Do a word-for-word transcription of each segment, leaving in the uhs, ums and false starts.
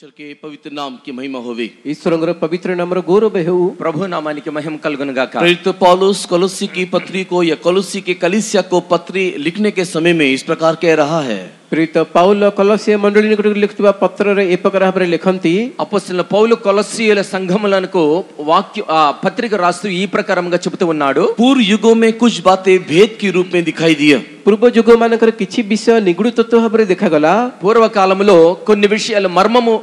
परमेश्वर के पवित्र नाम की महिमा होवे। ईश्वरंगर पवित्र नामर गौरव हेउ। प्रभु नामानिके महिमा कलगुन गाका। प्रेरित पौलुस कोलोसी की पत्री को या कोलोसी के कलीसिया को पत्री लिखने के समय में इस प्रकार कह रहा है। प्रेरित पौल कोलोसी मंडली निकट लिखुवा पत्र रे ए प्रकार भाबरे लिखंती। అపోస్తలుల పౌలు కొలస్సీయుల సంఘములకు వాక్య పత్రిక రాస్తూ ఈ ప్రకారంగా చెబుతూ ఉన్నాడు। पूर्व युगों में कुछ बातें भेद के रूप में दिखाई दिया। पूर्व युग मानकर किछि विषय निगुड़ तत्व भाबरे देखा गला। పూర్వ కాలములో కొన్ని విషయాలు మర్మము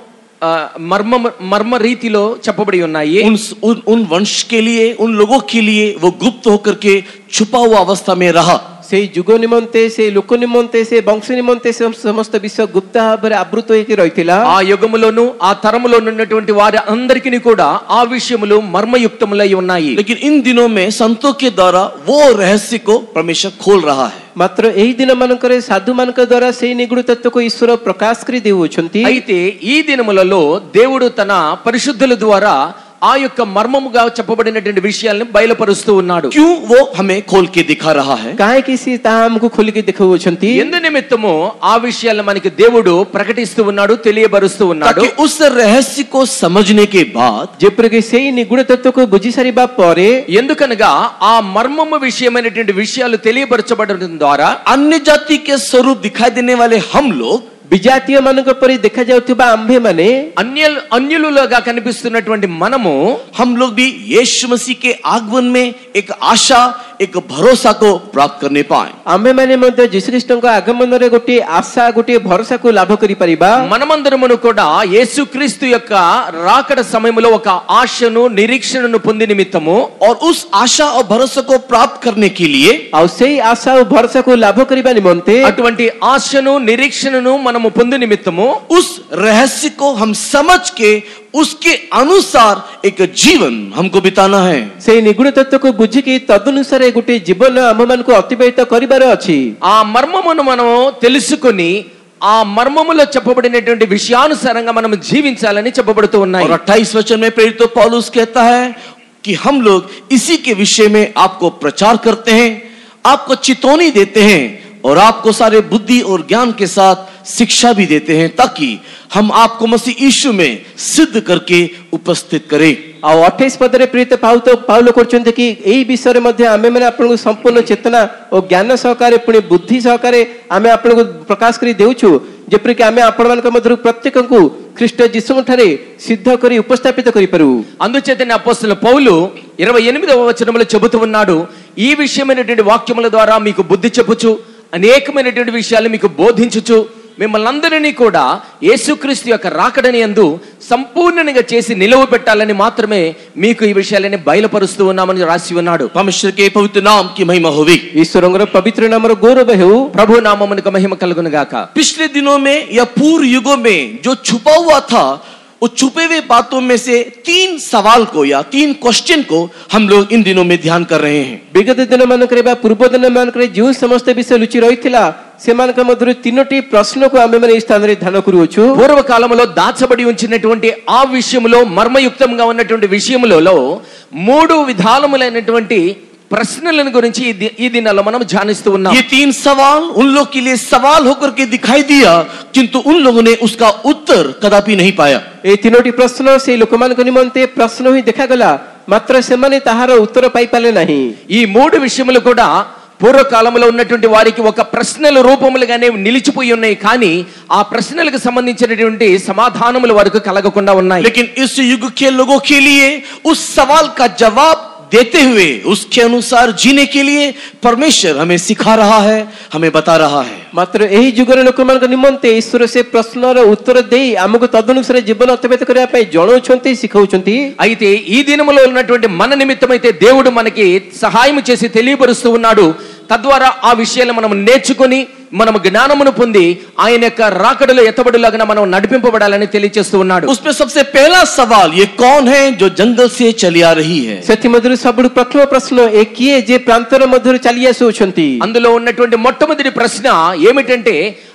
मर्म मर्म रीतिलो చెప్పబడి ఉన్నాయి। उन उन, उन वंश के लिए, उन लोगों के लिए वो गुप्त होकर के छुपा हुआ अवस्था में रहा। से युग निमंते से लोक निमंते से वंश निमंते समस्त विषय गुप्त भाबरे आवृत होई रहितिला। ఆ యుగములోను ఆ తరములోను ఉన్నటువంటి వారి అందరికీ కూడా ఆ విషయములు మర్మయుక్తములై ఉన్నాయి। लेकिन इन दिनों में संतों के द्वारा वो रहस्य को परमेश्वर खोल रहा है। मात्र एही दिन मानकरे साधु मानक द्वारा से निगुड़ तत्व को ईश्वर प्रकाश करी देउछंती। అయితే ఈ దినములలో దేవుడు తన పరిశుద్ధుల ద్వారా ఆ యొక్క మర్మముగా చెప్పబడినటువంటి విషయాలను బయలుపరుస్తూ ఉన్నాడు। क्यों वो हमें खोल के दिखा रहा है? काहे किसी ता हमको खोल के दिखाउछंती। ఎందు నిమిత్తము ఆ విషయాలను మనకి దేవుడు ప్రకటిస్తూ ఉన్నాడు, తెలియబరుస్తూ ఉన్నాడు। ताकि उस रहस्य को समझने के बाद जेपरके सेही निगुड़ तत्व को बुझी सारीबा परे ఎందుకనగా ఆ మర్మము విషయమైనటువంటి విషయాలు తెలియబరచబడడం ద్వారా अन्य जाति के स्वरूप दिखाई देने वाले हम लोग विजातीय मानक परि देखा जाउथिबा आंभे माने अन्य अन्युలుగా కనిపిస్తున్నటువంటి మనము हम लोग भी यीशु मसीह के आगमन में एक आशा, एक भरोसा को प्राप्त करने पाए। आंभे माने मध्य यीशु ख्रीष्ट को आगमन रे गोटे आशा गोटे भरोसा को लाभ करि परिबा। మనమందరమును కూడా యేసుక్రీస్తు యొక్క రాకడ సమయములో ఒక ఆశను నిరీక్షణను పొంది నిమిత్తము और उस आशा और भरोसा को प्राप्त करने के लिए और सेही आशा और भरोसा को लाभ करिबा निमंते అటువంటి ఆశను నిరీక్షణను మనము పొంది నిమిత్తము उस रहस्य को हम समझ के उसके अनुसार एक जीवन हमको बिताना है। से निगुड़ तत्व को बुझी की तदनुसार गोटे जीवन आम मन को अतिबाहित करिबार अछि। ఆ మర్మమును మనము తెలుసుకొని ఆ మర్మములో చెప్పబడినటువంటి విషయానుసారంగా మనం జీవించాలని చెప్పబడుతూ ఉన్నాయి। और अट्ठाईस वचन में प्रेरित पौलुस कहता है कि हम लोग इसी के विषय में आपको प्रचार करते हैं, आपको चेतावनी देते हैं और आपको सारे बुद्धि और ज्ञान के साथ शिक्षा भी देते हैं, ताकि हम आपको मसीह यीशु में सिद्ध करके उपस्थित करें। और अट्ठाईस पद रे प्रेरित पाउल पाउल करछन्ते कि एही विषय रे मध्ये आमे माने आपन को संपूर्ण चेतना और ज्ञान सहकारे पुणी बुद्धि सहकारे आमे आपन को प्रकाश करी देउछु, जेपरि कि आमे आपन मान के मध्य प्रत्येक को ख्रीष्ट यीशु ठारे सिद्ध करी उपस्थापित करि परू। అందుచేతనే అపోస్తలుల పౌలు ఇరవై ఎనిమిదవ వచనములో చెబుతూ ఉన్నాడు, ఈ విషయమైనటువంటి వాక్యముల ద్వారా మీకు బుద్ధి చెప్పుచు అనేకమైనటువంటి విషయాలు మీకు బోధించుచు మిమ్మల్ని అందరినీ కూడా యేసుక్రీస్తు యొక్క రాకడని యందు సంపూర్ణంగా చేసి నిలవ పెట్టాలని మాత్రమే మీకు ఈ విషయాలని బయలుపరుస్తూ ఉన్నామని రాసి ఉన్నాడు। परमेश्वर के पवित्र नाम की महिमा होवे। ईश्वरंगर पवित्र नामर गौरव हेउ। ప్రభు నామమునకు మహిమ కలుగును గాక। पिछले दिनों में या पूर्व युगों में जो छुपा हुआ था, वो छुपे हुए बातों में से तीन सवाल को या तीन क्वेश्चन को हम लोग इन दिनों में ध्यान कर रहे हैं। विगत दिन मानकरे बा पूर्व दिन मानकरे जो समस्त विषय लुचि रहिथिला सेमानक मध्य तीनोटी प्रश्न को आमे माने स्थान रे ध्यान करूछु। పూర్వ కాలములో దాచబడి ఉంచినటువంటి ఆ విషయములో మర్మయుక్తంగా ఉన్నటువంటి విషయములలో మూడు విధాలములైనటువంటి ప్రశ్నలను గురించి ఈ దినాల్లో మనం ధ్యానిస్తూ ఉన్నాం। ये तीन सवाल उन लोग के लिए सवाल होकर के दिखाई दिया, किंतु उन लोगों ने उसका उत्तर कदापि नहीं पाया। ए तीनोटी प्रश्न से लोकमान को निमंते प्रश्न ही देखा गला, मात्र से माने ताहार उत्तर पाई पाले नहीं। ఈ మూడు విషయములు కూడా పూర్వకాలంలో ఉన్నటువంటి వారికి ఒక ప్రశ్నల రూపములుగానే నిలిచిపోయి ఉన్నాయి, కానీ ఆ ప్రశ్నలకు సంబంధించినటువంటి సమాధానముల వరకు కలగకుండా ఉన్నాయి। लेकिन इस युग के लोगों के लिए उस सवाल का जवाब देते हुए उसके अनुसार जीने के लिए परमेश्वर हमें सिखा रहा है, हमें बता रहा है। मात्र एही जुगर लोकमान को निमंते ईश्वर से प्रश्नर उत्तर देई हमको तदनुसार जीवन अतिबाहित करिया पई जणाउछंती, सिखाउछंती। అయితే ఈ దినములో ఉన్నటువంటి మన నిమిత్తమైతే దేవుడు మనకి సహాయం చేసి తెలియపరుస్తూ ఉన్నాడు। తద్వారా ఆ విషయాలను మనం నేర్చుకొని మనం జ్ఞానమును పొంది ఆయన యొక్క రాకడలో ఎత్తబడులాగా మనం నడిపింపబడాలని తెలియజేస్తూ ఉన్నాడు। उसमें सबसे पहला सवाल, ये कौन है जो जंगल से चली आ रही है? सत्य मधुर सबुड प्रथम प्रश्न ए किए जे प्रांतर मधुर चली आसुछंती। అందులో ఉన్నటువంటి మొట్టమొదటి ప్రశ్న ఏమిటంటే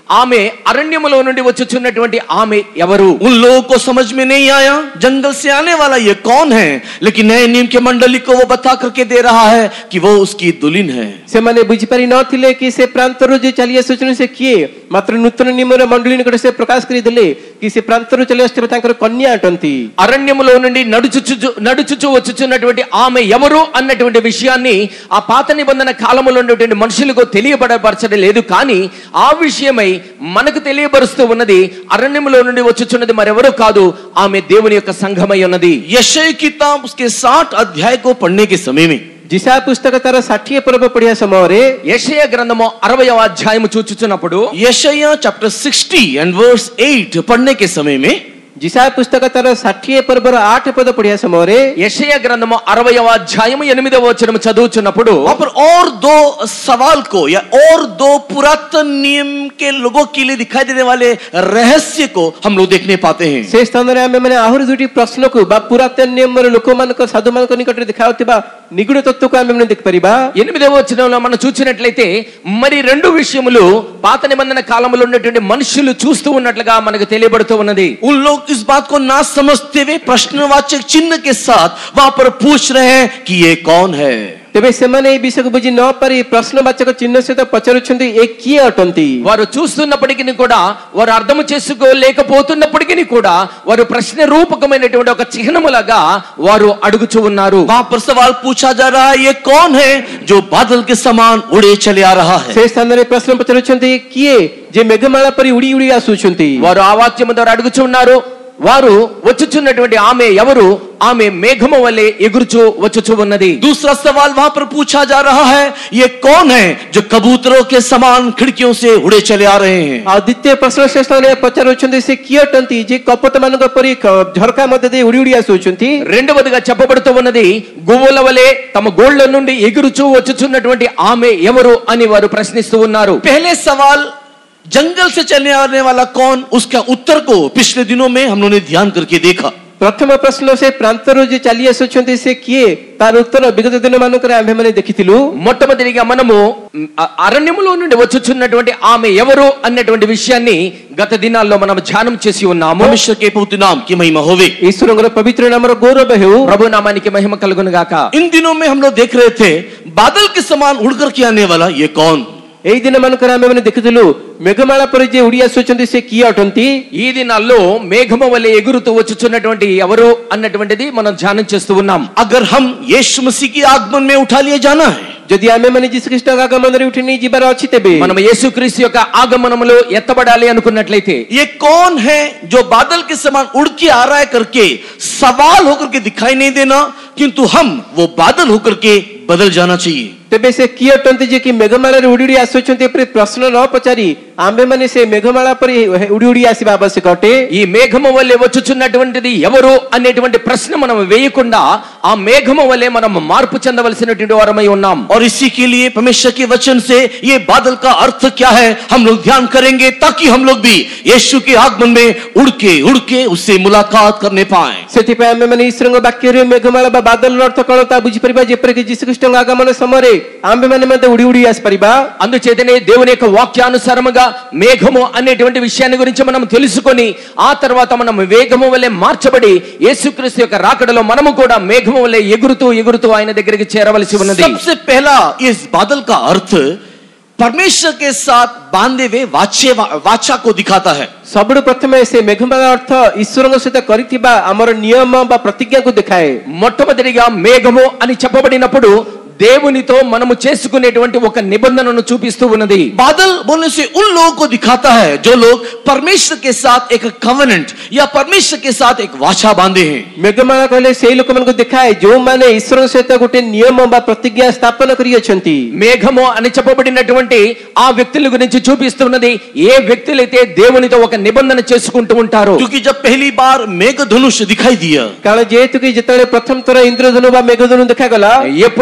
ఆమె అరణ్యములో నుండి వచ్చుచున్నటువంటి ఆమె ఎవరు? उन लोगों को समझ में नहीं आया जंगल से आने वाला ये कौन है, लेकिन नए नियम के मंडली को वो बता करके दे रहा है कि वो उसकी दुल्हन है। ସେମାନେ ବୁଝିପାରି ନଥିଲେ କି ସେ ପ୍ରାନ୍ତରୁ ଯେ ଚାଲି ଆସୁଛନ୍ତି ସେ କିଏ, ମାତ୍ର ନୂତନ ନିୟମର ମଣ୍ଡଳୀ ନିକଟରେ ସେ ପ୍ରକାଶ କରିଦେଲେ କି ସେ ପ୍ରାନ୍ତରୁ ଚାଲି ଆସୁଥିବା ତାଙ୍କର କନ୍ୟା ଅଟନ୍ତି। అరణ్యములో నుండి నడుచుచు నడుచుచు వచ్చుచున్నటువంటి ఆమె ఎవరు అన్నటువంటి విషయాన్ని ఆ పాత నిబంధన కాలంలో ఉన్నటువంటి మనుషులకు తెలియబడపరచడం లేదు, కానీ ఆ విషయమై మనకు తెలియబరుస్తూ ఉన్నది అరణ్యములో నుండి వచ్చుచున్నది మరెవరో కాదు, ఆమె దేవుని యొక్క సంఘమై ఉన్నది। यशायाह किताब उसके साठ अध्याय को पढ़ने के समय में जिसा पुस्तक तार षाठिए पर्व पढ़िया समय యెషయా గ్రంథము అరవయవ అధ్యాయము చూచుచున్నప్పుడు यशायाह chapter sixty and verse eight पढ़ने के समय में जिसा पुस्तक तार षाठिए पर्वर आठ पद पढ़िया समय యెషయా గ్రంథము అరవయవ అధ్యాయము ఎనిమిదవ వచనము చదువుచున్నప్పుడు वहां पर और दो सवाल को या और दो पुरातन नियम के लोगों के लिए दिखाई देने वाले रहस्य को हम लोग देखने पाते हैं। से स्थान रे आमे माने आहुरी दुटी प्रश्न को बा पुरातन नियम रे लोक मान को साधु मान को निकट रे दिखाउतिबा निगुड़ तत्व को आमे माने देख परिबा। ఎనిమిదవ వచనంలో మనం చూచినట్లయితే మరి రెండు విషయములు పాత నిబంధన కాలంలో ఉన్నటువంటి మనుషులు చూస్తూ ఉన్నట్లుగా మనకు తెలియబడుతూ ఉన్నది। उन लोग इस बात को ना समझते हुए प्रश्नवाचक चिन्ह के साथ वहां पर पूछ रहे हैं कि ये कौन है। तेबे सेमाने ए विषय को बुझी न पारी प्रश्नवाचक चिन्ह सहित पचारुछंती ए किए अटंती। వారు చూస్తున్నప్పటికీ కూడా వారు అర్థం చేసుకోలేకపోతున్నప్పటికీ కూడా వారు ప్రశ్న రూపకమైనటువంటి ఒక చిహ్నములాగా వారు అడుగుచూ ఉన్నారు। वहां पर सवाल पूछा जा रहा है ये कौन है जो बादल के समान उड़े चले आ रहा है। से स्थान रे प्रश्न पचारुछंती किए जे मेघमाला परी उड़ी उड़ी आसुछंती। వారు ఆ వాక్యము ద్వారా అడుగుచూ ఉన్నారు, వారు వచ్చుచున్నటువంటి ఆమె ఎవరు? ఆమె మేఘము వలె ఎగురుచూ వచ్చుచూ ఉన్నది। दूसरा सवाल वहां पर पूछा जा रहा है ये कौन है जो कबूतरों के समान खिड़कियों से उड़े चले आ रहे हैं। आ द्वितीय प्रश्न से स्थान रे पचारुछंती से किए अटंती जे कपट मानक परी झरका मध्य दे उड़ी उड़ी आसुछंती। రెండవదిగా చెప్పబడుతూ ఉన్నది గువ్వల వలె తమ గోళ్ళ నుండి ఎగురుచూ వచ్చుచున్నటువంటి ఆమె ఎవరు అని వారు ప్రశ్నిస్తూ ఉన్నారు। पहले सवाल जंगल से चलने आने वाला कौन, उसका उत्तर को पिछले दिनों में हम लोगों ने ध्यान करके देखा। प्रथम प्रश्न से प्रांतरो जे चली आसुछंती से किए तार उत्तर विगत दिन मानकरे आमे माने देखिथिलु। మొట్టమొదటిగా మనము అరణ్యములో నుండి వచ్చుచున్నటువంటి ఆమె ఎవరు అన్నటువంటి విషయాన్ని గత దినాల్లో మనం ధ్యానం చేసి ఉన్నాము। परमेश्वर के पवित्र नाम की महिमा होवे। ईश्वरंगर पवित्र नामर गौरव हेउ। ప్రభు నామానికి మహిమ కలుగును గాక। इन दिनों में हम लोग देख रहे थे बादल के समान उड़कर के आने वाला ये कौन। एई दिन मानकरे आमे माने देखिथिलु मेघमाला पर जे उड़ी आसुछंती से किए अटंती। ఈ దినాల్లో మేఘము వలె ఎగురుతూ వచ్చుచున్నటువంటి ఎవరు అన్నటువంటిది మనం ధ్యానం చేస్తూ ఉన్నాం। अगर हम यीशु मसीह की आगमन में उठा लिए जाना है, यदि आमे माने यीशु ख्रीष्ट का आगमन रे उठनी जीवार अछि तेबे మనం యేసుక్రీస్తు యొక్క ఆగమనములో ఎత్తబడాలి అనుకున్నట్లయితే ये कौन है जो बादल के समान उड़ के आ रहा है करके सवाल होकर के दिखाई नहीं देना, किंतु हम वो बादल होकर के बदल जाना चाहिए। तेबे से किए अटंती जे कि मेघमाला रे उड़ी उड़ी आसुछंती पर प्रश्न न पचारी आमे माने से मेघमाला पर उड़ी उड़ी आसीबा आवश्यक अटे। ఈ మేఘము వలె వచ్చుచున్నటువంటిది ఎవరు అనేటువంటి ప్రశ్న మనం వేయకుండా ఆ మేఘము వలె మనం మార్పు చెందవలసినటువంటి వారమై ఉన్నాం। और इसी के लिए परमेश्वर के वचन से ये बादल का अर्थ क्या है हम लोग ध्यान करेंगे, ताकि हम लोग भी यीशु के आगमन में उड़ के उड़ के उससे मुलाकात करने पाएं। सेति पे आमे माने ईश्वरंग वाक्य रे मेघमाला बा बादल अर्थ कोन ता बुझि परिबा जे पर कि यीशु ख्रीष्ट आगमन समय रे आमे माने मते उड़ी उड़ी आस परिबा। అందుచేతనే దేవుని యొక్క వాక్యానుసారముగా మేఘము అనేటువంటి విషయాన్ని గురించి మనం తెలుసుకొని ఆ తర్వాత మనం వేగము వలె మార్చబడి యేసుక్రీస్తు యొక్క రాకడలో మనము కూడా మేఘము వలె ఎగురుతూ ఎగురుతూ ఆయన దగ్గరికి చేరవలసి ఉన్నది। सबसे पहला इस बादल का अर्थ परमेश्वर के साथ बांधे हुए वाचे वाचा को दिखाता है। सबुठ प्रथमे से मेघमाला अर्थ ईश्वरंग सहित करिथिबा हमर नियम बा प्रतिज्ञा को दिखाए। మొట్టమొదటిగా మేఘము అని చెప్పబడినప్పుడు దేవునితో మనము చేసుకునేటువంటి ఒక నిబంధనను చూపిస్తూ ఉన్నది। बादल बोलने से उन लोगों को दिखाता है जो लोग परमेश्वर के साथ एक कवेनेंट या परमेश्वर के साथ एक वाचा बांधे हैं। मेघमाला कहले से लोक मन को दिखाए जो माने ईश्वर सहित गोटे नियम बा प्रतिज्ञा स्थापन करी अछंती। మేఘము అని చెప్పబడినటువంటి ఆ వ్యక్తుల గురించి చూపిస్తున్నది ఏ వ్యక్తులైతే దేవునితో ఒక నిబంధన చేసుకుంటూ ఉంటారో। क्योंकि जब पहली बार मेघधनुष दिखाई दिया, कारण जेतु कि जतले प्रथम तरह इंद्रधनु बा मेघधनु देखा गला, ఎప్పుడైతే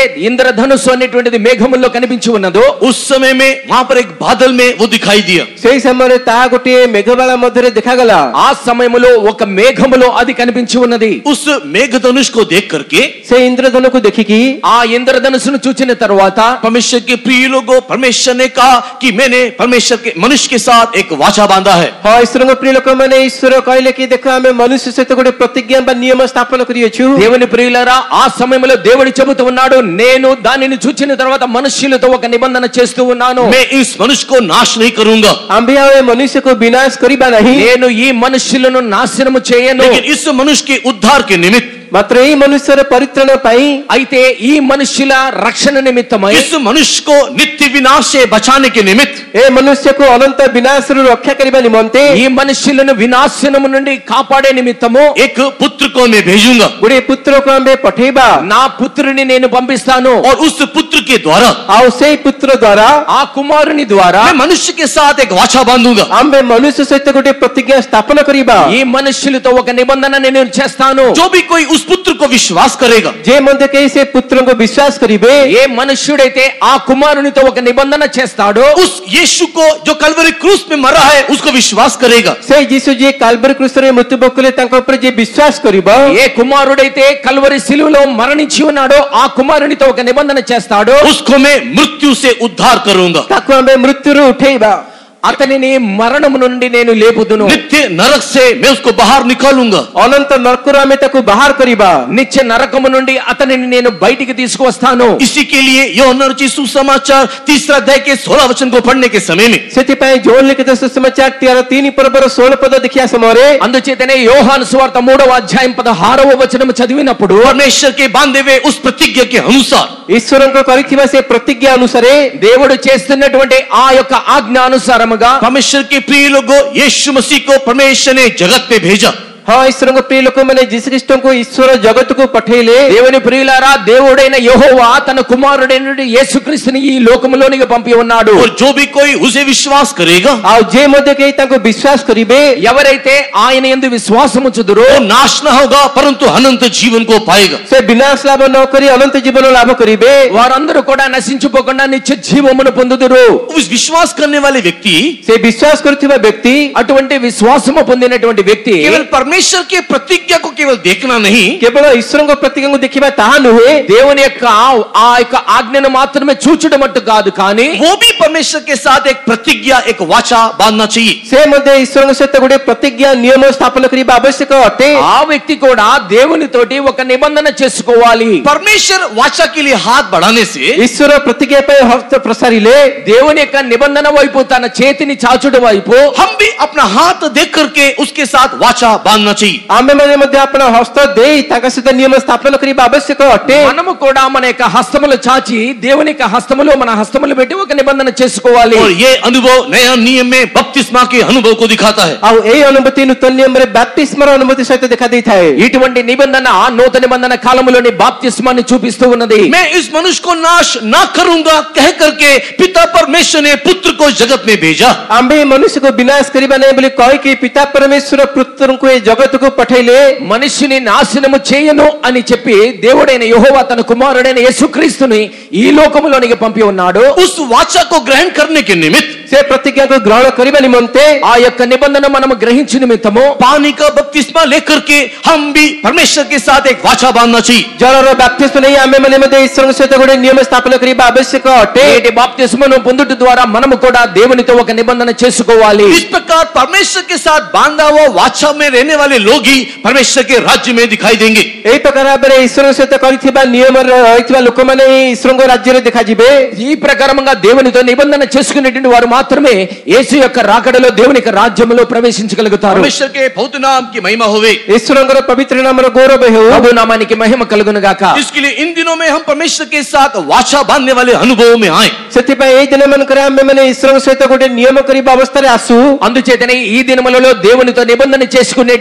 ఇంద్రధనుస్సు అనేటువంటిది మేఘముల్లో కనిపించి ఉన్నదో, उस समय में वहां पर एक बादल में वो दिखाई दिया। सेही समय ता गोटे मेघमाला मध्य देखागला। ఆ సమయములో ఒక మేఘములో అది కనిపించి ఉన్నది। उस मेघधनुष को देख करके, से इंद्रधनु को देखिकी, ఆ ఇంద్రధనుస్సును చూచిన తరువాత परमेश्वर के प्रिय लोगों, परमेश्वर ने कहा कि मैंने परमेश्वर के मनुष्य के साथ एक वाचा बांधा है। हाँ, ईश्वर को प्रिय लोक माने ईश्वर कहले कि देखो आमे मनुष्य सहित गोटे प्रतिज्ञा बा नियम स्थापन करियछु। దేవుని ప్రియులారా, ఆ సమయంలో దేవుడు చెబుతూ ఉన్నాడు, నేను దానిని చూచిన తర్వాత మనుష్యులతో ఒక నిబంధన చేస్తూ ఉన్నాను। मैं इस मनुष्य को नाश नहीं करूंगा, आंबे आवे मनुष्य को विनाश करिबा नहीं, నేను ఈ మనుష్యులను నాశనము చేయను, लेकिन इस मनुष्य के उद्धार के निमित्त, मात्र ई मनुष्य परित्रण पाई, అయితే ఈ మనుష్యుల రక్షణ నిమిత్తమై, इस मनुष्य को नित्य विनाश से बचाने के निमित्त, ए मनुष्य को अनंत विनाश रु रक्षा करिबा निमंते ఈ మనుష్యులను వినాశనము నుండి కాపాడే నిమిత్తము एक पुत्र को मैं भेजूंगा, गुडे पुत्र को आंबे पठेबा, నా పుత్రుని నేను పంపిస్తాను। और उस पुत्र के द्वारा, आओ से पुत्र द्वारा, ఆ కుమారుని ద్వారా मैं मनुष्य के साथ एक वाचा बांधूंगा। आंबे मनुष्य सहित गोटे प्रतिज्ञा स्थापन करिबा, ఈ మనుష్యులతో ఒక నిబంధన నేను చేస్తాను। जो भी कोई उस पुत्र को विश्वास करेगा, जे मध्य के से पुत्र को विश्वास करिबे, ఏ మనుష్యుడైతే ఆ కుమారునితో ఒక నిబంధన చేస్తాడో, उस यीशु को जो कलवरी क्रूस में मरा है उसको विश्वास करेगा। से यीशु जे काल्वरी क्रूस रे मृत्यु बकले तांको ऊपर जे विश्वास करिबा, ఏ కుమారుడైతే కల్వరి శిలువలో మరణించి ఉన్నాడో ఆ కుమారునితో ఒక నిబంధన చేస్తాడో, उसको मैं मृत्यु से उद्धार करूंगा, ताको आंबे मृत्यु रु उठेबा, అతనిని మరణము నుండి నేను లేపుదును, नित्य नरक से मैं उसको बाहर निकालूंगा, अनंत नरक में ताको बाहर करिबा, నిత్య నరకము నుండి అతనిని నేను బయటికి తీసుకువస్తాను। इसी के लिए యోహన్నా रचित सुसमाचार तीसरा अध्याय के सोलह वचन को पढ़ने के समय में, सेति पय जोन लिखित सुसमाचार तेरह तीन परबर सोलह पद देखिया समोरे, అందుచేతనే యోహాను సువార్త మూడవ అధ్యాయం పదహారవ వచనం చదివినప్పుడు, परमेश्वर के बांधे हुए उस प्रतिज्ञा के अनुसार, ईश्वर को करिथिबा से प्रतिज्ञा अनुसारे, దేవుడు చేస్తున్నటువంటి ఆ యొక్క ఆజ్ఞ అనుసారముగా परमेश्वर के प्रिय लोगों, यीशु मसीह को परमेश्वर ने जगत पे भेजा। हाँ, ईश्वर को प्रिय लोक माने जीसस क्रिस्ट को ईश्वर जगत को पठेले, దేవుని ప్రియులారా, దేవుడైన యెహోవా తన కుమారుడైన యేసుక్రీస్తుని ఈ లోకములోనికి పంపి ఉన్నాడు। और जो भी कोई उसे विश्वास करेगा, आओ जे मध्य के ताको विश्वास करिबे, ఎవరైతే ఆయన యందు విశ్వాసముంచుదురో वो नाश न होगा परंतु अनंत जीवन को पाएगा। से विनाश लाभ न करी अनंत जीवन लाभ करिबे, వారందరూ కూడా నశించిపోకుండా నిత్య జీవమును పొందుదురు। उस विश्वास करने वाले व्यक्ति से विश्वास करथिबा व्यक्ति, అటువంటి విశ్వాసము పొందినటువంటి వ్యక్తి केवल परमेश्वर के प्रतिज्ञा को केवल देखना नहीं, केवल ईश्वर को प्रतिज्ञा को देखिबा ताहा नुहे, దేవుని యొక్క ఆ యొక్క ఆజ్ఞను మాత్రమే చూచుట మట్టు కాదు, కానీ वो भी परमेश्वर के साथ एक प्रतिज्ञा, एक वाचा बांधना चाहिए। से मध्य ईश्वर सहित गोटे प्रतिज्ञा नियम स्थापन करिबा आवश्यक अटे। ఆ వ్యక్తి కూడా దేవునితోటి ఒక నిబంధన చేసుకోవాలి। परमेश्वर वाचा के लिए हाथ बढ़ाने से, ईश्वर प्रतिज्ञा पे हस्त प्रसारिले, దేవుని యొక్క నిబంధన వైపు తన చేతిని చాచుట వైపు हम भी अपना हाथ देख करके उसके साथ वाचा बांधना चाहिए। आमे मने मध्य अपना हस्त दे ताका सहित नियम स्थापन करिबा आवश्यक अटे। మనము కూడా మన యొక్క హస్తములు చాచి దేవుని యొక్క హస్తములో మన హస్తములు పెట్టి ఒక నిబంధన చేసుకోవాలి। और ये अनुभव नया नियम में बपतिस्मा के अनुभव को दिखाता है। आउ ए अनुमति नूतन नियम रे बैप्टिस्म अनुमति सहित दिखा दी थाए। ఇటువంటి నిబంధన నూతన నిబంధన కాలములోని బాప్తిస్మాన్ని చూపిస్తూ ఉన్నది। मैं इस मनुष्य को नाश ना करूंगा कह करके पिता परमेश्वर ने पुत्र को जगत में भेजा। आंबे मनुष्य को विनाश करिबा नहीं बोली कह कि पिता परमेश्वर पुत्र को ए जगत को पठैले, మనిషిని నాశనము చేయను అని చెప్పి దేవుడైన యెహోవా తన కుమారుడైన యేసుక్రీస్తుని ఈ లోకములోనికి పంపి ఉన్నాడు। उस वाचा को ग्रहण करने के निमित्त, से प्रतिज्ञा को ग्रहण करिबा निमंते, ఆ యొక్క నిబంధన మనము గ్రహించు నిమిత్తము पानी का बपतिस्मा लेकर के हम भी परमेश्वर के साथ एक वाचा बांधना चाहिए। जलर बैप्टिस्म नहीं आमे मने मध्य ईश्वर सहित गोटे नियम स्थापन करिबा आवश्यक अटे। నేటి బాప్తిస్మను పొందుట ద్వారా మనము కూడా దేవునితో ఒక నిబంధన చేసుకోవాలి। इस प्रकार परमेश्वर के साथ बांधा हुआ वाचा में रहने वाले लोग ही परमेश्वर के राज्य में दिखाई देंगे। एई प्रकार भाबरे ईश्वर सहित करिथिबा नियम रहिथिबा लोक माने ईश्वर को राज्य रे देखा जिबे। ఈ ప్రకారముగా దేవునితో నిబంధన చేసుకునేటువంటి వారు మాత్రమే యేసు యొక్క రాకడలో దేవుని యొక్క రాజ్యములో ప్రవేశించగలుగుతారు। परमेश्वर के पवित्र नाम की महिमा होवे। ईश्वर को पवित्र नाम रो गौरव हो। ప్రభు నామానికి మహిమ కలుగును గాక। इसके लिए इन दिनों में हम परमेश्वर के साथ वाचा बांधने वाले अनुभवों में आए। सेथिपा एई दिन मन करे आमे मने ईश्वर सहित गोटे नियम करिबा अवस्था रे आसु। అందుచేతనే ఈ దినములలో దేవునితో నిబంధన చేసుకునేటువంటి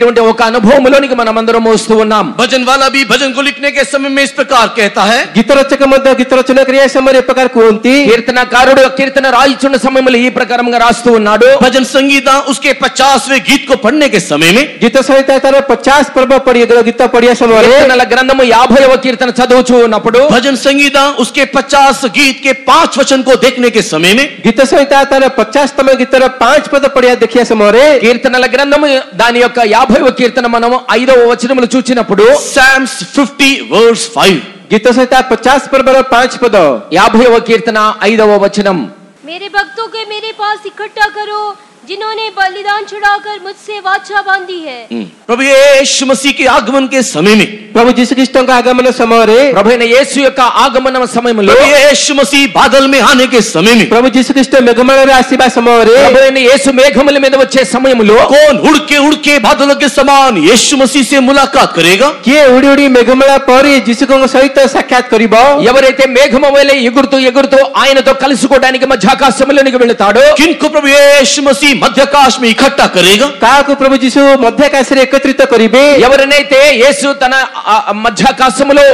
అనేటువంటి ఒక అనుభవంలోనికి మనమందరం వస్తూ ఉన్నాం. भजन वाला भी भजन को लिखने के समय में इस प्रकार कहता है. గీత రచక మధ్య గీత రచన క్రియ సమయ ప్రకార కువంతి కీర్తనకారుడు కీర్తన రాయిచున్న సమయంలో ఈ ప్రకారంగా రాస్తూ ఉన్నాడు. भजन संगीता उसके पचासवें गीत को पढ़ने के समय में గీత సంహిత తన పచాస్ పర్వ పడియ గీత పడియ సమయ కీర్తనల గ్రంథము యాభైవ కీర్తన చదువుచూ ఉన్నప్పుడు भजन संगीता उसके पचास गीत के पांच वचन को देखने के समय में గీత సంహిత తన పచాస్ తమ గీతర పాంచ్ పద పడియ देखिया సమయ కీర్తనల గ్రంథము దాని యొక్క యాభైవ కీర్తన మనం ఐదవ వచనములు చూచినప్పుడు Psalms fifty verse five गीत संहिता पचास पर्व पांच पद యాభైవ కీర్తన ఐదవ వచనం. मेरे भक्तों के मेरे पास इकट्ठा करो जिन्होंने बलिदान चढ़ाकर मुझसे वाचा बांधी है. प्रभु यीशु मसीह के आगमन के समय में प्रभु यीशु ख्रीष्ट का आगमन समय ప్రభువైన యేసు యొక్క ఆగమన సమయంలో प्रभु यीशु मसीह बादल में आने के समय में प्रभु यीशु ख्रीष्ट मेघमल रे आसीबा समय ప్రభువైన యేసు మేఘముల మీద వచ్చే సమయంలో कौन उड़ के उड़ के बादलों के समान यीशु मसीह से मुलाकात करेगा? किए उड़ी उड़ी मेघमल परी यीशु को सहित साक्षात करिबो ఎవరైతే మేఘము వలె ఎగురుతూ ఎగురుతూ ఆయనతో కలుసుకోవడానికి మధ్యాకాశంలోనికి వెళతాడో किनको प्रभु यीशु मसीह मध्याकाश में इकट्ठा करेगा? काको प्रभु यीशु मध्याकाश रे एकत्रित करिबे ఎవరినైతే యేసు తన మధ్యాకాశములో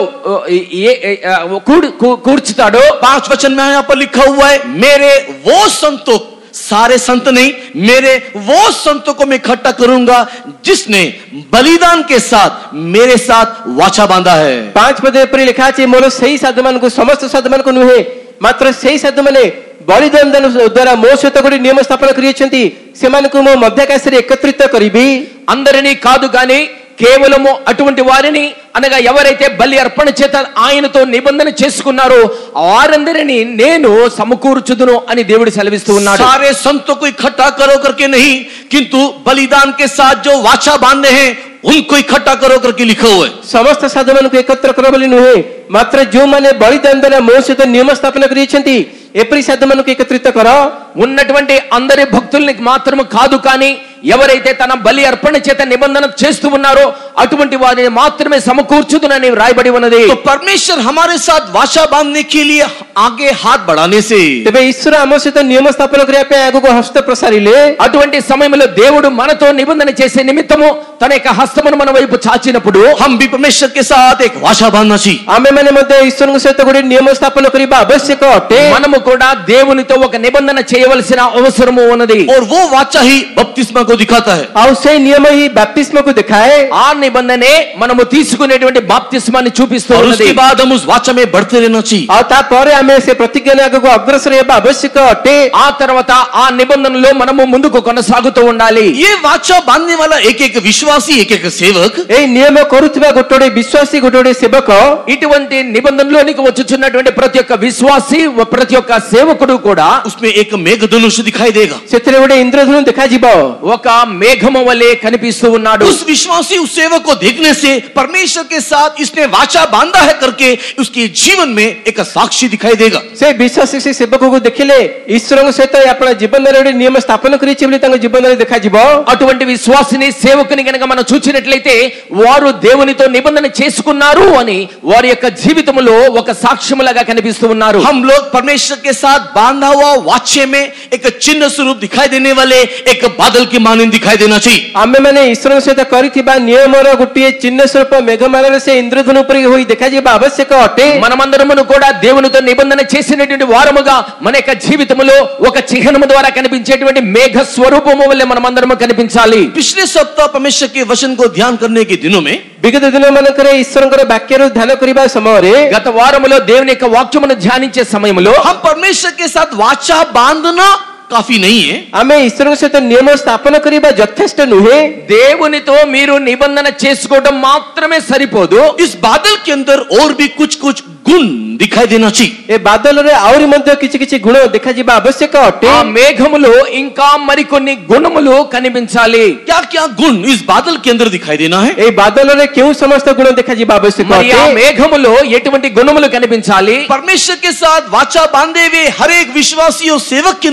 కూర్చుతాడో पांच वचन में यहाँ पर लिखा हुआ है मेरे वो संतों, सारे संत नहीं, मेरे वो संतों को मैं इकट्ठा करूंगा जिसने बलिदान के साथ मेरे साथ वाचा बांधा है. पांच पदे पर लिखा छै मोर सही साधुमान को समस्त साधुमान को नुहे मात्र सही साधु माने बलिदान द्वारा मो सहित गोटे नियम स्थापन करियछंती सेमानकु मो मध्याकाश रे एकत्रित करिबी. అందరినీ కాదు గాని కేవలము అటువంటి వారిని అనగా ఎవరైతే బలి అర్పణ చేత ఆయనతో నిబంధన చేసుకున్నారో వారందరినీ నేను సమకూర్చుదును అని దేవుడు సెలవిస్తూ ఉన్నాడు. सारे संतों को इकट्ठा करो करके नहीं, किंतु बलिदान के साथ जो वाचा बांधे हैं उनको इकट्ठा करो करके लिखा हुआ है. समस्त साधुमान को एकत्र करो बोली नुहे मात्र जो माने बलिदान द्वारा मो सहित नियम स्थापन करियछंती एपरी साधुमान को एकत्रित करो. ఉన్నటువంటి అందరి భక్తుల్ని మాత్రము కాదు కానీ ఎవరైతే తన బలి అర్పణ చేత నిబంధన చేస్తూ ఉన్నారో అటువంటి వారిని మాత్రమే సమకూర్చుదునని రాయబడి ఉన్నది. तो परमेश्वर हमारे साथ वाचा बांधने के लिए आगे हाथ बढ़ाने से तेबे ईश्वर आम सहित नियम स्थापन करिया पे आगो हस्त प्रसारिले అటువంటి సమయంలో దేవుడు మనతో నిబంధన చేసే నిమిత్తము తన యొక్క హస్తమును మన వైపు చాచినప్పుడు हम भी परमेश्वर के साथ एक वाचा बांधना चाहिए. आमे माने मध्ये ईश्वर सहित गोटे नियम स्थापन करिबा आवश्यक अटे. మనము కూడా దేవునితో ఒక నిబంధన చేయవలసిన అవసరము ఉన్నది. और वो वाचा ही बपतिस्मा को दिखाता है. और से नियम ही बपतिस्मा को दिखाए. ఆ నిబంధనే మనము తీసుకునేటువంటి బాప్తిస్మాన్ని చూపిస్తూ और ఉన్నది. उसके बाद हम उस वाचा में बढ़ते रहना चाहिए. और ता परे आमे से प्रतिज्ञा आगो अग्रसर हेबा आवश्यक अटे. ఆ తర్వాత ఆ నిబంధనలో మనము ముందుకు కొనసాగుతూ ఉండాలి. ये वाचा बांधने वाला एक एक विश्वासी, एक एक सेवक ए नियम करूथबा गोटोडे विश्वासी गोटोडे सेवक ఇటువంటి నిబంధనలోనికి వచ్చుచున్నటువంటి ప్రతి ఒక్క విశ్వాసి ప్రతి ఒక్క సేవకుడు కూడా उसमें एक मेघधनुष दिखाई देगा. सेतरे गोटे इंद्रधनु देखा जिवो. ఒక మేఘము వలె కనిపిస్తూ ఉన్నాడు. उस विश्वासी उस सेवक को देखने से परमेश्वर के साथ इसने वाचा बांधा है करके उसके जीवन में एक साक्षी दिखाई देगा. से विश्वासी से सेवक को देखिले ईश्वर सहित अपना जीवन रे नियम स्थापन करिछि बोली तांग जीवन रे देखा जिवो. అటువంటి విశ్వాసిని సేవకుని గనుక మనం చూచినట్లయితే వారు దేవునితో నిబంధన చేసుకున్నారు అని వారి యొక్క జీవితంలో ఒక సాక్ష్యములాగా కనిపిస్తూ ఉన్నారు. हम लोग परमेश्वर के साथ बांधा हुआ वाचे में एक चिन्ह स्वरूप दिखाई देने वाले एक बादल की मानंद दिखाई देना चाहिए. आमे माने ईश्वर सहित करिथिबा नियम रो गोटे चिन्ह स्वरूप मेघमाला से इंद्रधनु पर होई देखा जिबा आवश्यक अटे. మనమందరమును కూడా దేవునితో నిబంధన చేసినటువంటి వారముగా మన యొక్క జీవితంలో ఒక చిహ్నము ద్వారా కనిపించేటువంటి మేఘ స్వరూపము వలె మనమందరము కనిపించాలి. पिछले सप्ताह परमेश्वर के वचन को ध्यान करने के दिनों में विगत दिन मनकरे ईश्वर वाक्य ध्यान करिबा समय గత వారములో దేవుని యొక్క వాక్యమును ధ్యానించే సమయంలో हम परमेश्वर के साथ वाचा बांधना काफी नहीं है. आमे ईश्वर सहित नियम स्थापन करिबा यथेष्ट नुहे. దేవునితో మీరు నిబంధన చేసుకోవడం మాత్రమే సరిపోదు. इस बादल के अंदर और भी कुछ कुछ गुण दिखाई देना चाहिए. ए बादल रे आउरी मध्ये किछि किछि गुण देखा जिबा आवश्यक अटे. ఆ మేఘములో ఇంకా మరికొన్ని గుణములు కనిపించాలి. क्या क्या गुण इस बादल के अंदर दिखाई देना है? ए बादल रे केउ समस्त गुण देखा जिबा आवश्यक మరి ఆ अटे. మేఘములో ఎటువంటి గుణములు కనిపించాలి? परमेश्वर के साथ वाचा बांधे हुए हर एक विश्वासी और सेवक के अंदर क्या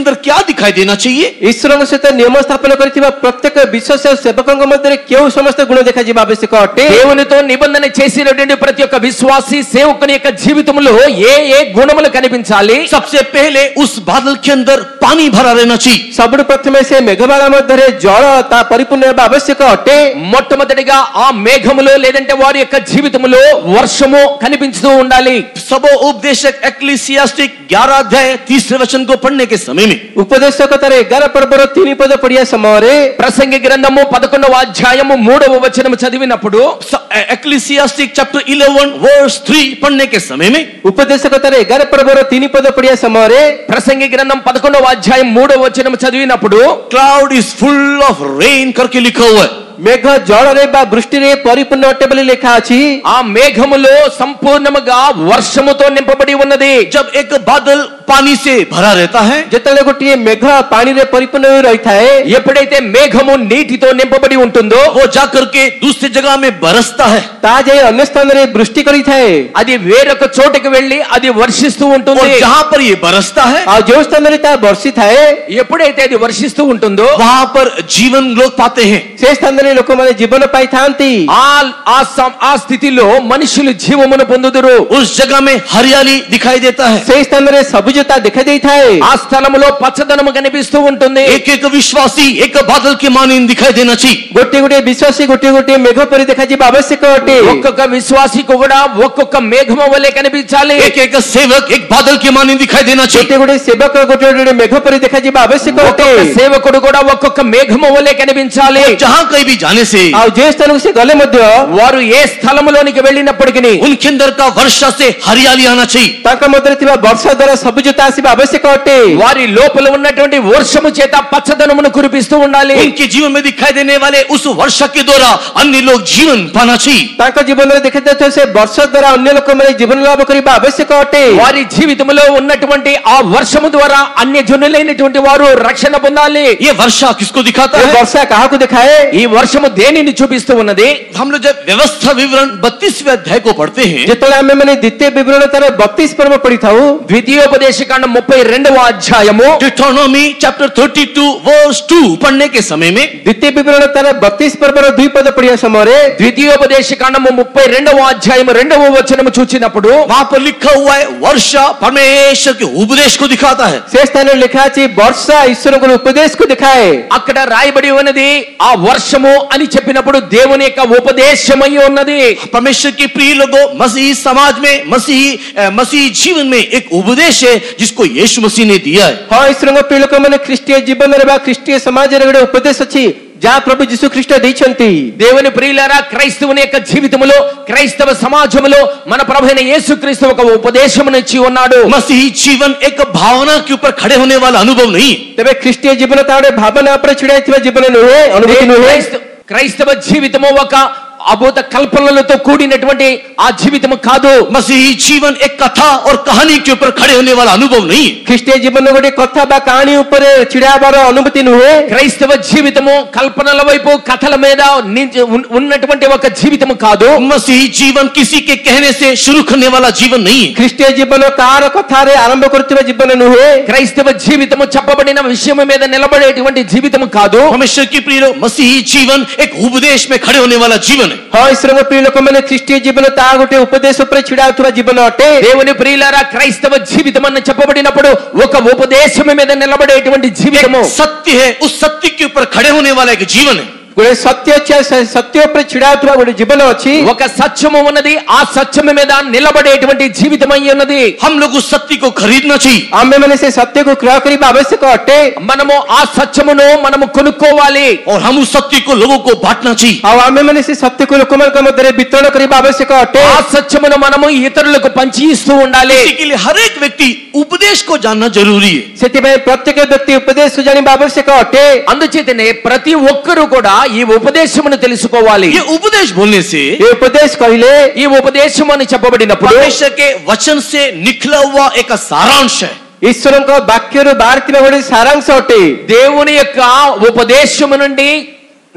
दिखाई देना चाहिए? ଈଶ୍ୱରଙ୍କ ସହିତ ନିୟମ ସ୍ଥାପନ କରିଥିବା ପ୍ରତ୍ୟେକ ବିଶ୍ୱାସ ସେବକଙ୍କ ମଧ୍ୟରେ କେଉଁ ସମସ୍ତ ଗୁଣ ଦେଖାଯିବା ଆବଶ୍ୟକ ଅଟେ? దేవునితో నిబంధన చేసినటువంటి ప్రతి ఒక్క విశ్వాసి సేవకుని యొక్క జీవితంలో ఏ ఏ గుణములు కనిపించాలి? सबसे पहले उस बादल के अंदर पानी भरा रहना चाहिए। ସବୁଠୁ ପ୍ରଥମେ ସେ ମେଘମାଳା ମଧ୍ୟରେ ଜଳ ତା ପରିପୂର୍ଣ୍ଣ ହେବା ଆବଶ୍ୟକ ଅଟେ। మొట్టమొదటిగా ఆ మేఘములో లేదంటే వారి యొక్క జీవితంలో వర్షము కనిపించుతూ ఉండాలి। सबो उपदेशक एक्लीसियास्टिक ग्यारह अध्याय तीसरे वचन को पढ़ने के समय में ଉପଦେଶକ ତାର ଏଗାର ପର୍ବର ତିନି ପଦ ପଢିବା ସମୟରେ ప్రసంగి గ్రంథము పదకొండవ అధ్యాయము మూడవ వచనము చదివినప్పుడు Ecclesiastic chapter eleven verse three पढ़ने के समय में ଉପଦେଶକ ତାର ଏଗାର ପର୍ବର ତିନି ପଦ ପଢିବା ସମୟରେ ప్రసంగి గ్రంథం పదకొండవ అధ్యాయం మూడవ వచనము చదివినప్పుడు cloud is full of rain करके लिखा हुआ है। మేఘ జଳରେ ବା ବୃଷ୍ଟିରେ ପରିପୂର୍ଣ୍ଣ ଅଟେ ବୋଲି ଲେଖା ଅଛି। ఆ మేఘములో సంపూర్ణముగా వర్షముతో నింపబడి ఉన్నది। जब एक बादल पानी से भरा रहता है, ଯେତେବେଳେ ଗୋଟିଏ ମେଘ ପାଣିରେ ପରିପୂର୍ଣ୍ଣ ହୋଇ ରହିଥାଏ, ఎప్పుడైతే మేఘము నీటితో నింపబడి ఉంటుందో वो जाकर के दूसरी जगह में बरसता है। ତାହା ଯାଇ ଅନ୍ୟ ସ୍ଥାନରେ ବୃଷ୍ଟି କରିଥାଏ। అది వేరొక చోటుకి వెళ్లి అది వర్షిస్తూ और ఉంటుంది। जहां पर ये बरसता है, ଆଉ ଯେଉଁ ସ୍ଥାନରେ ତାହା ବର୍ଷିଥାଏ, ఎప్పుడైతే అది వర్షిస్తూ ఉంటుందో वहां पर जीवन लोग पाते हैं। ସେ ସ୍ଥାନରେ ଲୋକମାନେ ଜୀବନ ପାଇଥାନ୍ତି। ఆ ఆ సం- ఆ స్థితిలో మనుషులు జీవమును పొందుదురు। उस जगह में हरियाली दिखाई देता है। ସେହି ସ୍ଥାନରେ ସବୁଜତା ଦେଖା ଦେଇଥାଏ। ఆ స్థలములో పచ్చదనము కనిపిస్తూ ఉంటుంది। एक एक विश्वासी एक बादल के मानिन दिखाई देना चाहिए। ଗୋଟିଏ ଗୋଟିଏ ବିଶ୍ୱାସୀ ଗୋଟିଏ ଗୋଟିଏ ମେଘ ପରି ଦେଖାଯିବା ଆବଶ୍ୟକ ଅଟେ। ఒక్కొక్క విశ్వాసికి కూడా ఒక్కొక్క మేఘము వలె కనిపించాలి। एक एक सेवक एक बादल के मानिन दिखाई देना चाहिए। ଗୋଟିଏ ଗୋଟିଏ ସେବକ ଗୋଟିଏ ଗୋଟିଏ ମେଘ ପରି ଦେଖାଯିବା ଆବଶ୍ୟକ ଅଟେ। ఒక్కొక్క సేవకుడు కూడా ఒక్కొక్క మేఘము వలె కనిపించాలి। जहां कहीं भी जाने से ଆଉ ଯେଉଁ ସ୍ଥାନକୁ ସେ ଗଲେ ମଧ୍ୟ వారు ఏ స్థలములోనికి వెళ్ళినప్పటికీ उनके अंदर का वर्षा से हरियाली आना चाहिए। ତାଙ୍କ ମଧ୍ୟରେ ଥିବା ବର୍ଷା ଦ୍ୱାରା ସବୁଜତା ଆସିବା ଆବଶ୍ୟକ ଅଟେ। వారి లోపల ఉన్నటువంటి వర్షము చేత పచ్చదనమును కురిపిస్తూ ఉండాలి। उनके जीवन में दिखाई देने वाले उस वर्षा के द्वारा अन्य लोग जीवन पाना चाहिए। ତାଙ୍କ ଜୀବନରେ ଦେଖାଯାଉଥିବା ସେ ବର୍ଷା ଦ୍ୱାରା ଅନ୍ୟ ଲୋକମାନେ ଜୀବନ ଲାଭ କରିବା ଆବଶ୍ୟକ ଅଟେ। వారి జీవితంలో ఉన్నటువంటి ఆ వర్షము ద్వారా అన్య జనులైనటువంటి వారు రక్షణ పొందాలి। ये वर्षा किसको दिखाता ଏ है? ବର୍ଷା କାହାକୁ ଦେଖାଏ? ఈ వర్షము దేనిని చూపిస్తూ ఉన్నది? हम लोग जब व्यवस्था विवरण बत्तीसवें अध्याय को पढ़ते हैं, ଯେତେବେଳେ ଆମେ ମାନେ ଦ୍ୱିତୀୟ ବିବରଣ ତାର ବତିଶ ପର୍ବ ପଢିଥାଉ, ద్వితీయోపదేశకాండ ముప్పై రెండవ అధ్యాయము Deuteronomy chapter thirty two verse two पढ़ने के समय में ଦ୍ୱିତୀୟ ବିବରଣ ତାର ବତିଶ ପର୍ବର ଦୁଇ ପଦ ପଢିବା ସମୟରେ ద్వితీయోపదేశకాండము ముప్పై రెండవ అధ్యాయము రెండవ వచనము చూచినప్పుడు वहां पर लिखा हुआ है वर्षा परमेश्वर के उपदेश को दिखाता है। ସେ ସ୍ଥାନରେ ଲେଖା ଅଛି ବର୍ଷା ଈଶ୍ୱରଙ୍କର ଉପଦେଶକୁ ଦେଖାଏ। అక్కడ రాయబడి ఉన్నది ఆ వర్షము అని చెప్పినప్పుడు దేవుని యొక్క ఉపదేశమై ఉన్నది। परमेश्वर के प्रिय लोगों, मसीही समाज में मसीही मसीही जीवन में एक उपदेश है जिसको यीशु मसीह ने दिया है। ହଁ ଈଶ୍ୱରଙ୍କ ପ୍ରିୟ ଲୋକମାନେ ଖ୍ରୀଷ୍ଟୀୟ ଜୀବନରେ ବା ଖ୍ରୀଷ୍ଟୀୟ ସମାଜରେ ଗୋଟେ ଉପଦେଶ ଅଛି ଯାହା ପ୍ରଭୁ ଯୀଶୁ ଖ୍ରୀଷ୍ଟ ଦେଇଛନ୍ତି। దేవుని ప్రియులారా, క్రైస్తవుని యొక్క జీవితములో క్రైస్తవ సమాజములో మన ప్రభువైన యేసుక్రీస్తు ఒక ఉపదేశమును ఇచ్చి ఉన్నాడు। मसीही जीवन एक भावना के ऊपर खड़े होने वाला अनुभव नहीं। ତେବେ ଖ୍ରୀଷ୍ଟୀୟ ଜୀବନ ତା ଗୋଟେ ଭାବନା ଉପରେ ଛିଡ଼ା ହେଇଥିବା ଜୀବନ ନୁହେଁ, ଅନୁଭୂତି ନୁହେଁ। క్రైస్త- క్రైస్తవ జీవితము ఒక అభూత కల్పనలతో కూడినటువంటి ఆ జీవితము కాదు। मसीही जीवन एक कथा और कहानी के ऊपर खड़े होने वाला अनुभव नहीं। ଖ୍ରୀଷ୍ଟୀୟ ଜୀବନ ଗୋଟେ କଥା ବା କାହାଣୀ ଉପରେ ଛିଡ଼ା ହେବାର ଅନୁଭୂତି ନୁହେଁ। క్రైస్తవ జీవితము కల్పనల వైపు కథల మీద నించి ఉన్- ఉన్నటువంటి ఒక జీవితము కాదు। मसीही जीवन किसी के कहने से शुरू करने वाला जीवन नहीं। ଖ୍ରୀଷ୍ଟୀୟ ଜୀବନ କାହାର କଥାରେ ଆରମ୍ଭ କରୁଥିବା ଜୀବନ ନୁହେଁ। క్రైస్తవ జీవితము చెప్పబడిన విషయం మీద నిలబడేటువంటి జీవితము కాదు। परमेश्वर की प्रिय लोग, मसीही जीवन एक उपदेश में खड़े होने वाला जीवन है। ହଁ ଈଶ୍ୱରଙ୍କ ପ୍ରିୟ ଲୋକମାନେ ଖ୍ରୀଷ୍ଟୀୟ ଜୀବନ ତାହା ଗୋଟେ ଉପଦେଶ ଉପରେ ଛିଡ଼ା ହେଉଥିବା ଜୀବନ ଅଟେ। దేవుని ప్రియులారా, క్రైస్తవ జీవితం అని చెప్పబడినప్పుడు ఒక ఉపదేశం మీద నిలబడేటువంటి జీవితము। सत्य है, उस सत्य के ऊपर खड़े होने वाला एक जीवन है। ଗୋଟେ ସତ୍ୟ ଅଛି, ସେ ସତ୍ୟ ଉପରେ ଛିଡ଼ା ହେଉଥିବା ଗୋଟେ ଜୀବନ ଅଛି। ఒక సత్యము ఉన్నది, ఆ సత్యము మీద నిలబడేటువంటి జీవితం అయి ఉన్నది। हम लोग उस सत्य को खरीदना चाहिए। ଆମେମାନେ ସେ ସତ୍ୟକୁ କ୍ରୟ କରିବା ଆବଶ୍ୟକ ଅଟେ। మనము ఆ సత్యమును మనము కొనుక్కోవాలి। और हम उस सत्य को लोगों को बांटना चाहिए। ଆଉ ଆମେମାନେ ସେ ସତ୍ୟକୁ ଲୋକମାନଙ୍କ ମଧ୍ୟରେ ବିତରଣ କରିବା ଆବଶ୍ୟକ ଅଟେ। ఆ సత్యమును మనము ఇతరులకు పంచి ఇస్తూ ఉండాలి। इसी के लिए हर एक व्यक्ति उपदेश को जानना जरूरी है। ସେଥିପାଇଁ ପ୍ରତ୍ୟେକ ବ୍ୟକ୍ତି ଉପଦେଶକୁ ଜାଣିବା ଆବଶ୍ୟକ ଅଟେ। అందుచేతనే ప్రతి ఒక్కరూ కూడా ఈ ఉపదేశమును తెలుసుకోవాలి। ये उपदेश बोलने से ଏ ଉପଦେଶ କହିଲେ ఈ ఉపదేశం అని చెప్పబడినప్పుడు परमेश्वर के वचन से निकला हुआ एक सारांश है। ଈଶ୍ୱରଙ୍କ ବାକ୍ୟରୁ ବାହାରିଥିବା ଗୋଟେ ସାରାଂଶ ଅଟେ। దేవుని యొక్క ఉపదేశము నుండి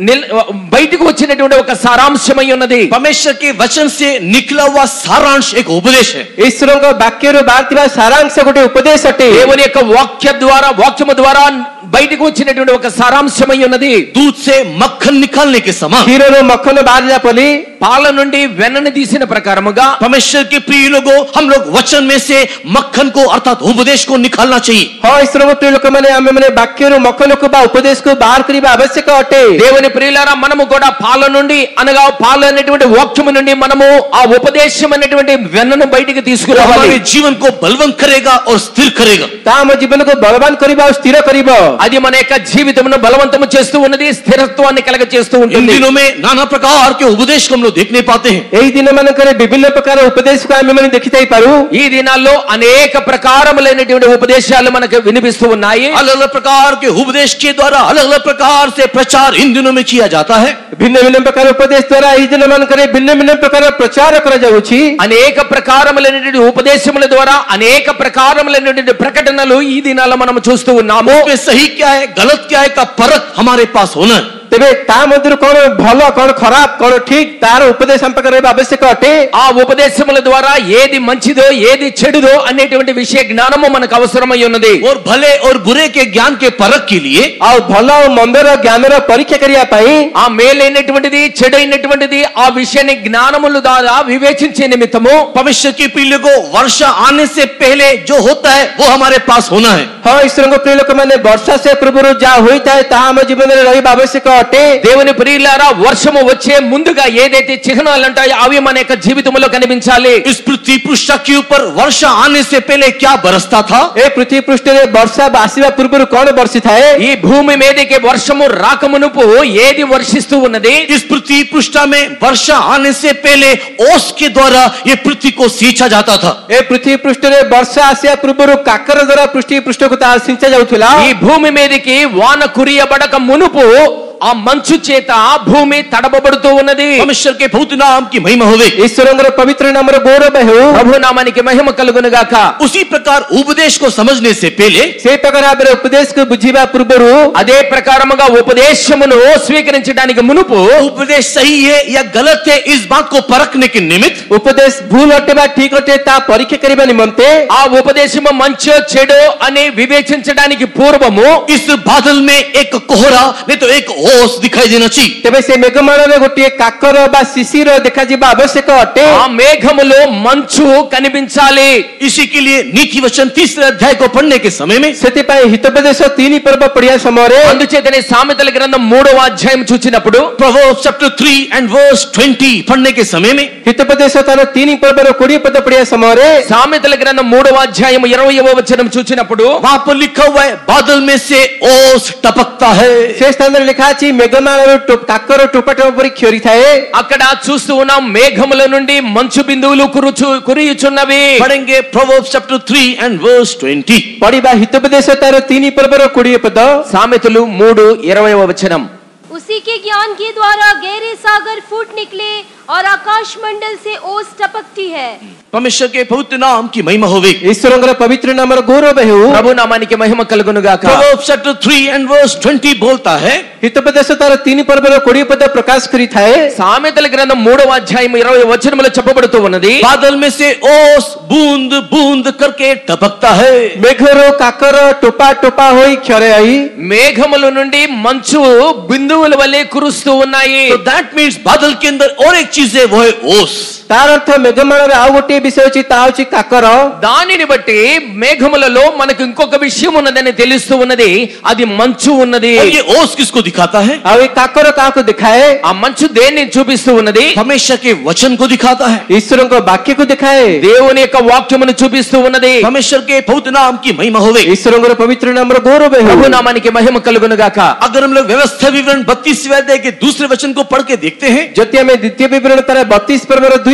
నిల్- బయటకు వచ్చినటువంటి ఒక సారాంశమై ఉన్నది. परमेश्वर के वचन से निकला हुआ सारांश एक उपदेश है. ଈଶ୍ୱରଙ୍କ ବାକ୍ୟରୁ ବାହାରିଥିବା ସାରାଂଶ ଗୋଟେ ଉପଦେଶ ଅଟେ। దేవుని యొక్క వాక్య ద్వారా వాక్యము ద్వారా బయటకు వచ్చినటువంటి ఒక సారాంశమై ఉన్నది. दूध से मक्खन निकालने के समान କ୍ଷୀରରୁ ମଖନ ବାହାରିଲା ପରି పాల నుండి వెన్నని తీసిన ప్రకారముగా परमेश्वर के प्रिय लोगों, हम लोग वचन में से मक्खन को अर्थात उपदेश को निकालना चाहिए. ହଁ ଈଶ୍ୱରଙ୍କ ପ୍ରିୟ ଲୋକମାନେ ଆମେମାନେ ବାକ୍ୟରୁ ମଖନକୁ ବା ଉପଦେଶକୁ ବାହାର କରିବା ଆବଶ୍ୟକ ଅଟେ। దేవుని ప్రియులారా, మనము కూడా పాల నుండి అనగా పాలు అనేటువంటి వాక్యము నుండి మనము ఆ ఉపదేశం అనేటువంటి వెన్నను బయటికి वो తీసుకురావాలి. हमारे जीवन को बलवंत करेगा और स्थिर करेगा. ତାହା ଆମ ଜୀବନକୁ ବଳବାନ କରିବ ଆଉ ସ୍ଥିର କରିବ। అది మన యొక్క జీవితమును బలవంతము చేస్తూ ఉన్నది, స్థిరత్వాన్ని కలగ చేస్తూ इन ఉంటుంది. दिनों में नाना प्रकार के उपदेश को हम लोग देखने पाते हैं. ଏହି ଦିନ ମାନଙ୍କରେ ବିଭିନ୍ନ ପ୍ରକାର ଉପଦେଶକୁ ଆମେମାନେ ଦେଖିଥାଇପାରୁ। ఈ దినాల్లో అనేక ప్రకారములైనటువంటి ఉపదేశాలు మనకు వినిపిస్తూ ఉన్నాయి. अलग अलग प्रकार के उपदेश के द्वारा अलग अलग प्रकार से प्रचार इन दिनों में किया जाता है. ଭିନ୍ନ ଭିନ୍ନ ପ୍ରକାର ଉପଦେଶ ଦ୍ୱାରା ଏହି ଦିନ ମାନଙ୍କରେ ଭିନ୍ନ ଭିନ୍ନ ପ୍ରକାର ପ୍ରଚାର କରାଯାଉଛି। అనేక ప్రకారములైనటువంటి ఉపదేశముల ద్వారా అనేక ప్రకారములైనటువంటి ప్రకటనలు ఈ దినాల్లో మనం చూస్తూ ఉన్నాము. उसमें सही क्या है, गलत क्या है का परख हमारे पास होना है. ତେବେ ତା ମଧ୍ୟରୁ କଣ ଭଲ କଣ ଖରାପ କଣ ଠିକ ତାର ଉପଦେଶ ଆମ ପାଖରେ ରହିବା ଆବଶ୍ୟକ ଅଟେ। ఆ ఉపదేశముల ద్వారా ఏది మంచిదో ఏది చెడుదో అనేటువంటి విషయ జ్ఞానము మనకు అవసరమై ఉన్నది. और भले और बुरे के ज्ञान के परख के लिए ଆଉ ଭଲ ଆଉ ମନ୍ଦର ଜ୍ଞାନର ପରୀକ୍ଷା କରିବା ପାଇଁ ఆ మేలైనటువంటిది చెడైనటువంటిది ఆ విషయాన్ని జ్ఞానముల ద్వారా వివేచించే నిమిత్తము परमेश्वर के प्रिय को वर्षा आने से पहले जो होता है वो हमारे पास होना है. ହଁ ଈଶ୍ୱରଙ୍କ ପ୍ରିୟ ଲୋକମାନେ ବର୍ଷା ସେ ପୂର୍ବରୁ ଯାହା ହୋଇଥାଏ ତାହା ଆମ ଜୀବନରେ ରହିବା ଆବଶ୍ୟକ ଅଟେ। దేవుని ప్రియులారా, వర్షము వచ్చే ముందుగా ఏదైతే చిహ్నాలు ఉంటాయో అవి మన యొక్క జీవితంలో కనిపించాలి. इस पृथ्वी पृष्ठ के ऊपर वर्षा आने से पहले क्या बरसता था? ଏ ପୃଥିବୀ ପୃଷ୍ଠରେ ବର୍ଷା ଆସିବା ପୂର୍ବରୁ କଣ ବର୍ଷିଥାଏ? ఈ భూమి మీదకి వర్షము రాకమునుపు ఏది వర్షిస్తూ ఉన్నది? इस पृथ्वी पृष्ठ में वर्षा आने से पहले ओस के द्वारा ये पृथ्वी को सींचा जाता था. ଏ ପୃଥିବୀ ପୃଷ୍ଠରେ ବର୍ଷା ଆସିବା ପୂର୍ବରୁ କାକର ଦ୍ୱାରା ପୃଥିବୀ ପୃଷ୍ଠକୁ ତାହା ସିଞ୍ଚା ଯାଉଥିଲା। ఈ భూమి మీదకి వాన కురియబడక మునుపు ఆ మంచు చేత భూమి తడబబడుతూ ఉన్నది. परमेश्वर के पवित्र नाम की महिमा होवे. ଈଶ୍ୱରଙ୍କର ପବିତ୍ର ନାମର ଗୌରବ ହେଉ। ప్రభు నామానికి మహిమ కలుగును గాక. उसी प्रकार उपदेश को समझने से पहले ସେଇ ପ୍ରକାର ଭାବରେ ଉପଦେଶକୁ ବୁଝିବା ପୂର୍ବରୁ అదే ప్రకారముగా ఉపదేశమును స్వీకరించడానికి మునుపు उपदेश सही है या गलत है इस बात को परखने के निमित्त ଉପଦେଶ ଭୁଲ ଅଟେ ବା ଠିକ ଅଟେ ତା ପରୀକ୍ଷା କରିବା ନିମନ୍ତେ ఆ ఉపదేశము మంచో చెడో అని వివేచించడానికి పూర్వము इस बादल में एक कोहरा नहीं तो एक ओस दिखाई देना चाहिए. ତେବେ ସେ ମେଘମାଳରେ ଗୋଟିଏ କାକର ବା ଶିଶିର ଦେଖାଯିବା ଆବଶ୍ୟକ ଅଟେ। ఆ మేఘములో మంచు కనిపించాలి. इसी के लिए नीति वचन तीसरे अध्याय को पढ़ने के समय में ସେଥିପାଇଁ ହିତୋପଦେଶ ତିନି ପର୍ବ ପଢିବା ସମୟରେ అందుచేతనే సామెతల గ్రంథం మూడవ అధ్యాయం చూచినప్పుడు Proverbs chapter three and verse twenty पढ़ने के समय में ହିତୋପଦେଶ ତାର ତିନି ପର୍ବର କୋଡିଏ ପଦ ପଢିବା ସମୟରେ సామెతల గ్రంథం మూడవ అధ్యాయం ఇరవయవ వచనం చూచినప్పుడు वहां पर लिखा हुआ है बादल में से ओस टपकता है. ସେ ସ୍ଥାନରେ ଲେଖା ଅଛି ମେଘମାଳରୁ ଟୋ- କାକର ଟୋପା ଟୋପା ପରି କ୍ଷରିଥାଏ। అక్కడ చూస్తూ ఉన్నాం మేఘముల నుండి మంచు బిందువులు కురుచు కురియుచున్నవి. पढ़ेंगे Proverbs chapter three and verse twenty. ପଢିବା ହିତୋପଦେଶ ତାର ତିନି ପର୍ବର କୋଡିଏ ପଦ। సామెతలు మూడు ఇరవయవ వచనం. उसी के ज्ञान के द्वारा गहरे सागर फूट निकले और आकाश मंडल से ओस टपकती है। परमेश्वर के पवित्र नाम की महिमा होवे. ଈଶ୍ୱରଙ୍କର ପବିତ୍ର ନାମର ଗୌରବ ହେଉ। ప్రభు నామానికి మహిమ కలుగును గాక. Proverbs chapter three and verse twenty बोलता है ହିତୋପଦେଶ ତାର ତିନି ପର୍ବର କୋଡିଏ ପଦ ପ୍ରକାଶ କରିଥାଏ। సామెతల గ్రంథం మూడవ అధ్యాయం ఇరవై వచనములో చెప్పబడుతూ ఉన్నది, बादल में से ओस बूंद बूंद करके टपकता है. ମେଘରୁ କାକର ଟୋପା ଟୋପା ହୋଇ କ୍ଷରାଇ మేఘముల నుండి మంచు బిందువుల వలె కురుస్తూ ఉన్నాయి. तो दैट मीन्स बादल के अंदर और एक चीज है वो है ओस. ତାର ଅର୍ଥ ମେଘମାଳରେ ଆଉ ଗୋଟିଏ ବିଷୟ ଅଛି ତାହା ହେଉଛି କାକର। దానిని బట్టి మేఘములలో మనకు ఇంకొక విషయం ఉన్నదని తెలుస్తూ ఉన్నది, అది మంచు ఉన్నది. और ये ओस किसको दिखाता है? ଆଉ ଏ କାକର କାହାକୁ ଦେଖାଏ? ఆ మంచు దేన్ని చూపిస్తూ ఉన్నది? परमेश्वर के वचन को दिखाता है. ଈଶ୍ୱରଙ୍କ ବାକ୍ୟକୁ ଦେଖାଏ। దేవుని యొక్క వాక్యమును చూపిస్తూ ఉన్నది. परमेश्वर के पवित्र नाम की महिमा होवे. ଈଶ୍ୱରଙ୍କର ପବିତ୍ର ନାମର ଗୌରବ ହେଉ। ప్రభు నామానికి మహిమ కలుగును గాక. अगर हम लोग व्यवस्था विवरण बत्तीसवें अध्याय के दूसरे वचन को पढ़ के देखते हैं ଯଦି ଆମେ ଦ୍ୱିତୀୟ ବିବରଣ ତାର ବତିଶ ପର୍ବର ଦୁଇ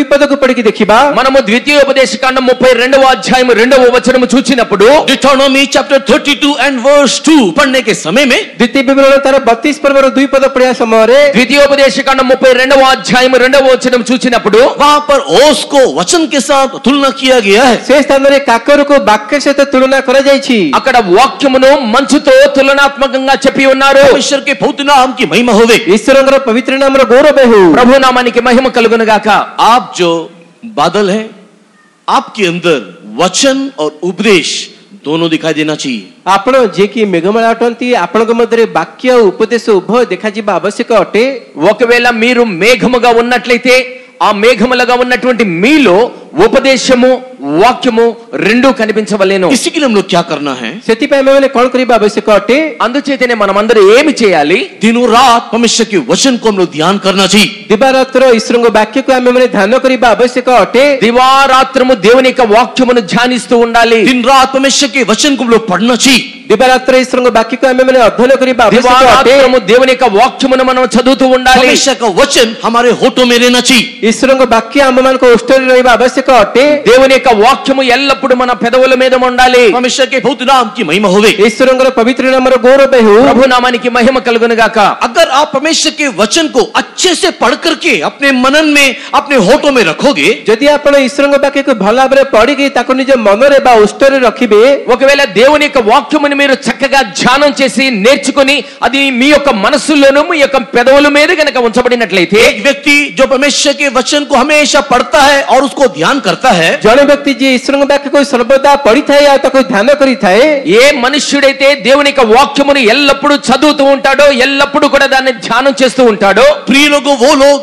पद को पढ़ी देखिबा మనము ద్వితీయోపదేశ కాండం ముప్పై రెండవ అధ్యాయం రెండవ వచనము చూచినప్పుడు Deuteronomy chapter thirty-two and verse two पढ़ने के समय में द्वितीय विवरण तार बत्तीस पर्व दुई पद पढ़िया समय रे ద్వితీయోపదేశ కాండం ముప్పై రెండవ అధ్యాయం రెండవ వచనం చూచినప్పుడు वहां पर ओस को वचन के साथ तुलना किया गया है। से स्थान रे काकर को वाक्य से तुलना करा जायछि అక్కడ వాక్యమును మంచుతో తులనాత్మకంగా చెప్పి ఉన్నారు। परमेश्वर के पवित्र नाम की महिमा होवे। ईश्वरंगर पवित्र नाम रो गौरव हो। ప్రభు నామానికి మహిమ కలుగును గాక। आप जो बादल हैं आपके अंदर वचन और उपदेश दोनों दिखाई देना चाहिए। आपण जे की मेघमाला अटंती आपनक मध्यरे वाक्य उपदेश उभय देखा जिबा आवश्यक अटे। ఒకవేళ మీరు మేఘముగా ఉన్నట్లయితే ఆ మేఘములుగా ఉన్నటువంటి మీలో ఉపదేశము వాక్యము రెండు కనిపించవలేను। इसी के लिए हम लोग क्या करना है? सेति पे हमें कौन करिबा आवश्यक अटे। అందుచేతనే మనమందరం ఏమి చేయాలి? दिनों रात परमेश्वर के वचन को हम लोग ध्यान करना चाहिए। दिवारात्र ईश्वर को वाक्य को हमें ध्यान करिबा आवश्यक अटे। దివారాత్రము దేవుని యొక్క వాక్యమును ధ్యానిస్తూ ఉండాలి। दिन रात परमेश्वर के वचन को हम लोग पढ़ना चाहिए। दिवारात्र ईश्वर को वाक्य को हमें अध्ययन करिबा आवश्यक अटे। దివారాత్రము దేవుని యొక్క వాక్యమును మనం చదువుతూ ఉండాలి। परमेश्वर का वचन हमारे होठों में रहना चाहिए। ईश्वर को वाक्य हम मन को उष्टरी रहिबा आवश्यक अटे। దేవుని యొక్క వాక్యము ఎల్లప్పుడూ మన పెదవుల మీద ఉండాలి। परमेश्वर के पवित्र नाम की महिमा होवे। ईश्वरंगर पवित्र नाम रो गौरव हो। ప్రభు నామానికి మహిమ కలుగును గాక। अगर आप परमेश्वर के वचन को अच्छे से पढ़ करके अपने मनन में अपने होठों में रखोगे, यदि आपण ईश्वरंग वाक्य को भला भाबरे पढ़ी कि ताको निज मन रे बा उष्टरी रखिबे, ఒకవేళ దేవుని యొక్క వాక్యమును మీరు చక్కగా ధ్యానం చేసి నేర్చుకొని అది మీ యొక్క మనసులోను మీ యొక్క పెదవుల మీద గనుక ఉంచబడినట్లయితే एक व्यक्ति जो परमेश्वर के वचन को हमेशा पढ़ता है और उसको ध्यान करता है, जने व्यक्ति जे ईश्वरंग वाक्य को सर्वदा पढ़ी थाए या ताको ध्यान करी थाए, ఏ మనుష్యుడైతే దేవుని యొక్క వాక్యమును ఎల్లప్పుడూ చదువుతూ ఉంటాడో ఎల్లప్పుడూ కూడా దాన్ని ధ్యానం చేస్తూ ఉంటాడో प्रिय लोगों, वो लोग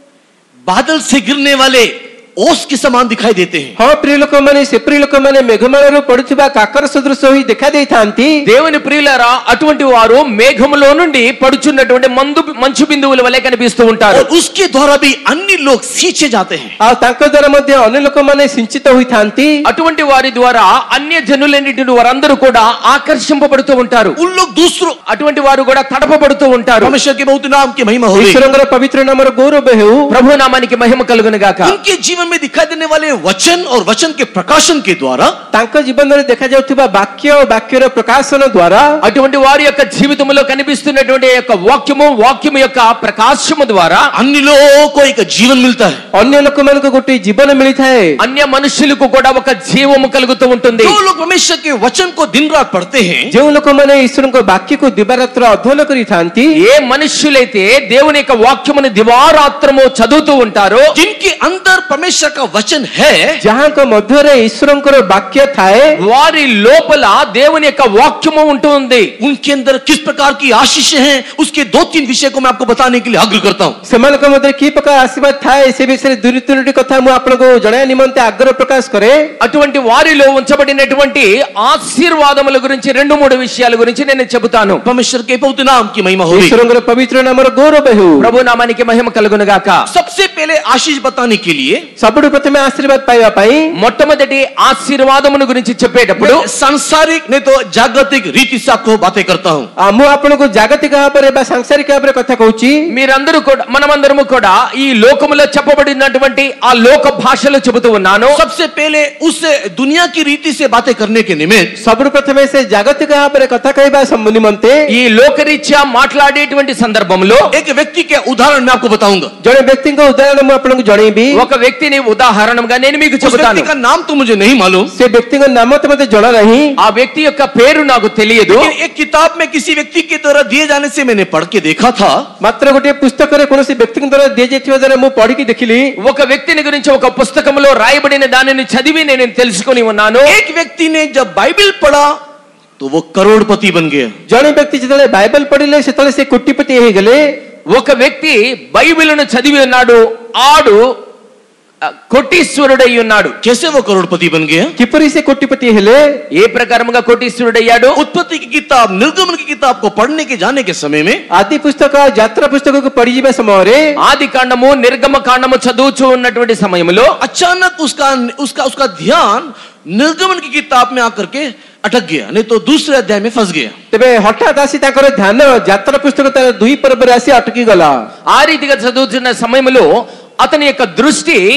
बादल से गिरने वाले ओस के समान दिखाई देते हैं। हाँ प्रिय लोक माने से प्रिय लोक माने मेघमाला पड़ुथिबा काकर सदृश होई देखा देथांती। దేవుని ప్రియులారా అటువంటి వారు మేఘములో నుండి పడుచున్నటువంటి మందు మంచు బిందువుల వలె కనిపిస్తూ ఉంటారు। और उसके द्वारा भी अन्य लोग सींचे जाते हैं। आ तांको द्वारा मध्य अन्य लोक माने सिंचित होई थांती। అటువంటి వారి ద్వారా అన్య జనులన్నిటి వారందరూ కూడా ఆకర్షింపబడుతూ ఉంటారు। उन लोग दूसरों అటువంటి వారు కూడా తడపబడుతూ ఉంటారు। परमेश्वर के पवित्र नाम की महिमा होवे। ईश्वरंगर पवित्र नाम रो गौरव हो। ప్రభు నామానికి మహిమ కలుగును గాక। उनके जीवन में दिखाई देने वाले वचन और वचन के प्रकाशन के द्वारा तांको जीवन रे देखा जाउथिबा वाक्य और वाक्यर प्रकाशन द्वारा అటువంటి వారి యొక్క జీవితంలో కనిపిస్తున్నటువంటి యొక్క వాక్యము వాక్యము యొక్క ప్రకాశము ద్వారా अन्य लोगों को एक जीवन मिलता है। अन्य लोक मन को गोटे जीवन मिली थाए। అన్య మనుషులకు కూడా ఒక జీవము కలుగుతూ ఉంటుంది। जो लोग परमेश्वर के वचन को दिन रात पढ़ते हैं, जो लोक माने ईश्वर को वाक्य को दिवारात्र अध्ययन करी थांती, ఏ మనుషులైతే దేవుని యొక్క వాక్యమును దివారాత్రము చదువుతూ ఉంటారో जिनके अंदर परमेश्वर का वचन है, जहां को मध्य रे ईश्वर को वाक्य थाए, వారి లోపల దేవుని యొక్క వాక్యము ఉంటుంది। उनके अंदर किस प्रकार की आशीषें हैं उसके दो तीन विषय को मैं आपको बताने के लिए आग्रह करता हूं। सेमान को मध्य की प्रकार आशीर्वाद थाए से विषय दुरी तुरी कथा मु आपण को जणाया निमंते आग्रह प्रकाश करे। అటువంటి వారిలో ఉంచబడినటువంటి ఆశీర్వాదముల గురించి రెండు మూడు విషయాల గురించి నేను చెబుతాను। परमेश्वर के पवित्र नाम की महिमा होगी। ईश्वर को पवित्र नाम रो गौरव हो। ప్రభు నామానికి మహిమ కలుగును గాక। सबसे पहले आशीष बताने के लिए सबुడు प्रथमे आशीर्वाद पाइबा पाई మొట్టమొదటి ఆశీర్వాదమును గురించి చెప్పేటప్పుడు मैं सांसारिक नहीं तो जागतिक रीति से आपको बातें करता हूं। मु आपण को जागतिक भाबरे बा सांसारिक भाबरे कथा कहूची। మీరందరూ కూడా మనమందరము కూడా ఈ లోకములో చెప్పబడినటువంటి ఆ లోక భాషలో చెబుతూ ఉన్నాను। सबसे पहले उस दुनिया की रीति से बातें करने के निमित्त सबुడు प्रथमे से जागतिक भाबरे कथा कहबा निमंते ఈ లోకరీత్యా మాట్లాడేటువంటి సందర్భంలో एक व्यक्ति के उदाहरण मैं आपको बताऊंगा। जने व्यक्ति को उदाहरण मु आपण को जणेबी। ఒక వ్యక్తిని ఉదాహరణంగా నేను మీకు उस व्यक्ति చెబుతాను। का नाम तो मुझे नहीं मालूम, से व्यक्ति का नाम तो मते जणा नहीं। ఆ వ్యక్తి యొక్క పేరు నాకు తెలియదు। लेकिन एक किताब में किसी व्यक्ति के द्वारा दिए जाने से मैंने पढ़ के देखा था। मात्र गोटे पुस्तक रे कोनोसी व्यक्ति द्वारा दिए जेथिवा द्वारा मु पढ़ी की देखिली। ఒక వ్యక్తిని గురించి ఒక పుస్తకంలో రాయబడిన దానిని చదివి నేను తెలుసుకొని ఉన్నాను। एक व्यक्ति ने जब बाइबल पढ़ा तो वो करोड़पति बन गया। जने व्यक्ति जेतले बाइबल पढ़िले सेतले से कोटिपति हे गले। ఒక వ్యక్తి బైబిలును చదివి ఉన్నాడు, ఆడు కోటీశ్వరుడై ఉన్నాడు। कैसे वो करोड़पति बन गया? किपरि से कोटिपति हेले। ఏ ప్రకారముగా కోటీశ్వరుడయ్యాడు? उत्पत्ति की किताब, निर्गमन की किताब को पढ़ने के जाने के समय में आदि पुस्तक यात्रा पुस्तक को पढ़ी जीवे समय रे ఆది కాండము నిర్గమ కాండము చదువుచూ ఉన్నటువంటి సమయంలో अचानक उसका उसका उसका ध्यान निर्गमन की किताब में आकर के अटक गया, नहीं तो दूसरे अध्याय में फंस गया। तबे हठात आसी ताकर ध्यान यात्रा पुस्तक तार दुई पर्व रे आसी अटकी गला। ఆ రీతిగా చదువుతున్న సమయంలో అతని యొక్క దృష్టి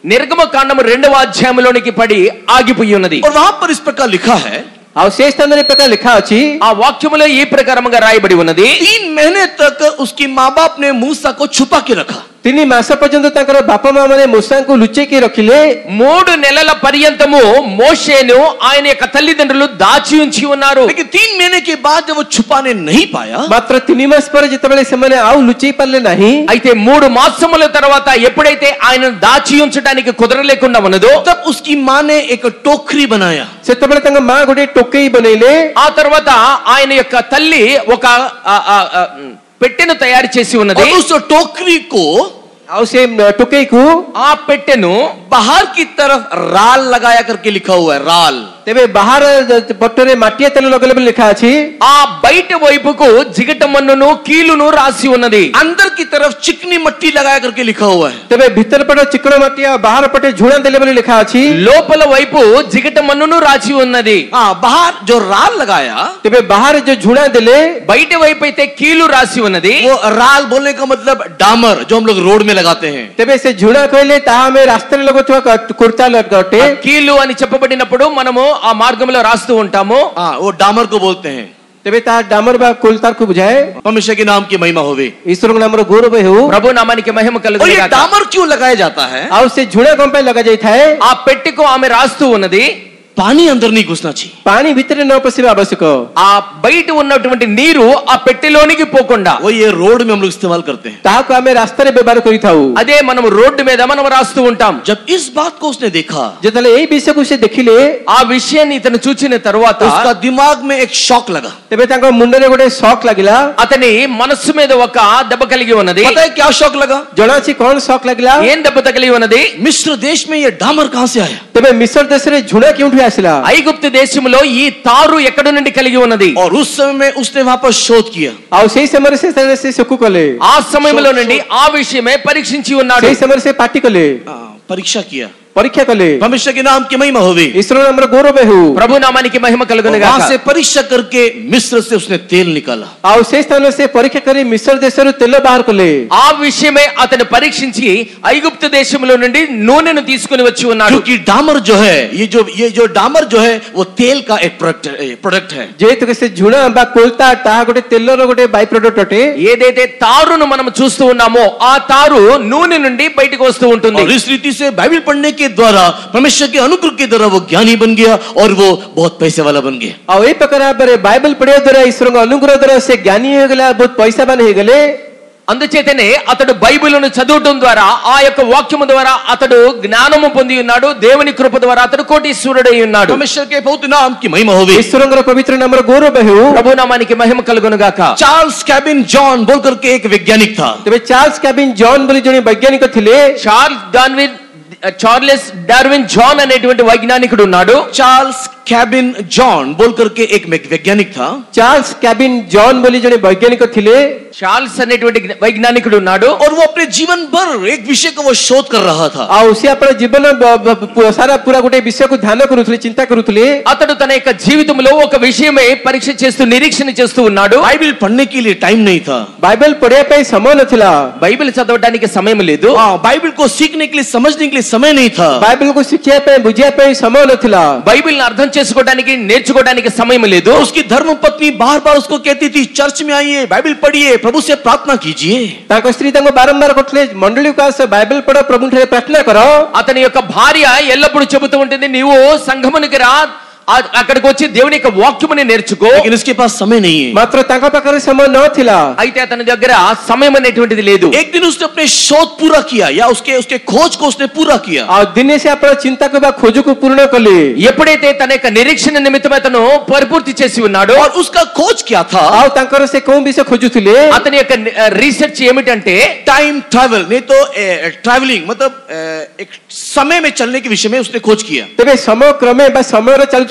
నిర్గమ కాండము రెండవ అధ్యాయంలోనికి పడి ఆగిపోయి ఉన్నది. और वहां पर इस प्रकार लिखा है, ଆଉ ସେ ସ୍ଥାନରେ ପ୍ରକାର ଲେଖା ଅଛି, ఆ వాక్యములో ఈ ప్రకారముగా రాయబడి ఉన్నది, तीन महीने तक उसकी माँ बाप ने मूसा को छुपा के रखा. ତିନି ମାସ ପର୍ଯ୍ୟନ୍ତ ତାଙ୍କର ବାପା ମା ମାନେ ମୂଷାଙ୍କୁ ଲୁଚେଇକି ରଖିଲେ. మూడు నెలల పర్యంతము మోషేను ఆయన యొక్క తల్లిదండ్రులు దాచి ఉంచి ఉన్నారు. लेकिन तीन महीने के बाद जब वो छुपाने नहीं पाया, ମାତ୍ର ତିନି ମାସ ପରେ ଯେତେବେଳେ ସେମାନେ ଆଉ ଲୁଚେଇ ପାରିଲେ ନାହିଁ, అయితే మూడు మాసముల తర్వాత ఎప్పుడైతే ఆయన దాచి ఉంచడానికి కుదరలేకుండా ఉన్నదో, तब उसकी माँ ने एक टोकरी बनाया. ସେତେବେଳେ ତାଙ୍କ ମା ଗୋଟେ ଟୋକେଇ ବନେଇଲେ. ఆ తర్వాత ఆయన యొక్క తల్లి ఒక ఆ, ఆ, ఆ, పెట్టెను తయారు చేసి ఉన్నది. और उस टोकरी को, ଆଉ ସେ ଟୋକେଇକୁ ఆ పెట్టెను बाहर की तरफ राल लगाया करके लिखा हुआ है, राल. ତେବେ ବାହାର ପଟରେ ମାଟିଆ ତେଲ ଲଗେଇଲେ ବୋଲି ଲେଖା ଅଛି. ఆ బయట వైపుకు జిగట మన్నును కీలును రాసి ఉన్నది. अंदर की तरफ चिकनी मट्टी लगाया करके लिखा हुआ है. ତେବେ ଭିତର ପଟ ଚିକଣ ମାଟି ଆଉ ବାହାର ପଟେ ଝୁଣା ଦେଲେ ବୋଲି ଲେଖା ଅଛି. లోపల వైపు జిగట మన్నును రాసి ఉన్నది. हाँ, बाहर जो राल लगाया, ତେବେ ବାହାରେ ଯୋଉ ଝୁଣା ଦେଲେ, బయట వైపు అయితే కీలు రాసి ఉన్నది. वो राल बोलने का मतलब डामर, जो हम लोग रोड में लगाते हैं. ତେବେ ସେ ଝୁଣା କହିଲେ ତାହା ଆମେ ରାସ୍ତାରେ ଲଗାଉଥିବା କୁର୍ତ୍ତା ଅଟେ. కీలు అని చెప్పబడినప్పుడు మనము ఆ మార్గంలో రాస్తూ ఉంటాము. हाँ, वो डामर को बोलते हैं. ତେବେ ତାହା ଡାମର ବା କୁଲତାରକୁ ବୁଝାଏ. परमेश्वर के नाम की महिमा होवे. ଈଶ୍ୱରଙ୍କ ନାମର ଗୌରବ ହେଉ. ప్రభు నామానికి మహిమ और కలుగును ये గాక. डामर क्यों लगाया जाता है? ଆଉ ସେ ଝୁଣା କଣ ପାଇଁ ଲଗାଯାଇଥାଏ? ఆ పెట్టెకు ఆమె రాస్తూ ఉన్నది, पानी अंदर नहीं घुसना चाहिए. ପାଣି ଭିତରେ ନ ପଶିବା ଆବଶ୍ୟକ. ఆ బయట ఉన్నటువంటి నీరు ఆ పెట్టెలోనికి పోకుండా. वो ये रोड में हम लोग इस्तेमाल करते हैं. ତାହାକୁ ଆମେ ରାସ୍ତାରେ ବ୍ୟବହାର କରିଥାଉ. అదే మనం రోడ్డు మీద మనం రాస్తూ ఉంటాం. जब इस बात को उसने देखा, ଯେତେବେଳେ ଏଇ ବିଷୟକୁ ସେ ଦେଖିଲେ, ఆ విషయాన్ని ఇతను చూచిన తరువాత उसका दिमाग में एक शॉक लगा. ତେବେ ତାଙ୍କ ମୁଣ୍ଡରେ ଗୋଟେ ଶକ୍ ଲାଗିଲା. అతని మనస్సు మీద ఒక దెబ్బ కలిగి ఉన్నది. पता है क्या शॉक लगा? ଜଣାଅଛି କଣ ଶକ୍ ଲାଗିଲା? ఏం దెబ్బ తగిలి ఉన్నది? मिस्र देश में ये डामर कहां से आया? ତେବେ ମିଶ୍ର ଦେଶରେ ଝୁଣା କେଉଁଠୁ ଆସିଲା? ఐగుప్తు దేశంలో ఈ తారు ఎక్కడి నుండి కలిగి ఉన్నది? और उस समय में उसने वहां पर शोध किया. ଆଉ ସେଇ ସମୟରେ ସେ ସେ ଶୋକ କଲେ. ఆ సమయంలో నుండి ఆ విషయమే పరీక్షించి ఉన్నాడు. ସେଇ ସମୟରେ ସେ ପାଟି କଲେ, हाँ, परीक्षा किया. ପରୀକ୍ଷା କଲେ. परमेश्वर के नाम की महिमा होवे. ଈଶ୍ୱର ନାମର ଗୌରବ ହେଉ. ప్రభు నామానికి మహిమ కలుగును वहां గాక. से परीक्षा करके मिस्र से उसने तेल निकाला. ଆଉ ସେ ସ୍ଥାନରେ ସେ ପରୀକ୍ଷା କରି ମିଶ୍ର ଦେଶରୁ ତେଲ ବାହାର କଲେ. ఆ విషయమే అతను పరీక్షించి ఐగుప్తు దేశంలో నుండి నూనెను తీసుకుని వచ్చి ఉన్నాడు. क्योंकि डामर जो है, ये जो ये जो डामर जो है, वो तेल का एक प्रोडक्ट प्रोडक्ट है. ଯେହେତु ସେ ଝୁଣା ବା କୋଲତା ତାହା ଗୋଟେ ତେଲର ଗୋଟେ ବାଇ ପ୍ରଡକ୍ଟ ଅଟେ. ఏదైతే తారును మనం చూస్తూ ఉన్నామో ఆ తారు నూనె నుండి బయటకు వస్తూ ఉంటుంది. और इस रीति से बाइबल पढ़ने के द्वारा परमेश्वर के अनुग्रह के द्वारा वो ज्ञानी बन गया और वो बहुत पैसे वाला बन गया. ଆଉ ଏଇ ପ୍ରକାର ଭାବରେ ବାଇବଲ ପଢିବା ଦ୍ୱାରା ଈଶ୍ୱରଙ୍କ ଅନୁଗ୍ରହ ଦ୍ୱାରା ସେ ଜ୍ଞାନୀ ହେଇଗଲା, ବହୁତ ପଇସାବାନ ହେଇଗଲେ. అందుచేతనే అతడు బైబిలును చదవటం ద్వారా ఆ యొక్క వాక్యము ద్వారా అతడు జ్ఞానము పొంది ఉన్నాడు. దేవుని కృప ద్వారా అతడు కోటీశ్వరుడై ఉన్నాడు. परमेश्वर के बहुत नाम की महिमा होवे. ଈଶ୍ୱରଙ୍କର ପବିତ୍ର ନାମର ଗୌରବ ହେଉ. ప్రభు నామానికి మహిమ కలుగును గాక. चार्ल्स कैबिन जॉन बोल करके एक वैज्ञानिक था. ତେବେ ଚାର୍ଲ୍ସ କ୍ୟାବିନ୍ ଜନ୍ ବୋଲି ଜଣେ ବୈଜ୍ଞାନିକ ଥିଲେ. చార్ల్స్ డార్విన్ చార్లెస్ డార్విన్ జాన్ అనేటువంటి వైజ్ఞానికుడు ఉన్నాడు. चार्ल्स कैबिन जॉन बोल करके एक वैज्ञानिक था. ଚାର୍ଲ୍ସ କ୍ୟାବିନ୍ ଜନ୍ ବୋଲି ଜଣେ ବୈଜ୍ଞାନିକ ଥିଲେ. చార్ల్స్ అనేటువంటి వైజ్ఞానికుడు ఉన్నాడు. और वो अपने जीवन भर एक विषय को वो शोध कर रहा था. ଆଉ ସେ ଆପଣ ଜୀବନ ସାରା ପୁରା ଗୋଟେ ବିଷୟକୁ ଧ୍ୟାନ କରୁଥିଲେ, ଚିନ୍ତା କରୁଥିଲେ. అతడు తన యొక్క జీవితంలో ఒక విషయమే పరీక్ష చేస్తూ నిరీక్షణ చేస్తూ ఉన్నాడు. बाइबल पढ़ने के लिए टाइम नहीं था. ବାଇବଲ ପଢିବା ପାଇଁ ସମୟ ନଥିଲା. బైబిల్ చదవడానికి సమయం లేదు. हाँ, बाइबल को सीखने के लिए, समझने के लिए समय नहीं था. ବାଇବଲକୁ ଶିଖିବା ପାଇଁ, ବୁଝିବା ପାଇଁ ସମୟ ନଥିଲା. బైబిల్ అర్థం చేసుకోవడానికి, నేర్చుకోవడానికి సమయం లేదు. तो उसकी धर्म पत्नी बार बार उसको कहती थी, चर्च में आइए, बाइबल पढ़िए, प्रभु से प्रार्थना कीजिए. ତାଙ୍କ ସ୍ତ୍ରୀ ତାଙ୍କୁ ବାରମ୍ବାର କହୁଥିଲେ, ମଣ୍ଡଳୀକୁ ଆସ, ବାଇବଲ ପଢ, ପ୍ରଭୁଠାରେ ପ୍ରାର୍ଥନା କର. అతని యొక్క భార్య ఎల్లప్పుడూ చెబుతూ ఉంటుంది, నీవు సంఘమునికి రా, అక్కడికి వచ్చి దేవుని యొక్క వాక్యముని నేర్చుకో. लेकिन इसके पास समय नहीं है. ମାତ୍ର ତାଙ୍କ ପାଖରେ ସମୟ ନଥିଲା. అయితే అతని దగ్గర సమయం అనేటువంటిది లేదు. एक दिन उसने अपने शोध पूरा किया, या उसके उसके खोज को उसने पूरा किया. ଆଉ ଦିନେ ସେ ଆପଣ ଚିନ୍ତାକୁ ବା ଖୋଜକୁ ପୂर्ण କଲେ. ఎప్పుడైతే తన యొక్క నిరీక్షణ నిమిత్తం అతను పరిపూర్తి చేసి ఉన్నాడో, और उसका खोज क्या था? ଆଉ ତାଙ୍କର ସେ କୋଉ ବିଷୟ ଖୋଜୁଥିଲେ? అతని యొక్క రీసెర్చ్ ఏమిటంటే टाइम ट्रैवल, नहीं तो ट्रैवलिंग, मतलब ए, एक समय में चलने के विषय में उसने खोज किया. ତେବେ ସମୟ କ୍ରମେ ବା ସମୟର ଚାଲୁଥିବା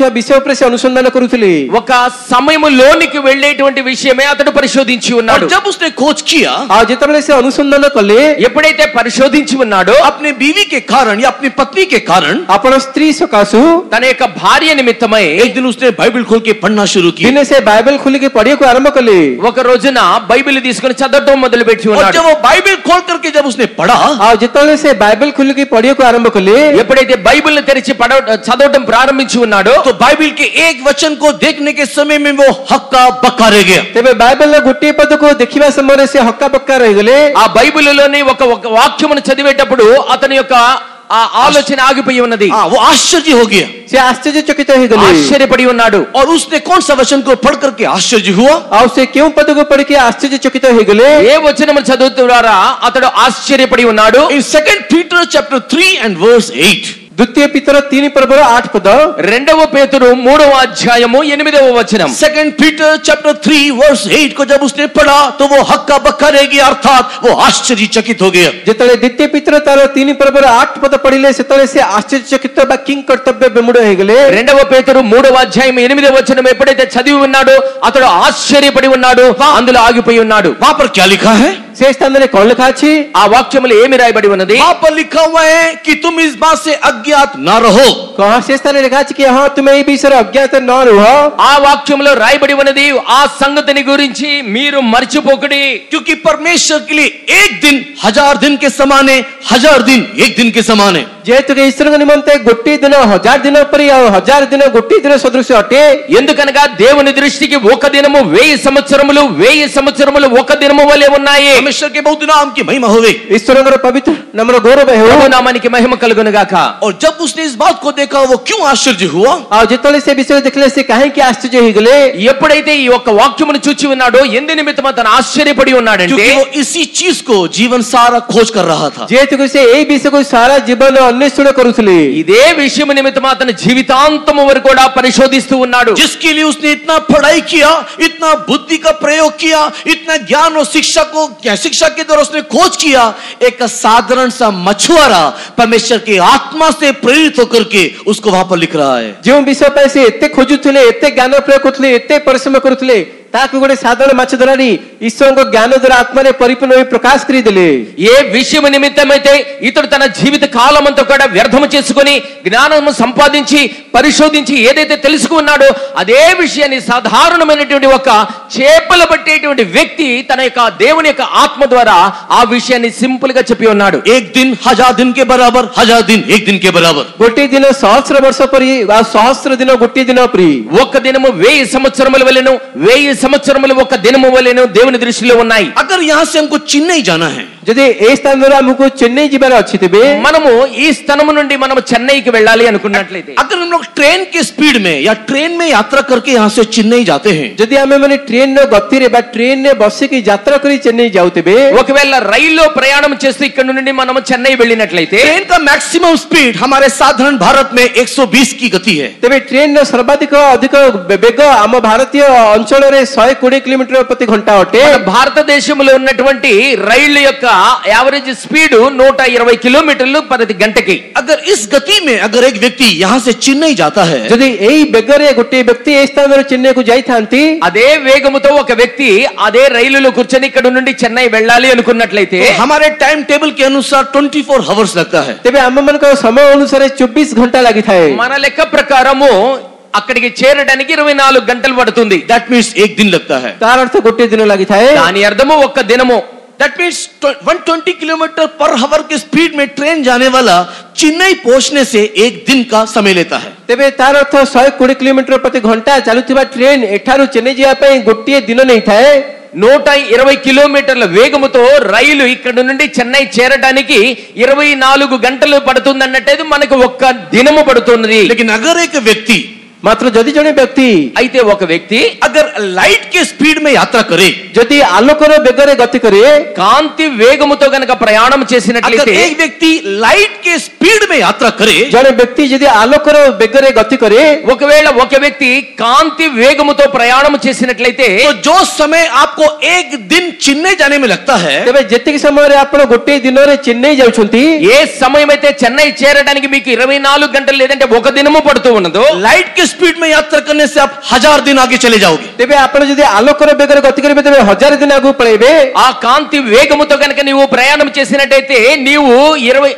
ଯାଉଥିବା ବିଷୟ ଉପରେ ସେ ଅନୁସନ୍ଧାନ କରୁଥିଲେ। ఒక సమయములోనికి వెళ్ళేటువంటి విషయమే అతడు పరిశోధించి और ఉన్నాడు। जब उसने खोज किया, ଆଉ ଯେତେବେଳେ ସେ ଅନୁସନ୍ଧାନ କଲେ ఎప్పుడైతే పరిశోధించి ఉన్నాడో अपने बीवी के कारण या अपनी पत्नी के कारण, ଆପଣ ସ୍ତ୍ରୀ ସକାଶୁ తన యొక్క భార్య నిమిత్తమై एक दिन उसने बाइबल खोल के पढ़ना शुरू किया। ଦିନେ ସେ ବାଇବେଲ ଖୋଲିକି ପଢିବାକୁ ଆରମ୍ଭ କଲେ। ఒక రోజున బైబిల్ తీసుకొని చదవటం మొదలు పెట్టి और ఉన్నాడు। जब वो बाइबल खोल करके जब उसने पढ़ा, ଆଉ ଯେତେବେଳେ ସେ ବାଇବେଲ ଖୋଲିକି ପଢିବାକୁ ଆରମ୍ଭ କଲେ ఎప్పుడైతే బైబిల్ తెరిచి పడ చదవటం ప్రారంభించి ఉన్నాడో तो बाइबल के एक वचन को देखने के समय में वो हक्का बक्का रह गया। ତେବେ ବାଇବେଲର ଗୋଟିଏ ପଦକୁ ଦେଖିବା ସମୟରେ ସେ ହକ୍କା ବକ୍କା ରହିଗଲେ। ఆ బైబిల్లోని ఒక ఒక వాక్యమును చదివేటప్పుడు అతని యొక్క ఆ ఆలోచన ఆగిపోయి ఉన్నది। हाँ, वो आश्चर्य हो गया ସେ ଆଶ୍ଚର୍ଯ୍ୟଚକିତ ହେଇଗଲେ। ఆశ్చర్యపడి ఉన్నాడు। और उसने कौन सा वचन को पढ़ करके आश्चर्य हुआ? ଆଉ ସେ କେଉଁ ପଦକୁ ପଢିକି ଆଶ୍ଚର୍ଯ୍ୟଚକିତ ହେଇଗଲେ? ఏ వచనము చదువుతూ ద్వారా అతడు ఆశ్చర్యపడి ఉన్నాడు। In Second Peter chapter three and verse eight, ଦ୍ୱିତୀୟ ପିତର ତିନି ପର୍ବର ଆଠ ପଦ, రెండవ పేతురు మూడవ అధ్యాయము ఎనిమిదవ వచనం। Second Peter chapter three verse eight को जब उसने पढ़ा तो वो हक्का बक्का रह गया, अर्थात वो आश्चर्यचकित हो गया। ଯେତେବେଳେ ଦ୍ୱିତୀୟ ପିତର ତାର ତିନି ପର୍ବର ଆଠ ପଦ ପଢିଲେ ସେତେବେଳେ ସେ ଆଶ୍ଚର୍ଯ୍ୟଚକିତ ବା କିଂ କର୍ତ୍ତବ୍ୟ ବିମୁଢ଼ ହେଇଗଲେ। రెండవ పేతురు మూడవ అధ్యాయం ఎనిమిదవ వచనం ఎప్పుడైతే చదివి ఉన్నాడో అతడు ఆశ్చర్యపడి ఉన్నాడు, అందులో ఆగిపోయి ఉన్నాడు। वहां पर क्या लिखा है? ସେ ସ୍ଥାନରେ କଣ ଲେଖା ଅଛି? ఆ వాక్యములు ఏమి రాయబడి ఉన్నది? वहां पर लिखा हुआ है कि तुम इस बात से अज्ञात ना रहो। କହ ସେ ସ୍ଥାନରେ ଲେଖା ଅଛି କି ହଁ ତୁମେ ఈ ବିଷୟରେ ଅଜ୍ଞାତ ନ ରୁହ। ఆ వాక్యంలో రాయబడి ఉన్నది ఆ సంగతిని గురించి మీరు మర్చిపోకడి। क्योंकि परमेश्वर के लिए एक दिन हजार दिन के समान है, हजार दिन एक दिन के समान है। ଯେହେତୁ କି ଈଶ୍ୱରଙ୍କ ନିମନ୍ତେ ଗୋଟିଏ ଦିନ ହଜାର ଦିନ ପରି ଆଉ ହଜାର ଦିନ ଗୋଟିଏ ଦିନ ସଦୃଶ ଅଟେ। ఎందుకనగా దేవుని దృష్టికి ఒక దినము వెయ్యి సంవత్సరములు, వెయ్యి సంవత్సరములు ఒక దినము వలె ఉన్నాయి। परमेश्वर के बहुत नाम की महिमा होवे। ଈଶ୍ୱରଙ୍କର ପବିତ୍ର ନାମର ଗୌରବ ହେଉ। ప్రభు నామానికి మహిమ కలుగును గాక। और जब उसने इस बात को देखा वो क्यों आश्चर्य हुआ? ଆଉ ଯେତେବେଳେ ସେ ବିଷୟରେ ଦେଖିଲେ ସେ କାହିଁକି ଆଶ୍ଚର୍ଯ୍ୟ ହେଇଗଲେ? ఎప్పుడైతే ఈ యొక్క వాక్యమును చూచి ఉన్నాడో ఎందు నిమిత్తం అతను ఆశ్చర్యపడి ఉన్నాడంటే क्योंकि वो इसी चीज को जीवन सारा खोज कर रहा था। ଯେହେତु କି ସେ ଏଇ ବିଷୟକୁ ସାରା ଜୀବନ ଅନ୍ୱେଷଣ କରୁଥିଲେ। ఇదే విషయం నిమిత్తం అతను జీవితాంతము వరకు కూడా పరిశోధిస్తూ ఉన్నాడు। जिसके लिए उसने इतना पढ़ाई किया, इतना बुद्धि का प्रयोग किया, इतना ज्ञान और शिक्षा को शिक्षा के द्वारा उसने खोज किया, एक साधारण सा मछुआरा परमेश्वर की आत्मा से प्रेरित होकर के उसको वहां पर लिख रहा है। ଯେଉଁ ବିଷୟ ପାଇଁ ସେ ଏତେ ଖୋଜୁଥିଲେ, ଏତେ ଜ୍ଞାନ ପ୍ରୟୋଗ କରୁଥିଲେ, ଏତେ ପରିଶ୍ରମ କରୁଥିଲେ, ତାକୁ ଗୋଟେ ସାଧାରଣ ମାଛ ଧରାଳି ଈଶ୍ୱରଙ୍କ ଜ୍ଞାନ ଦ୍ୱାରା ଆତ୍ମାରେ ପରିପୂର୍ଣ୍ଣ ହୋଇ ପ୍ରକାଶ କରିଦେଲେ। ఏ విషయం నిమిత్తమైతే ఇతడు తన జీవిత కాలం అంతా కూడా వ్యర్థం చేసుకుని జ్ఞానము సంపాదించి పరిశోధించి ఏదైతే తెలుసుకున్నాడో అదే విషయాన్ని సాధారణమైనటువంటి ఒక చేపలు పట్టేటువంటి వ్యక్తి తన యొక్క దేవుని యొక్క ఆత్మ ద్వారా ఆ విషయాన్ని సింపుల్ గా చెప్పి ఉన్నాడు। एक दिन हजार दिन के बराबर, हजार दिन एक दिन के बराबर। ଗୋଟିଏ ଦିନ ସହସ୍ର ବର୍ଷ ପରି ଆଉ ସହସ୍ର ଦିନ ଗୋଟିଏ ଦିନ ପରି। ఒక దినము వెయ్యి సంవత్సరముల వలెను, వెయ్యి సంవత్సరములు ఒక దినము వలెను దేవుని దృష్టిలో ఉన్నాయి। अगर यहाँ से हमको चेन्नई जाना है, ଯଦି ଏ ସ୍ଥାନରୁ ଆମକୁ ଚେନ୍ନଇ ଯିବାର ଅଛି ତେବେ మనము ఈ స్థలము నుండి మనము చెన్నైకి వెళ్ళాలి అనుకున్నట్లయితే अगर हम लोग ट्रेन के स्पीड में या ट्रेन में यात्रा करके यहाँ से चेन्नई जाते हैं, ଯଦି ଆମେ ମାନେ ଟ୍ରେନ ର ଗତିରେ ବା ଟ୍ରେନରେ ବସିକି ଯାତ୍ରା କରି ଚେନ୍ନଇ ଯାଉଥିବେ, ఒకవేళ రైల్లో ప్రయాణం చేస్తూ ఇక్కడ నుండి మనము చెన్నై వెళ్ళినట్లయితే ट्रेन का मैक्सिमम स्पीड हमारे साधारण भारत में एक सौ बीस की गति है। ତେବେ ଟ୍ରେନର ସର୍ବାଧିକ ଅଧିକ ବେଗ ଆମ ଭାରତୀୟ ଅଞ୍ଚଳରେ ଶହେ କୋଡ଼ିଏ କିଲୋମିଟର ପ୍ରତି ଘଣ୍ଟା ଅଟେ। మన భారతదేశంలో ఉన్నటువంటి రైళ్ల యొక్క యావరేజ్ స్పీడ్ నూట ఇరవై కిలోమీటర్లు ప్రతి గంటకి। अगर इस गति में अगर एक व्यक्ति यहाँ से चेन्नई जाता है, ଯଦି ଏଇ ବେଗରେ ଗୋଟିଏ ବ୍ୟକ୍ତି ଏ ସ୍ଥାନରୁ ଚେନ୍ନଇକୁ ଯାଇଥାନ୍ତି, అదే వేగముతో ఒక వ్యక్తి అదే రైలులో కూర్చొని ఇక్కడ నుండి చెన్నై వెళ్ళాలి అనుకున్నట్లయితే तो हमारे टाइम टेबल के अनुसार चौबीस आवर्स लगता है। ତେବେ ଆମମାନଙ୍କ ସମୟ ଅନୁସାରେ ଚବିଶ ଘଣ୍ଟା ଲାଗିଥାଏ। మన లెక్క ప్రకారము అక్కడికి చేరడానికి ఇరవై నాలుగు గంటలు పడుతుంది। दैट मीन्स एक दिन लगता है। ତାର ଅର୍ଥ ଗୋଟିଏ ଦିନ ଲାଗିଥାଏ। దాని అర్థము ఒక్క దినము। दैट मीन्स एक सौ बीस किलोमीटर पर आवर के स्पीड में ट्रेन जाने वाला चेन्नई पहुंचने से एक दिन का समय लेता है। ତେବେ ତାର ଅର୍ଥ ଶହେ କୋଡ଼ିଏ କିଲୋମିଟର ପ୍ରତି ଘଣ୍ଟା ଚାଲୁଥିବା ଟ୍ରେନ ଏଠାରୁ ଚେନ୍ନଇ ଯିବା ପାଇଁ ଗୋଟିଏ ଦିନ ନେଇଥାଏ। నూట ఇరవై కిలోమీటర్ల వేగముతో రైలు ఇక్కడ నుండి చెన్నై చేరడానికి ఇరవై నాలుగు గంటలు పడుతుంది అన్నట్టయితే మనకు ఒక్క దినము పడుతున్నది। लेकिन अगर एक व्यक्ति ମାତ୍ର ଯଦି ଜଣେ ବ୍ୟକ୍ତି అయితే ఒక వ్యక్తి अगर लाइट के स्पीड में यात्रा करे, ଯଦି ଆଲୋକର ବେଗରେ ଗତି କରେ, కాంతి వేగముతో గనక ప్రయాణం अगर చేసినట్లయితే एक व्यक्ति लाइट के स्पीड में यात्रा करे, ଜଣେ ବ୍ୟକ୍ତି ଯଦି ଆଲୋକର ବେଗରେ ଗତି କରେ, ఒకవేళ ఒక వ్యక్తి కాంతి వేగముతో ప్రయాణం చేసినట్లయితే तो जो समय आपको एक दिन चेन्नई जाने में लगता है, ତେବେ ଯେତିକି ସମୟରେ ଆପଣ ଗୋଟିଏ ଦିନରେ ଚେନ୍ନଇ ଯାଉଛନ୍ତି, ఏ సమయం అయితే చెన్నై చేరడానికి మీకు ఇరవై నాలుగు గంటలు లేదంటే ఒక దినము పడుతూ ఉన్నదో लाइट के स्पीड में यात्रा करने से आप हजार दिन आगे चले जाओगे। तेबे आपण जदि आलोकर बेगर गति करिबे तेबे हजार दिन आगु पळेबे। ఆ కాంతి వేగముతో కనుక నీవు ప్రయాణం చేసినట్టయితే నీవు ఇరవై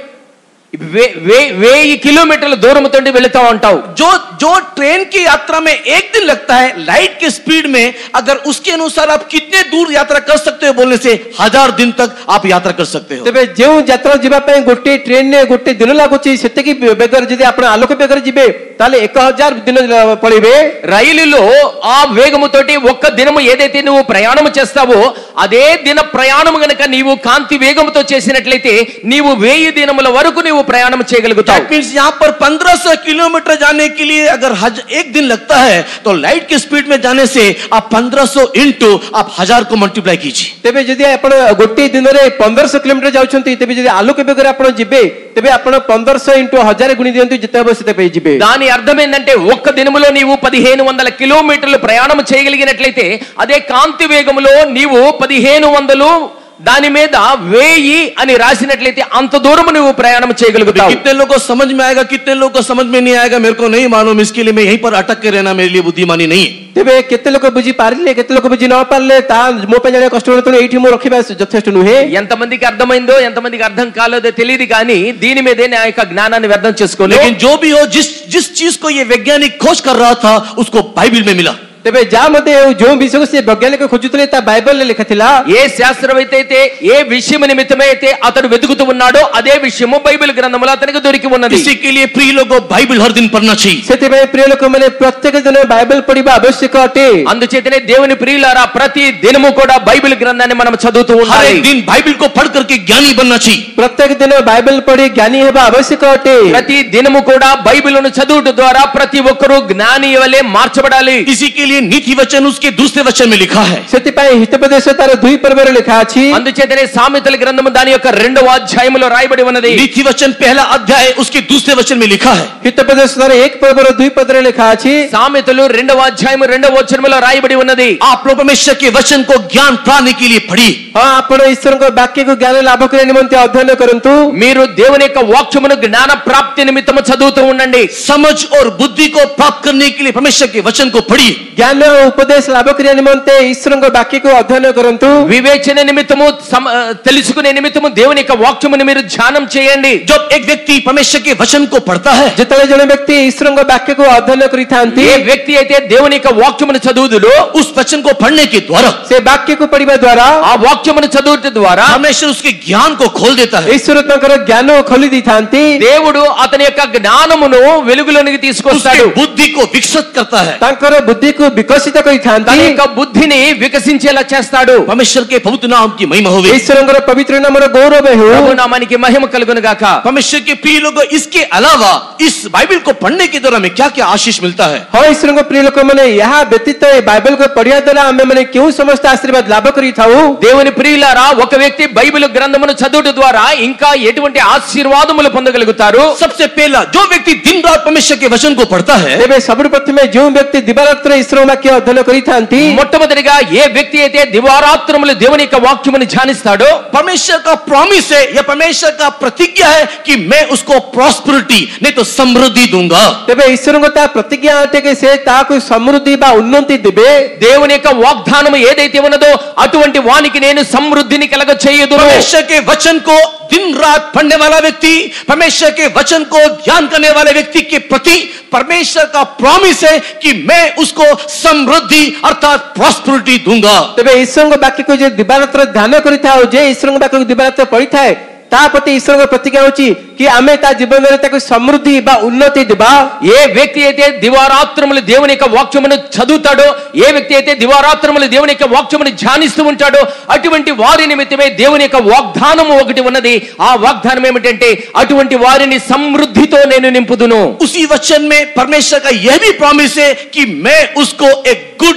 వే వే- వెయ్యి కిలోమీటర్ల దూరంతో వెళుతూ ఉంటావు। जो जो ट्रेन की यात्रा में एक दिन लगता है लाइट की स्पीड में, अगर उसके अनुसार आप कितने दूर यात्रा कर सकते हो बोलने से हजार दिन तक आप यात्रा कर सकते हो। तेबे जेउ यात्रा जिबा पय गोटे ट्रेन ने गोटे दिन लागुची सेते की बेगर जदि आपण आलोक बेगर जिबे ताले एक हजार दिन पळेबे। రైలులో ఆ వేగముతోటి ఒక్క దినము ఏదైతే నువ్వు ప్రయాణం చేస్తావో అదే దిన ప్రయాణం గనక నీవు కాంతి వేగముతో చేసినట్లయితే నీవు వెయ్యి దినముల వరకు నీవు ప్రయాణం చేయగలుగుతావు। That means यहाँ पर पंद्रह सौ किलोमीटर जाने के लिए अगर हज एक दिन लगता है तो लाइट की स्पीड में जाने से आप पंद्रह सौ इंटू आप हजार को मल्टीप्लाई कीजिए। तेबे जदि आपण गोटे दिन रे पंद्रह सौ किलोमीटर जाउछंती तेबे जदि आलोक बेगर आपण जिबे तेबे आपण पंद्रह सौ इंटू हजार गुणी दियंतु जिते हबो सेते पे जिबे। దాని అర్థం ఏంటంటే ఒక్క దినములో నీవు పదిహేను వందల కిలోమీటర్లు ప్రయాణం చేయగలిగినట్లయితే అదే కాంతి వేగములో నీవు పదిహేను వందలు దాని మీద వెయ్యి అని రాసినట్లయితే అంత దూరం నువ్వు ప్రయాణం చేయగలుగుతావు। कितने लोगों को समझ में आएगा, कितने लोगों को समझ में नहीं आएगा, मेरे को नहीं मालूम। इसके लिए मैं यहीं पर अटक के रहना मेरे लिए बुद्धिमानी नहीं है। तेबे केते लोक बुझी पारिले केते लोक बुझी न पारले ता मो पे जाने कष्ट होतो एठी मो रखिबा यथेष्ट नुहे। ఎంతమందికి అర్థమైందో ఎంతమందికి అర్థం కాలేదో తెలియదు కానీ దీని మీదే నా యొక్క జ్ఞానాన్ని వ్యర్థం చేసుకోలేదు। लेकिन जो भी हो, जिस जिस चीज को ये वैज्ञानिक खोज कर रहा था उसको बाइबल में मिला। तेबे जा मते जो विषय को से वैज्ञानिक खोजुतले ता बाइबल ले लिखा थिला। ఏ శాస్త్రవేత్త అయితే ఏ విషయం నిమిత్తమే అయితే అతడు వెతుకుతూ ఉన్నాడో అదే విషయము బైబిల్ గ్రంథములో అతనికి దొరికి ఉన్నది। इसी के लिए प्रिय लोगों बाइबल हर दिन पढ़ना चाहिए। सेते पे प्रिय लोक माने प्रत्येक दिन बाइबल पढ़िबा आवश्यक अटे। అందుచేతనే దేవుని ప్రియులారా ప్రతి దినము కూడా బైబిల్ గ్రంథాన్ని మనం చదువుతూ हर ఉండాలి। एक दिन बाइबल को पढ़ करके ज्ञानी बनना चाहिए। प्रत्येक दिन बाइबल पढ़ी ज्ञानी हेबा आवश्यक अटे। ప్రతి దినము కూడా బైబిలును చదువుట ద్వారా ప్రతి ఒక్కరూ జ్ఞాని వలె మార్చబడాలి। इसी के लिए नीति वचन उसके दूसरे वचन में लिखा है। सेति पय हितोपदेश तार दुई पर्वरे लिखा अछि। అందుచేతనే సామెతల గ్రంథము దాని యొక్క రెండవ అధ్యాయములో రాయబడి ఉన్నది। नीति वचन पहला अध्याय उसके दूसरे वचन में लिखा है। हितोपदेश तार एक पर्वरे दुई पदरे लिखा अछि। సామెతలు రెండవ అధ్యాయము రెండవ వచనములో రాయబడి ఉన్నది। आप लोग परमेश्वर के वचन को ज्ञान पाने के लिए पढ़िए। हां आपण ईश्वर को वाक्य को ज्ञान लाभ करे निमंते अध्ययन करंतु। మీరు దేవుని యొక్క వాక్యమును జ్ఞాన ప్రాప్తి నిమిత్తము చదువుతూ ఉండండి। समझ और बुद्धि को प्राप्त करने के लिए परमेश्वर के वचन को पढ़िए। ज्ञान और उपदेश लाभ करे निमंते ईश्वर को वाक्य को अध्ययन करंतु। వివేచన నిమిత్తము తెలుసుకునే నిమిత్తము దేవుని యొక్క వాక్యమును మీరు ధ్యానం చేయండి। जब एक व्यक्ति परमेश्वर के वचन को पढ़ता है, जेतले जने व्यक्ति ईश्वर को वाक्य को अध्ययन करिथांती, ఏ వ్యక్తి అయితే దేవుని యొక్క వాక్యమును చదువుదులో उस वचन को पढ़ने के द्वारा, से वाक्य को पढ़िबा द्वारा, ఆ వాక్యమును చదువుట ద్వారా परमेश्वर उसके ज्ञान को खोल देता है। ईश्वर तंकर ज्ञान खोली दिथांती। దేవుడు అతని యొక్క జ్ఞానమును వెలుగులోనికి उसके తీసుకొస్తాడు। बुद्धि को विकसित करता है। तंकर बुद्धि को विकसित తన करिथांती। యొక్క బుద్ధిని వికసించేలా చేస్తాడు। परमेश्वर के पवित्र नाम की महिमा होवे। ईश्वरंकर पवित्र नामर गौरव हो। ప్రభు నామానికి మహిమ కలుగును గాక। परमेश्वर के प्रिय लोगों, इसके अलावा इस बाइबल को पढ़ने के द्वारा हमें क्या क्या आशीष मिलता है? हां ईश्वर को प्रिय लोक माने यहा व्यतीत बाइबल को पढ़िया द्वारा हमें माने क्यों समस्त आशीर्वाद लाभ करिथाऊ। దేవుని ప్రియులారా ఒక వ్యక్తి బైబిల్ గ్రంథమును చదువుట ద్వారా ఇంకా ఎటువంటి ఆశీర్వాదములు పొందగలుగుతారు? सबसे पहला, जो व्यक्ति दिन रात परमेश्वर के वचन को पढ़ता है, तेबे सबु प्रथमे जो व्यक्ति दिवारात्र ईश्वर वाक्य अध्ययन करिथांती, మొట్టమొదటిగా ఏ వ్యక్తి అయితే దివారాత్రములు దేవుని యొక్క వాక్యమును ధ్యానిస్తాడో परमेश्वर का प्रॉमिस है या परमेश्वर का प्रतिज्ञा है कि मैं उसको प्रॉस्पेरिटी नहीं तो समृद्धि दूंगा। तेबे ईश्वर को ता प्रतिज्ञा अटे कि से ताको समृद्धि बा उन्नति देबे। దేవుని యొక్క వాగ్దానం ఏదైతే ఉన్నదో అటువంటి వానికి నేను సమృద్ధిని కలగ చేయదును। परमेश्वर के वचन को दिन रात पढ़ने वाला व्यक्ति, परमेश्वर के वचन को ध्यान करने वाले व्यक्ति के प्रति परमेश्वर का प्रॉमिस है कि मैं उसको समृद्धि अर्थात प्रॉस्पेरिटी दूंगा। तेबे ईश्वर को वाक्य को जे दिवारात्र ध्यान करिथाओ, जे ईश्वर को वाक्य को दिवारात्र पढ़िथाए तापति ईश्वर को प्रतिज्ञा होची कि आमे ता जीवन में ताको समृद्धि बा उन्नति देबा। ఏ వ్యక్తి అయితే దివారాత్రములు దేవుని యొక్క వాక్యమును చదువుతాడో, ఏ వ్యక్తి అయితే దివారాత్రములు దేవుని యొక్క వాక్యమును ధ్యానిస్తూ ఉంటాడో అటువంటి వారి నిమిత్తమే దేవుని యొక్క వాగ్దానము ఒకటి ఉన్నది। ఆ వాగ్దానం ఏమిటంటే అటువంటి వారిని సమృద్ధితో నేను నింపుదును। उसी वचन में परमेश्वर का यह भी प्रॉमिस है कि मैं उसको एक गुड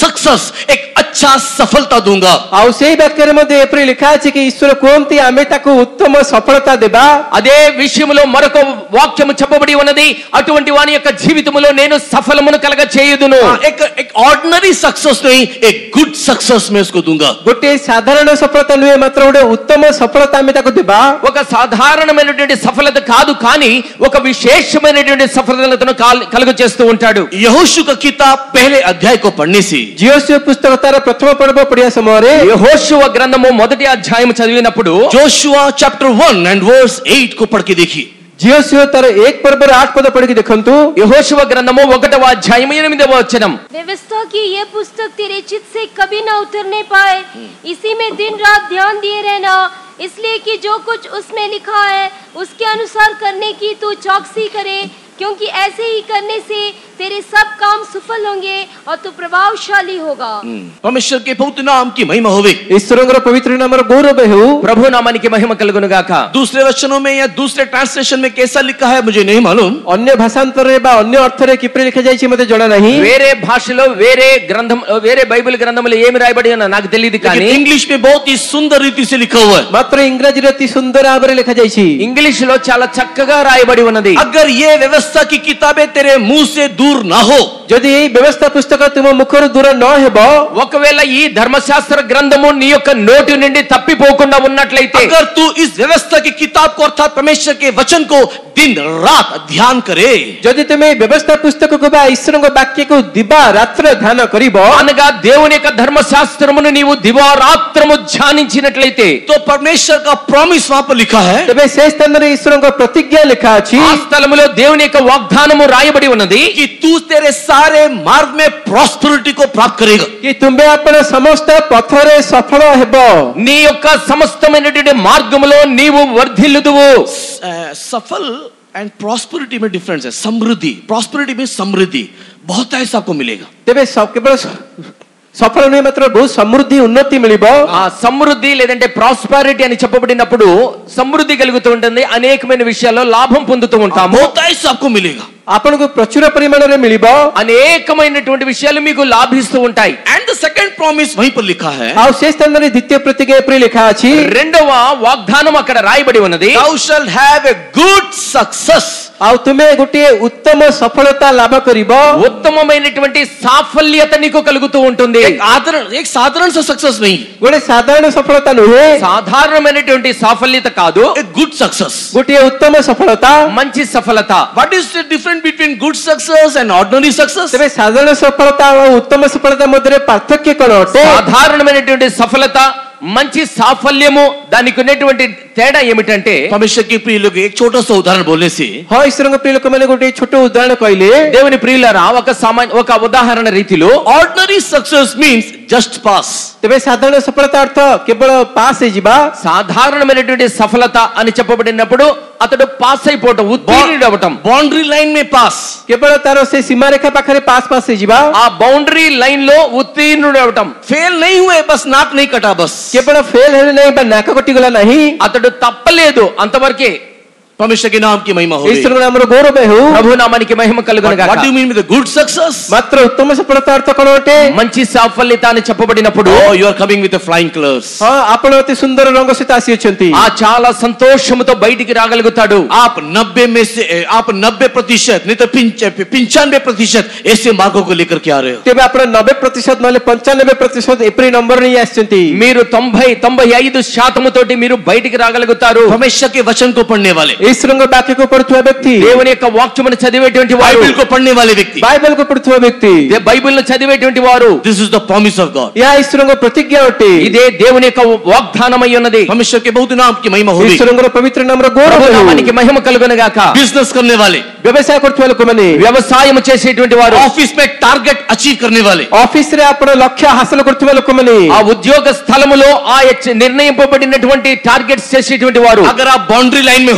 सक्सेस, एक अच्छा सफलता दूंगा। ଆଉ ସେଇ ବାକ୍ୟରେ ମଧ୍ୟ ଏପରି ଲେଖା ଅଛି କି ଈଶ୍ୱର କୁହନ୍ତି ଆମେ ତାକୁ ଉତ୍ତମ ସଫଳତା ଦେବା। అదే విషయంలో మరొక వాక్యము చెప్పబడి ఉన్నది, అటువంటి వాని యొక్క జీవితంలో నేను సఫలమును కలగ చేయుదును। एक एक ऑर्डिनरी सक्सेस नहीं, एक गुड सक्सेस मैं उसको दूंगा। ଗୋଟିଏ ସାଧାରଣ ସଫଳତା ନୁହେଁ, ମାତ୍ର ଗୋଟେ ଉତ୍ତମ ସଫଳତା ଆମେ ତାକୁ ଦେବା। ఒక సాధారణమైనటువంటి సఫలత కాదు, కానీ ఒక విశేషమైనటువంటి సఫలతను కలుగ చేస్తూ ఉంటాడు। यहोशू का किताब पहले अध्याय को पढ़ने से, జియోషువ పుస్తక ତାର ପ୍ରଥମ ପର୍ବ ପଢିବା ସମୟରେ యెహోషువ గ్రంథము మొదటి అధ్యాయం చదివినప్పుడు Joshua chapter one and verse eight को पढ़ के देखिए। జియోషువ ତାର ଏକ ପର୍ବର ଆଠ ପଦ ପଢିକି ଦେଖନ୍ତୁ। యెహోషువ గ్రంథము ఒకటవ అధ్యాయం ఎనిమిదవ వచనం। व्यवस्था की ये पुस्तक तेरे चित्त से कभी ना उतरने पाए, इसी में दिन रात ध्यान दिए रहना, इसलिए कि जो कुछ उसमें लिखा है उसके अनुसार करने की तू चौकसी करे, क्योंकि ऐसे ही करने से तेरे सब काम सफल होंगे और तू प्रभावशाली होगा। परमेश्वर के पवित्र नाम की महिमा होवे। ଈଶ୍ୱରଙ୍କର ପବିତ୍ର ନାମର ଗୌରବ ହେଉ। ప్రభు నామానికి మహిమ కలుగును గాక। दूसरे वचनों में या दूसरे ट्रांसलेशन में कैसा लिखा है मुझे नहीं मालूम। ଅନ୍ୟ ଭାଷାନ୍ତରରେ ବା ଅନ୍ୟ ଅର୍ଥରେ କିପରି ଲେଖାଯାଇଛି ମୋତେ ଜଣା ନାହିଁ। వేరే భాషలో వేరే గ్రంథం వేరే బైబిల్ గ్రంథంలో ఏమి రాయబడి ఉన్నా నాకు తెలియదు, కానీ इंग्लिश में बहुत ही सुंदर रीति से लिखा हुआ है। ମାତ୍ର ଇଂରାଜୀରେ ଅତି ସୁନ୍ଦର ଭାବରେ ଲେଖାଯାଇଛି। ఇంగ్లీష్ లో చాలా చక్కగా రాయబడి ఉన్నది। अगर ये व्यवस्था की किताबें तेरे मुंह से दूर ना हो, ଯଦି ଏଇ ବ୍ୟବସ୍ଥା పుస్తକ ତୁମ ମୁଖରୁ ଦୂର ନ ହେବ, ఒకవేళ ఈ ధర్మశాస్త్ర గ్రంథము నీ యొక్క నోటి నుండి తప్పిపోకుండా ఉన్నట్లయితే, अगर तू इस व्यवस्था की किताब को अर्थात परमेश्वर के वचन को दिन रात ध्यान करे, ଯଦି ତୁମେ ଏଇ ବ୍ୟବସ୍ଥା పుస్తକକୁ ବା ଈଶ୍ୱରଙ୍କ ବାକ୍ୟକୁ ଦିବା ରାତ୍ର ଧ୍ୟାନ କରିବ, అనగా దేవుని యొక్క ధర్మశాస్త్రమును నీవు దివారాత్రము ధ్యానించినట్లయితే, तो परमेश्वर का प्रॉमिस वहां पर लिखा है ତେବେ ସେ ସ୍ଥାନରେ ଈଶ୍ୱରଙ୍କ ପ୍ରତିଜ୍ଞା ଲେଖା ଅଛି ఆ స్థలములో దేవుని యొక్క వాగ్దానము రాయబడి ఉన్నది कि तू तेरे सारे मार्ग में प्रॉस्पेरिटी को प्राप्त करेगा। କି ତୁମେ ଆପଣ ସମସ୍ତ ପଥରେ ସଫଳ ହେବ। నీ యొక్క సమస్తమైనటువంటి మార్గములో నీవు వర్ధిల్లుదువు। सफल एंड प्रॉस्पेरिटी में डिफरेंस है। समृद्धि, प्रॉस्पेरिटी में समृद्धि बहुत ऐसा आपको मिलेगा। ତେବେ କେବଳ ସଫଳ ନୁହେଁ, ମାତ୍ର ବହୁତ ସମୃଦ୍ଧି ଉନ୍ନତି ମିଳିବ। ఆ సమృద్ధి లేదంటే ప్రాస్పారిటీ అని చెప్పబడినప్పుడు సమృద్ధి కలుగుతూ ఉంటుంది, అనేకమైన విషయాల్లో లాభం పొందుతూ ఉంటాము। बहुत ऐसा आपको मिलेगा। ଆପଣଙ୍କୁ ପ୍ରଚୁର ପରିମାଣରେ ମିଳିବ। అనేకమైనటువంటి విషయాలు మీకు లాభిస్తూ ఉంటాయి। एंड द सेकंड प्रॉमिस वहीं पर लिखा है, ଆଉ ସେ ସ୍ଥାନରେ ଦ୍ୱିତୀୟ ପ୍ରତିଜ୍ଞା ଏପରି ଲେଖା ଅଛି, రెండవ వాగ్దానం అక్కడ రాయబడి ఉన్నది, thou shalt have a good success। ଆଉ ତୁମେ ଗୋଟିଏ ଉତ୍ତମ ସଫଳତା ଲାଭ କରିବ। ఉత్తమమైనటువంటి సాఫల్యత నీకు కలుగుతూ ఉంటుంది। एक आदरण एक साधारण सा सक्सेस नहीं, ଗୋଟେ ସାଧାରଣ ସଫଳତା ନୁହେଁ, సాధారణమైనటువంటి సాఫల్యత కాదు, एक गुड सक्सेस। ଗୋଟିଏ ଉତ୍ତମ ସଫଳତା। మంచి సఫలత। What is the difference between good success and ordinary success? ତେବେ ସାଧାରଣ ସଫଳତା ଆଉ ଉତ୍ତମ ସଫଳତା ମଧ୍ୟରେ ପାର୍ଥକ୍ୟ କ'ଣ ଅଟେ? సాధారణమైనటువంటి సఫలత, మంచి సాఫల్యము, దానికి ఉన్నటువంటి తేడా ఏమిటంటే, परमेश्वर के प्रिय लोग एक छोटा सा उदाहरण बोलने से, ହଁ ଈଶ୍ୱରଙ୍କ ପ୍ରିୟ ଲୋକମାନେ ଗୋଟେ ଛୋଟ ଉଦାହରଣ କହିଲେ, దేవుని ప్రియులారా ఒక సామాన్య ఒక ఉదాహరణ రీతిలో ordinary success means just pass। ତେବେ ସାଧାରଣ ସଫଳତା ଅର୍ଥ କେବଳ ପାସ୍ ହେଇଯିବା। సాధారణమైనటువంటి సఫలత అని చెప్పబడినప్పుడు అతడు పాస్ అయిపోవటం, ఉత్తీర్ణుడు అవ్వటం, बाउंड्री लाइन में पास, କେବଳ ତାର ସେ ସୀମାରେଖା ପାଖରେ ପାସ୍ ପାସ୍ ହେଇଯିବା। ఆ బౌండరీ లైన్ లో ఉత్తీర్ణుడు అవ్వటం। फेल नहीं हुए बस नाक नहीं कटा बस, କେବଳ ଫେଲ୍ ହେଲେ ନାହିଁ ବା ନାକ କଟିଗଲା ନାହିଁ, అతడు తప్పలేదు అంతవరకే। परमेश्वर के नाम की महिमा हो। ଈଶ୍ୱରଙ୍କ ନାମର ଗୌରବ ହେଉ। ప్రభు నామానికి మహిమ కలుగును గాక। What do you mean with the good success? ମାତ୍ର ଉତ୍ତମ ସଫଳତା ଅର୍ଥ କ'ଣ ଅଟେ? మంచి సాఫల్యత అని చెప్పబడినప్పుడు, Oh, you are coming with the flying colors. ହଁ, ଆପଣ ଅତି ସୁନ୍ଦର ରଙ୍ଗ ସହିତ ଆସିଅଛନ୍ତି। ఆ చాలా సంతోషముతో బయటికి రాగలుగుతాడు। आप नब्बे में से आप नब्बे प्रतिशत नहीं तो पंचानवे प्रतिशत ऐसे मार्गों को लेकर के आ रहे हो। ତେବେ ଆପଣ ନବେ ପ୍ରତିଶତ ନହେଲେ ପଞ୍ଚାନବେ ପ୍ରତିଶତ ଏପରି ନମ୍ବର ନେଇ ଆସିଛନ୍ତି। మీరు తొంభై తొంభై ఐదు శాతము తోటి మీరు బయటికి రాగలుగుతారు। परमेश्वर के वचन को पढ़ने वाले, ଈଶ୍ୱରଙ୍କ ବାକ୍ୟକୁ ପଢୁଥିବା ବ୍ୟକ୍ତି, దేవుని యొక్క వాక్యమును చదివేటువంటి వారు, बाइबल को पढ़ने वाले व्यक्ति, ବାଇబଲକୁ ପଢୁଥିବା ବ୍ୟକ୍తి, బైబిల్ను చదివేటువంటి వారు, this is the promise of God. ଏହା ଈଶ୍ୱରଙ୍କ ପ୍ରତିଜ୍ଞା ଅଟେ। ఇదే దేవుని యొక్క వాగ్దానమై ఉన్నది। परमेश्वर के बहुत नाम की महिमा हो। ଈଶ୍ୱରଙ୍କର ପବିତ୍ର నామର ଗୌରବ ప్రభు ହେଉ। నామానికి మహిమ కలుగును గాక। बिजनेस करने वाले, ବ୍ୟବସାୟ କରୁଥିବା ଲୋକମାନେ, వ్యవసాయం చేసేటువంటి వారు, ऑफिस में टारगेट अचीव करने वाले, ଅଫିସରେ ଆପଣ ଲକ୍ଷ୍ୟ ହାସଲ କରୁଥିବା ଲୋକମାନେ, ఆ ఉద్యోగ స్థలములో ఆ నిర్ణయింపబడినటువంటి టార్గెట్స్ చేసేటువంటి వారు, अगर आप बाउंड्री लाइन में हो, ଯଦି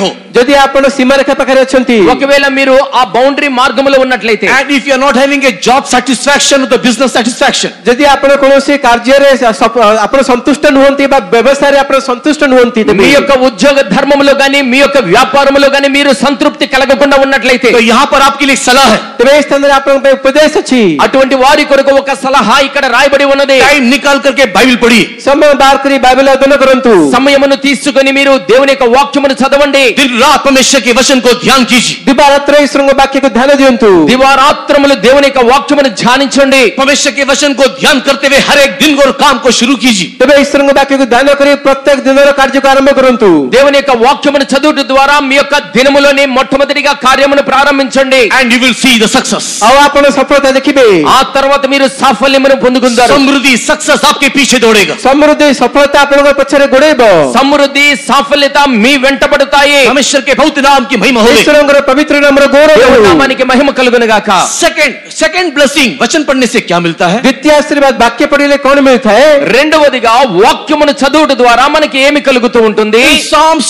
जदि आपण सीमा रेखा पाखरे अछंती ఒకవేళ మీరు ఆ బౌండరీ మార్గంలో ఉన్నట్లయితే and if you are not having a job satisfaction or the business satisfaction, जदि आपण कोनोसी कार्य रे आपण संतुष्ट नहुंती बा व्यवसाय रे आपण संतुष्ट नहुंती మీ యొక్క ఉద్యోగ ధర్మములో గాని మీ యొక్క వ్యాపారములో గాని మీరు సంతృప్తి కలగకుండా ఉన్నట్లయితే तो यहाँ पर आपके लिए एक सलाह है। तबे इस स्थान रे आपण पे उपदेश अछि అటువంటి వారి కొరకు ఒక సలహా ఇక్కడ రాయబడి ఉన్నది टाइम निकाल करके बाइबल पढ़िए, समय बार करी बाइबल अध्ययन करंतु సమయమును తీసుకొని మీరు దేవుని యొక్క వాక్యమును చదవండి दिन रात परमेश्वर के वचन को ध्यान कीजिए, दिवारात्र ईश्वर वाक्य को ध्यान दियंतु దివారాత్రములు దేవుని యొక్క వాక్యమును ధ్యానించండి परमेश्वर के वचन को ध्यान करते हुए हर एक दिन और काम को शुरू कीजिए। तबे ईश्वर वाक्य को ध्यान करी प्रत्येक दिन कार्य को आरंभ करंतु దేవుని యొక్క వాక్యమును చదువుట ద్వారా మీ యొక్క దినములోని మొట్టమొదటిగా కార్యమును ప్రారంభించండి and you will see the success। ଆଉ ଆପଣ ସଫଳତା ଦେଖିବେ ఆ తర్వాత మీరు సాఫల్యమును పొందుకుంటారు समृद्धि सक्सेस आपके पीछे दौड़ेगा। समृद्धि सफलता ଆପଣଙ୍କ ପଛରେ ଗୋଡେଇବ సమృద్ధి సాఫల్యత మీ వెంటబడతాయి परमेश्वर के पवित्र नाम की महिमा होवे। ଈଶ୍ୱରଙ୍କର ପବିତ୍ର ନାମର ଗୌରବ దేవుని ହେଉ। నామానికి మహిమ కలుగును గాక। सेकंड सेकंड ब्लेसिंग वचन पढ़ने से क्या मिलता है? ଦ୍ୱିତୀୟ ଆଶୀର୍ବାଦ ବାକ୍ୟ ପଢିଲେ କଣ ମିଳିଥାଏ? రెండవదిగా వాక్యమును చదువుట ద్వారా మనకి ఏమి కలుగుతూ ఉంటుంది? Psalms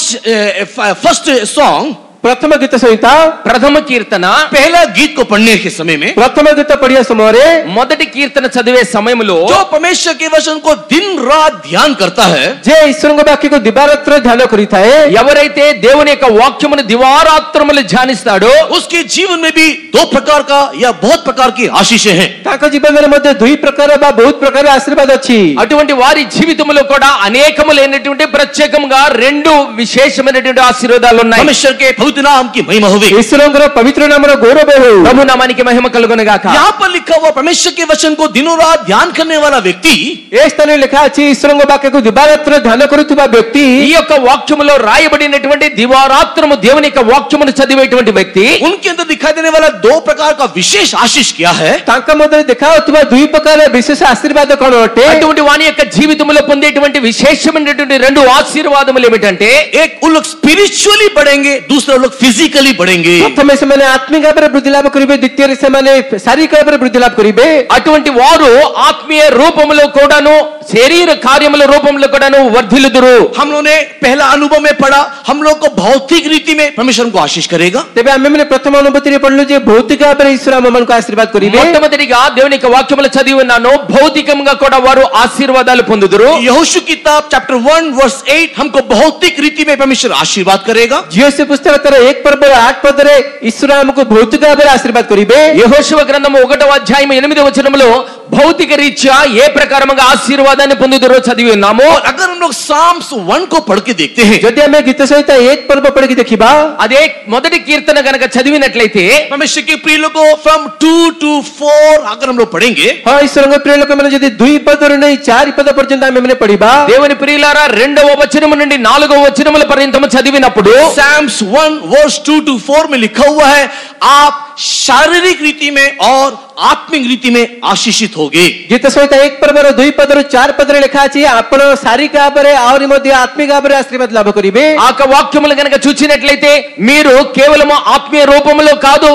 फर्स्ट सॉन्ग ପ୍ରଥମ ଗୀତ ସଂହିତା ప్రథమ కీర్తన पहला गीत को पढ़ने के समय में ପ୍ରଥମ ଗୀତ ପଢିବା ସମୟରେ మొదటి కీర్తన చదివే సమయంలో जो परमेश्वर के वचन को दिन रात ध्यान करता है, ଯେ ଈଶ୍ୱରଙ୍କ ବାକ୍ୟକୁ ଦିବାରାତ୍ର ଧ୍ୟାନ କରିଥାଏ ఎవరైతే దేవుని యొక్క వాక్యమును దివారాత్రములు ధ్యానిస్తాడో उसके जीवन में भी दो प्रकार का या बहुत प्रकार की आशीषें हैं। ତାଙ୍କ ଜୀବନରେ ମଧ୍ୟ ଦୁଇ ପ୍ରକାର ବା ବହୁତ ପ୍ରକାର ଆଶୀର୍ବାଦ ଅଛି। అటువంటి వారి జీవితంలో కూడా అనేకములైనటువంటి ప్రత్యేకంగా రెండు విశేషమైనటువంటి ఆశీర్వాదాలు ఉన్నాయి। परमेश्वर के पवित्र नाम की महिमा होवे। ଈଶ୍ୱରଙ୍କର ପବିତ୍ର ନାମର ଗୌରବ ହେଉ। ప్రభు నామానికి మహిమ కలుగును గాక। यहाँ पर लिखा हुआ परमेश्वर के वचन को दिनों रात ध्यान करने वाला व्यक्ति ଏ ସ୍ଥାନରେ ଲେଖା ଅଛି ଈଶ୍ୱରଙ୍କ ବାକ୍ୟକୁ ଦିବାରାତ୍ର ଧ୍ୟାନ କରୁଥିବା ବ୍ୟକ୍ତି ఈ యొక్క వాక్యములో రాయబడినటువంటి దివారాత్రము దేవుని యొక్క వాక్యమును చదివేటువంటి వ్యక్తి उनके अंदर दिखाई देने वाला दो प्रकार का विशेष आशीष क्या है? ତାଙ୍କ ମଧ୍ୟରେ ଦେଖାଯାଉଥିବା ଦୁଇ ପ୍ରକାର ବିଶେଷ ଆଶୀର୍ବାଦ କଣ ଅଟେ? అటువంటి వాని యొక్క జీవితంలో పొందేటువంటి విశేషమైనటువంటి రెండు ఆశీర్వాదములు ఏమిటంటే एक वो लोग स्पिरिचुअली बढ़ेंगे, दूसरा लोग फिजिकली बढ़ेंगे। ପ୍ରଥମେ ସେମାନେ ଆତ୍ମିକ ଭାବରେ ବୃଦ୍ଧି ଲାଭ କରିବେ, ଦ୍ୱିତୀୟରେ ସେମାନେ ଶାରୀରିକ ଭାବରେ ବୃଦ୍ଧି ଲାଭ କରିବେ। అటువంటి వారు ఆత్మీయ రూపములో కూడాను శరీర కార్యముల రూపంలో కూడాను వర్ధిల్లుదురు। हम लोगों ने पहला अनुभव में पढ़ा, हम लोग को भौतिक रीति में परमेश्वर को आशीष करेगा। ତେବେ ଆମେମାନେ ପ୍ରଥମ ଅନୁଭୂତିରେ ପଢିଲୁ ଯେ ଭୌତିକ ଭାବରେ ଈଶ୍ୱର ଆମମାନଙ୍କୁ ଆଶୀର୍ବାଦ କରିବେ। మొట్టమొదటిగా దేవుని యొక్క వాక్యములు చదివి ఉన్నాను, భౌతికంగా కూడా వారు ఆశీర్వాదాలు పొందుదురు। यहोशू किताब चैप्टर वन वर्स एट हमको भौतिक रीति में परमेश्वर आशीर्वाद करेगा। జియోసి పుస్తక తర ଏକ ପର୍ବର ଆଠ ପଦରେ ଈଶ୍ୱର ଆମକୁ ଭୌତିକ ଭାବରେ ଆଶୀର୍ବାଦ କରିବେ। యెహోషువ గ్రంథము ఒకటవ అధ్యాయం ఎనిమిదవ వచనములో భౌతిక రీత్యా ఏ ప్రకారముగా ఆశీర్వాదాన్ని పొందుదురో చదివి ఉన్నాము। और अगर हम लोग साम्स वन को पढ़ के देखते हैं, ଯଦି ଆମେ ଗୀତ ସହିତ ଏକ ପର୍ବ ପଢିକି ଦେଖିବା, అదే మొదటి కీర్తన గనక చదివినట్లయితే परमेश्वर के प्रिय लोगों फ्रॉम टू टू फोर अगर हम लोग पढ़ेंगे, ହଁ ଈଶ୍ୱରଙ୍କ ପ୍ରିୟ ଲୋକମାନେ ଯଦି ଦୁଇ ପଦରୁ ନେଇ ଚାରି ପଦ ପର୍ଯ୍ୟନ୍ତ ଆମେମାନେ ପଢିବା, దేవుని ప్రియులారా రెండవ వచనము నుండి నాలుగవ వచనముల పర్యంతము చదివినప్పుడు Psalms one verse two to four में लिखा हुआ है आप शारीरिक रीति में और आत्मिक रीति में आशीषित होगे। ଗୀତ ସହିତ ଏକ ପର୍ବର ଦୁଇ ପଦରୁ ଚାରି ପଦରେ ଲେଖା ଅଛି ଆପଣ ଶାରୀରିକ ଭାବରେ ଆହୁରି ମଧ୍ୟ ଆତ୍ମିକ ଭାବରେ ଆଶୀର୍ବାଦ ଲାଭ କରିବେ। ఆ వాక్యములు గనక చూచినట్లయితే మీరు కేవలము ఆత్మీయ రూపంలో కాదు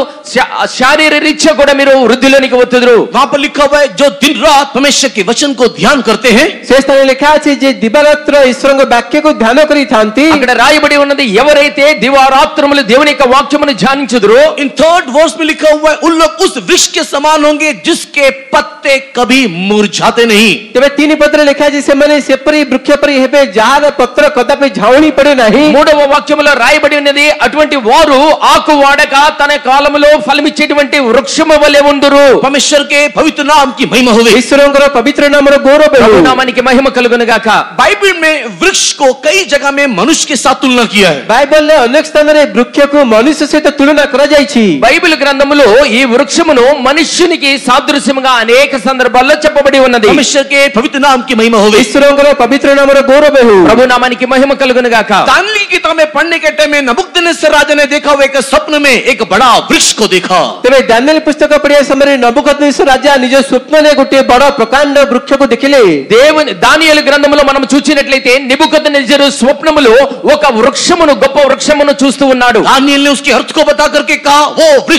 శారీర రీత్యా కూడా మీరు వృద్ధిలోనికి వస్తుదురు। वहां पर लिखा हुआ है जो दिन रात परमेश्वर के वचन को ध्यान करते हैं, ସେ ସ୍ଥାନରେ ଲେଖା ଅଛି ଯେ ଦିବାରାତ୍ର ଈଶ୍ୱରଙ୍କ ବାକ୍ୟକୁ ଧ୍ୟାନ କରିଥାନ୍ତି। అక్కడ రాయబడి ఉన్నది ఎవరైతే దివారాత్రములు దేవుని యొక్క వాక్యమును ధ్యానించుదురో इन थर्ड वर्स में लिखा हुआ है उन लोग उस वृक्ष के समान होंगे जिसके पत्ते कभी मुरझाते नहीं। ତେବେ ତିନି ପଦରେ ଲେଖା ଅଛି ସେମାନେ ସେପରି ବୃକ୍ଷ ପରି ହେବେ ଯାହାର ପତ୍ର କଦାପି ଝାଉଣି ପଡେ ନାହିଁ। మూడవ వాక్యములో రాయబడి ఉన్నది అటువంటి వారు ఆకు వాడక తన కాలములో ఫలమిచ్చేటువంటి వృక్షము వలె ఉండురు। परमेश्वर के पवित्र नाम की महिमा होवे। ଈଶ୍ୱରଙ୍କର ପବିତ୍ର ନାମର ଗୌରବ ହେଉ। ప్రభు నామానికి మహిమ కలుగును గాక। बाइबल में वृक्ष को कई जगह में मनुष्य के साथ तुलना किया है। ବାଇବଲରେ ଅନେକ ସ୍ଥାନରେ ବୃକ୍ଷକୁ ମନୁଷ୍ୟ ସହିତ ତୁଳନା କରାଯାଇଛି। బైబిల్ గ్రంథములో ఈ వృక్షమును మనుష్యునికి సాదృశ్యముగా అనేక సందర్భాల్లో చెప్పబడి ఉన్నది। परमेश्वर के पवित्र नाम की महिमा होवे। ଈଶ୍ୱରଙ୍କର ପବିତ୍ର ନାମର ଗୌରବ ହେଉ। ప్రభు నామానికి మహిమ కలుగును గాక। दानिएल की किताब में पढ़ने के टाइम में नबूकदनेस्सर राजा ने देखा हुआ एक स्वप्न में एक बड़ा वृक्ष को देखा। ତେବେ ଦାନିଏଲ పుస్తକ ପଢିବା ସମୟରେ ନବୁକଦ୍ନେସର ରାଜା ନିଜ ସ୍ୱପ୍ନରେ ଗୋଟିଏ ବଡ଼ ପ୍ରକାଣ୍ଡ ବୃକ୍ଷକୁ ଦେଖିଲେ। దేవుని దానియేలు గ్రంథములో మనం చూచినట్లయితే నెబుకద్నెజరు స్వప్నములో ఒక వృక్షమును గొప్ప వృక్షమును చూస్తూ ఉన్నాడు। दानिएल ने उसके अर्थ को बता करके कहा वो वृक्ष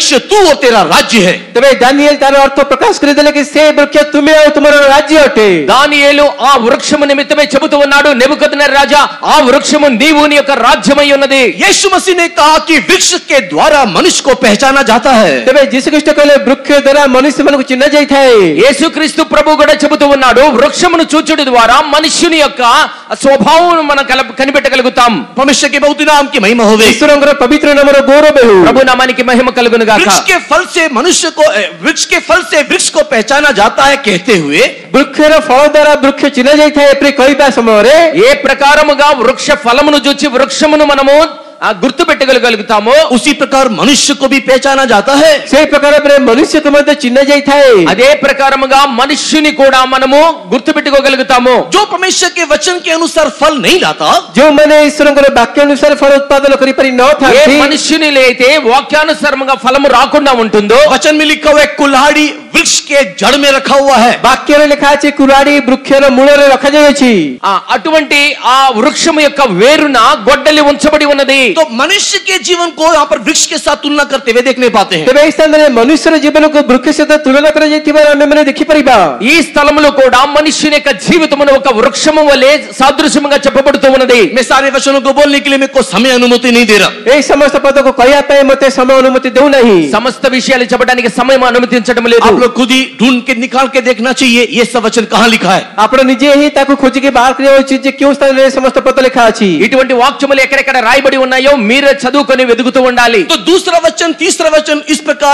वृक्ष तू और तेरा राज्य है। तेबे दानिएल तार अर्थ प्रकाश करिदेले कि से वृक्ष तुमे और तुम्हारा राज्य अटे। దానియేలు ఆ వృక్షము నిమిత్తమే చెబుతూ ఉన్నాడు, నెబుకద్నెజర్ రాజా ఆ వృక్షము నీవు నీ యొక్క రాజ్యమై ఉన్నది। यीशु मसीह ने कहा कि वृक्ष के द्वारा मनुष्य को पहचाना जाता है। तेबे यीशु ख्रीष्ट कहले वृक्ष द्वारा मनुष्य मन को चिन्ह जाय थाए। యేసుక్రీస్తు ప్రభు కూడా చెబుతూ ఉన్నాడు, వృక్షమును చూచుట ద్వారా మనుష్యుని యొక్క స్వభావం మనం కనిపెట్టగలుగుతాం। परमेश्वर के बहुत नाम की महिमा होवे। ईश्वरंकर पवित्र नामर गौरव हो। ప్రభు నామానికి మహిమ కలుగును గాక। वृक्ष के फल से मनुष्य को वृक्ष के फल से वृक्ष को पहचाना जाता है कहते हुए वृक्षर फल द्वारा वृक्ष चिन्ह जाय थाए एप्री कहबा समय रे ఏ ప్రకారముగా వృక్ష ఫలమును చూచి వృక్షమును మనము గుర్తు పెట్టగలుగుతామో उसी प्रकार मनुष्य को भी पहचाना जाता है। से प्रकार मनुष्य को मध्य चिन्ह जाय थाए అదే ప్రకారముగా మనుష్యుని కూడా మనము గుర్తు పెట్టుకోగలుగుతాము। जो परमेश्वर के वचन के अनुसार फल नहीं लाता, जो माने ईश्वरंकर वाक्य अनुसार फल उत्पादन करि परि न था ఏ మనుష్యునిలో అయితే వాక్యానుసారముగా ఫలము రాకుండా ఉంటుందో वचन में लिखा हुआ है कुल्हाड़ी वृक्ष के जड़ में रखा हुआ है। वाक्य रे लिखा अछि कुराडी वृक्षर मूल रे रखा जाय अछि। ఆ అటువంటి ఆ వృక్షము యొక్క వేరున గొడ్డలి ఉంచబడి ఉన్నది। तो मनुष्य के जीवन को यहाँ पर वृक्ष के साथ तुलना करते हुए देखने पाते हैं। तेबे स्थान रे मनुष्यर जीवन को वृक्ष से तुलना करा जायतिबा हमें माने देखि परिबा। ఈ స్థలములో కూడా మనుష్యుని యొక్క జీవితమును ఒక వృక్షము వలె సాదృశ్యముగా చెప్పబడుతూ ఉన్నది। मैं सारे वचनों को बोलने के लिए मेरे को समय अनुमति नहीं दे रहा। ए समस्त पद को कहया पे मते समय अनुमति देउ नहीं। సమస్త విషయాలు చెప్పడానికి సమయం అనుమతించడం లేదు। आप लोग खुद ही ढूंढ के निकाल के देखना चाहिए ये सब वचन कहाँ लिखा है। आपण निजे ही ताको खोजी के बाहर करे उचित जे क्यों स्थान रे समस्त पद लिखा अछि। ఇటువంటి వాక్యములు ఎక్కడెక్కడ రాయబడి ఉన్నాయో మీరే చదువుకొని వెదుగుతూ ఉండాలి। तो दूसरा वचन तीसरा वचन इस प्रकार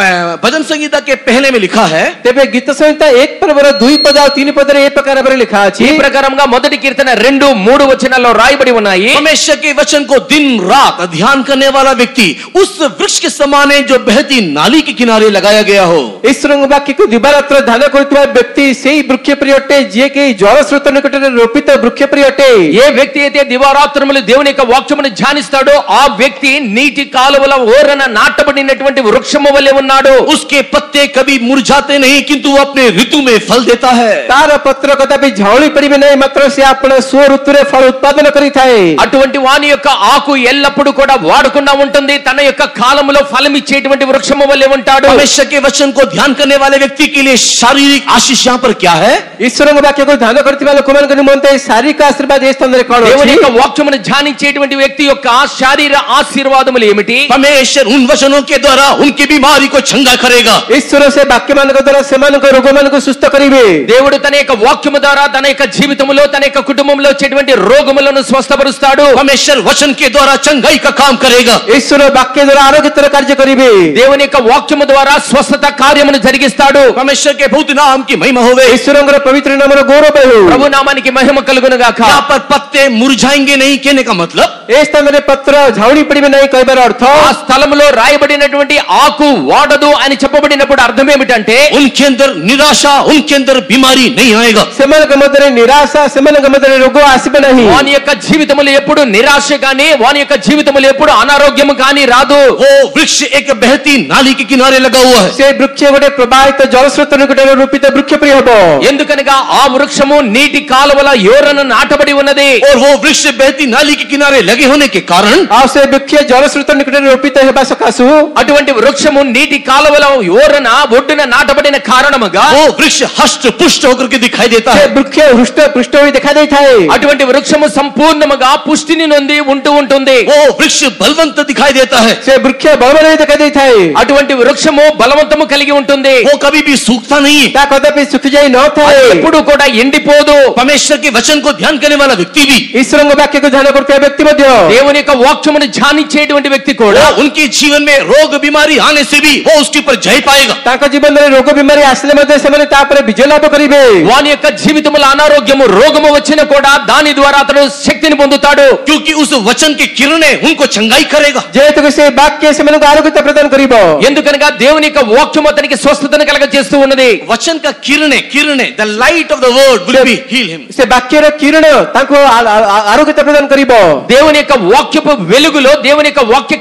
भजन संगीता के पहले में लिखा है। तेबे गीत संहिता एक पर दुई पद और तीन पद रे ए प्रकार पर लिखा अछि। ఈ ప్రకారంగా మొదటి కీర్తన రెండు మూడు వచనాల్లో రాయబడి ఉన్నాయి। परमेश्वर के वचन को दिन रात ध्यान करने वाला व्यक्ति उस वृक्ष के समान है जो बहती नाली के किनारे लगाया गया हो। ईश्वरंग वाक्य को दिवारात्र ध्यान करथुवा व्यक्ति सेही वृक्ष प्रिय अटे जे के जल स्रोत निकट रे रोपित वृक्ष प्रिय अटे। ఏ వ్యక్తి అయితే దివారాత్రములు దేవుని యొక్క వాక్యమును ధ్యానిస్తాడో ఆ వ్యక్తి నీటి కాలువల ఓరన నాటబడినటువంటి వృక్షము వలె ఉన్నాడు। उसके पत्ते कभी मुरझाते नहीं किंतु वो अपने ऋतु में फल देता है। तार पत्र कदापि झौली पड़िबे नहीं मात्र से आपण स्व ऋतु रे फल उत्पादन करिथाए। అటువంటి వాని యొక్క ఆకు ఎల్లప్పుడూ కూడా వాడకుండా ఉంటుంది, తన యొక్క కాలములో ఫలం ఇచ్చేటువంటి వృక్షము వలె ఉంటాడు। परमेश्वर के वचन को ध्यान करने वाले व्यक्ति के लिए शारीरिक आशीष यहाँ पर क्या है? ईश्वरंग वाक्य को ध्यान करथिबा लोकमान को निमंते शारीरिक आशीर्वाद ఏ స్థానంలో కాడ దేవుని యొక్క వాక్యమును ధ్యానించేటువంటి వ్యక్తి యొక్క శారీర ఆశీర్వాదములు ఏమిటి? परमेश्वर उन वचनों के द्वारा उनकी बीमारी को चंगा करेगा। ईश्वर से वाक्य मान को द्वारा सेमान को रोग मान को सुस्त करिवे। దేవుడు తన యొక్క వాక్యము ద్వారా తన యొక్క జీవితములో తన యొక్క కుటుంబంలో వచ్చేటువంటి రోగములను స్వస్థపరుస్తాడు। परमेश्वर वचन के द्वारा चंगाई का काम करेगा। ईश्वर वाक्य द्वारा आरोग्यतर कार्य करिवे। దేవుని యొక్క వాక్యము ద్వారా స్వస్థత కార్యమును జరిగిస్తాడు। परमेश्वर के बहुत नाम की महिमा होवे। ईश्वरंगर पवित्र नाम रो गौरव हो। ప్రభు నామానికి మహిమ కలుగును గాక। यहाँ पर पत्ते मुरझाएंगे नहीं कहने का मतलब ఏ స్థానం रे पत्र झौड़ी पड़िबे नहीं कहबार अर्थ ఆ స్థలములో రాయబడినటువంటి ఆకు వాడదు అని చెప్పబడినప్పుడు అర్థం ఏమిటంటే उनके अंदर निराशा उनके अंदर बीमारी नहीं आएगा। सेमान मध्य निराशा सेमान मध्य रोग आसिबे नहीं। వాని యొక్క జీవితములో ఎప్పుడు నిరాశ గాని వాని యొక్క జీవితములో ఎప్పుడు అనారోగ్యము గాని రాదు। वो वृक्ष एक बहती नाली के किनारे लगा हुआ है। से वृक्ष गोटे प्रवाहित जलस्रोत निकट रूपित वृक्ष प्रिय हबो। ఎందుకనగా ఆ వృక్షము నీటి కాలువల యోరన నాటబడి ఉన్నది। और वो वृक्ष बहती नाली के किनारे लगे होने के कारण आ से वृक्ष जलस्रोत निकट रूपित हेबा सकासु అటువంటి వృక్షము నీటి కాలువల యోరన ఒడ్డున నాటబడిన కారణముగా वो वृक्ष हष्ट पुष्ट होकर के दिखाई देता से है। वृक्ष हृष्ट पुष्ट होई दिखाई देता है। అటువంటి వృక్షము సంపూర్ణముగా పుష్టిని నొంది ఉంటూ ఉంటుంది। वो वृक्ष बलवंत दिखाई देता है। से वृक्ष बलवान दिखाई देता है। అటువంటి వృక్షము బలవంతము కలిగి ఉంటుంది। वो कभी भी सूखता नहीं। ता कदापि सूख जाई न था। ఎప్పుడు కూడా ఎండిపోదు। परमेश्वर के वचन को ध्यान करने वाला व्यक्ति भी ईश्वरंग वाक्य को ध्यान करते व्यक्ति मध्य దేవుని యొక్క వాక్యమును ధ్యానించేటువంటి వ్యక్తి కూడా वो उनके जीवन में रोग बीमारी आने से भी वो उसके ऊपर जय पाएगा। ताका जीवन रे रोग बीमारी आसले मध्य से माने ता पर विजय लाभ करिवे। వాని యొక్క జీవితములో అనారోగ్యము రోగము వచ్చినా కూడా దాని ద్వారా అతడు శక్తిని పొందుతాడు। क्योंकि उस वचन की किरणें उनको चंगाई करेगा। जेतु से वाक्य से मन को आरोग्यता प्रदान करिवो। ఎందుకనగా దేవుని యొక్క వాక్యము అతనికి స్వస్థతను కలగజేస్తూ ఉన్నది। वचन का किरणें किरणें the light of the word will be heal him. से वाक्य रे किरण ताको आरोग्यता प्रदान करिवो। దేవుని యొక్క వాక్యపు వెలుగులో దేవుని యొక్క వాక్య